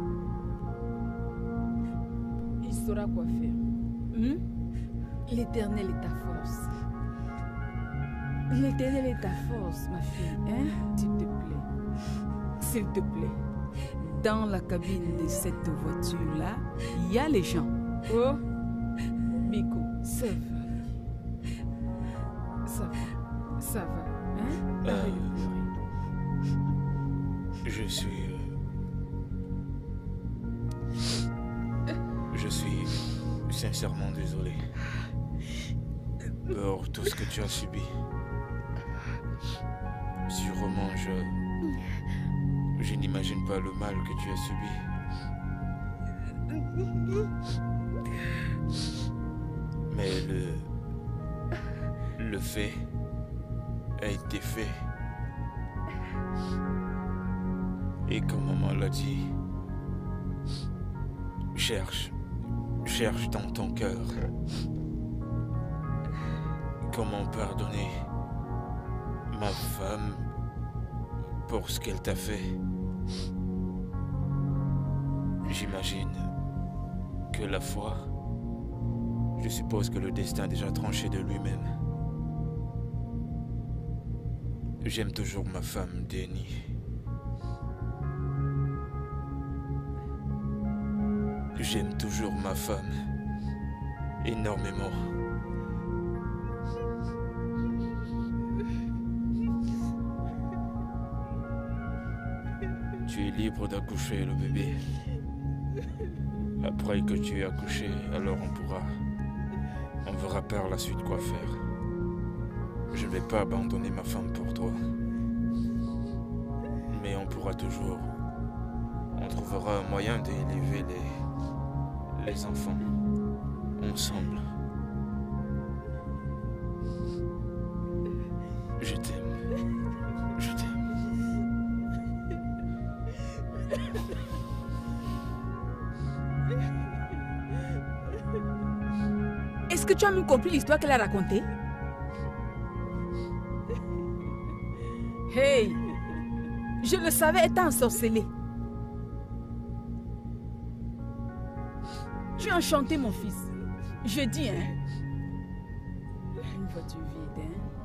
il saura quoi faire. Hmm? L'Éternel est ta force. L'Éternel est ta force, ma fille. Hein? S'il te plaît. S'il te plaît. Dans la cabine de cette voiture-là, il y a les gens. Oh, Biko, ça va. Ça va. Ça va. Hein? Arrête de pleurer. Je suis... euh, Je suis sincèrement désolé pour tout ce que tu as subi. Sûrement, je... Je n'imagine pas le mal que tu as subi. Mais le... Le fait a été fait. Et comme maman l'a dit, cherche, cherche dans ton cœur comment pardonner ma femme pour ce qu'elle t'a fait. J'imagine que la foi, je suppose que le destin a déjà tranché de lui-même. J'aime toujours ma femme, Denny. J'aime toujours ma femme énormément. Tu es libre d'accoucher le bébé. Après que tu aies accouché, alors on pourra... On verra par la suite quoi faire. Je ne vais pas abandonner ma femme pour toi. Mais on pourra toujours... On trouvera un moyen d'élever les... les enfants. Ensemble. Je t'aime. Je t'aime. Est-ce que tu as même compris l'histoire qu'elle a racontée? Hey! Je le savais, elle t'a ensorcelé. Tu as enchanté mon fils. Je dis, hein? Une voiture vide, hein?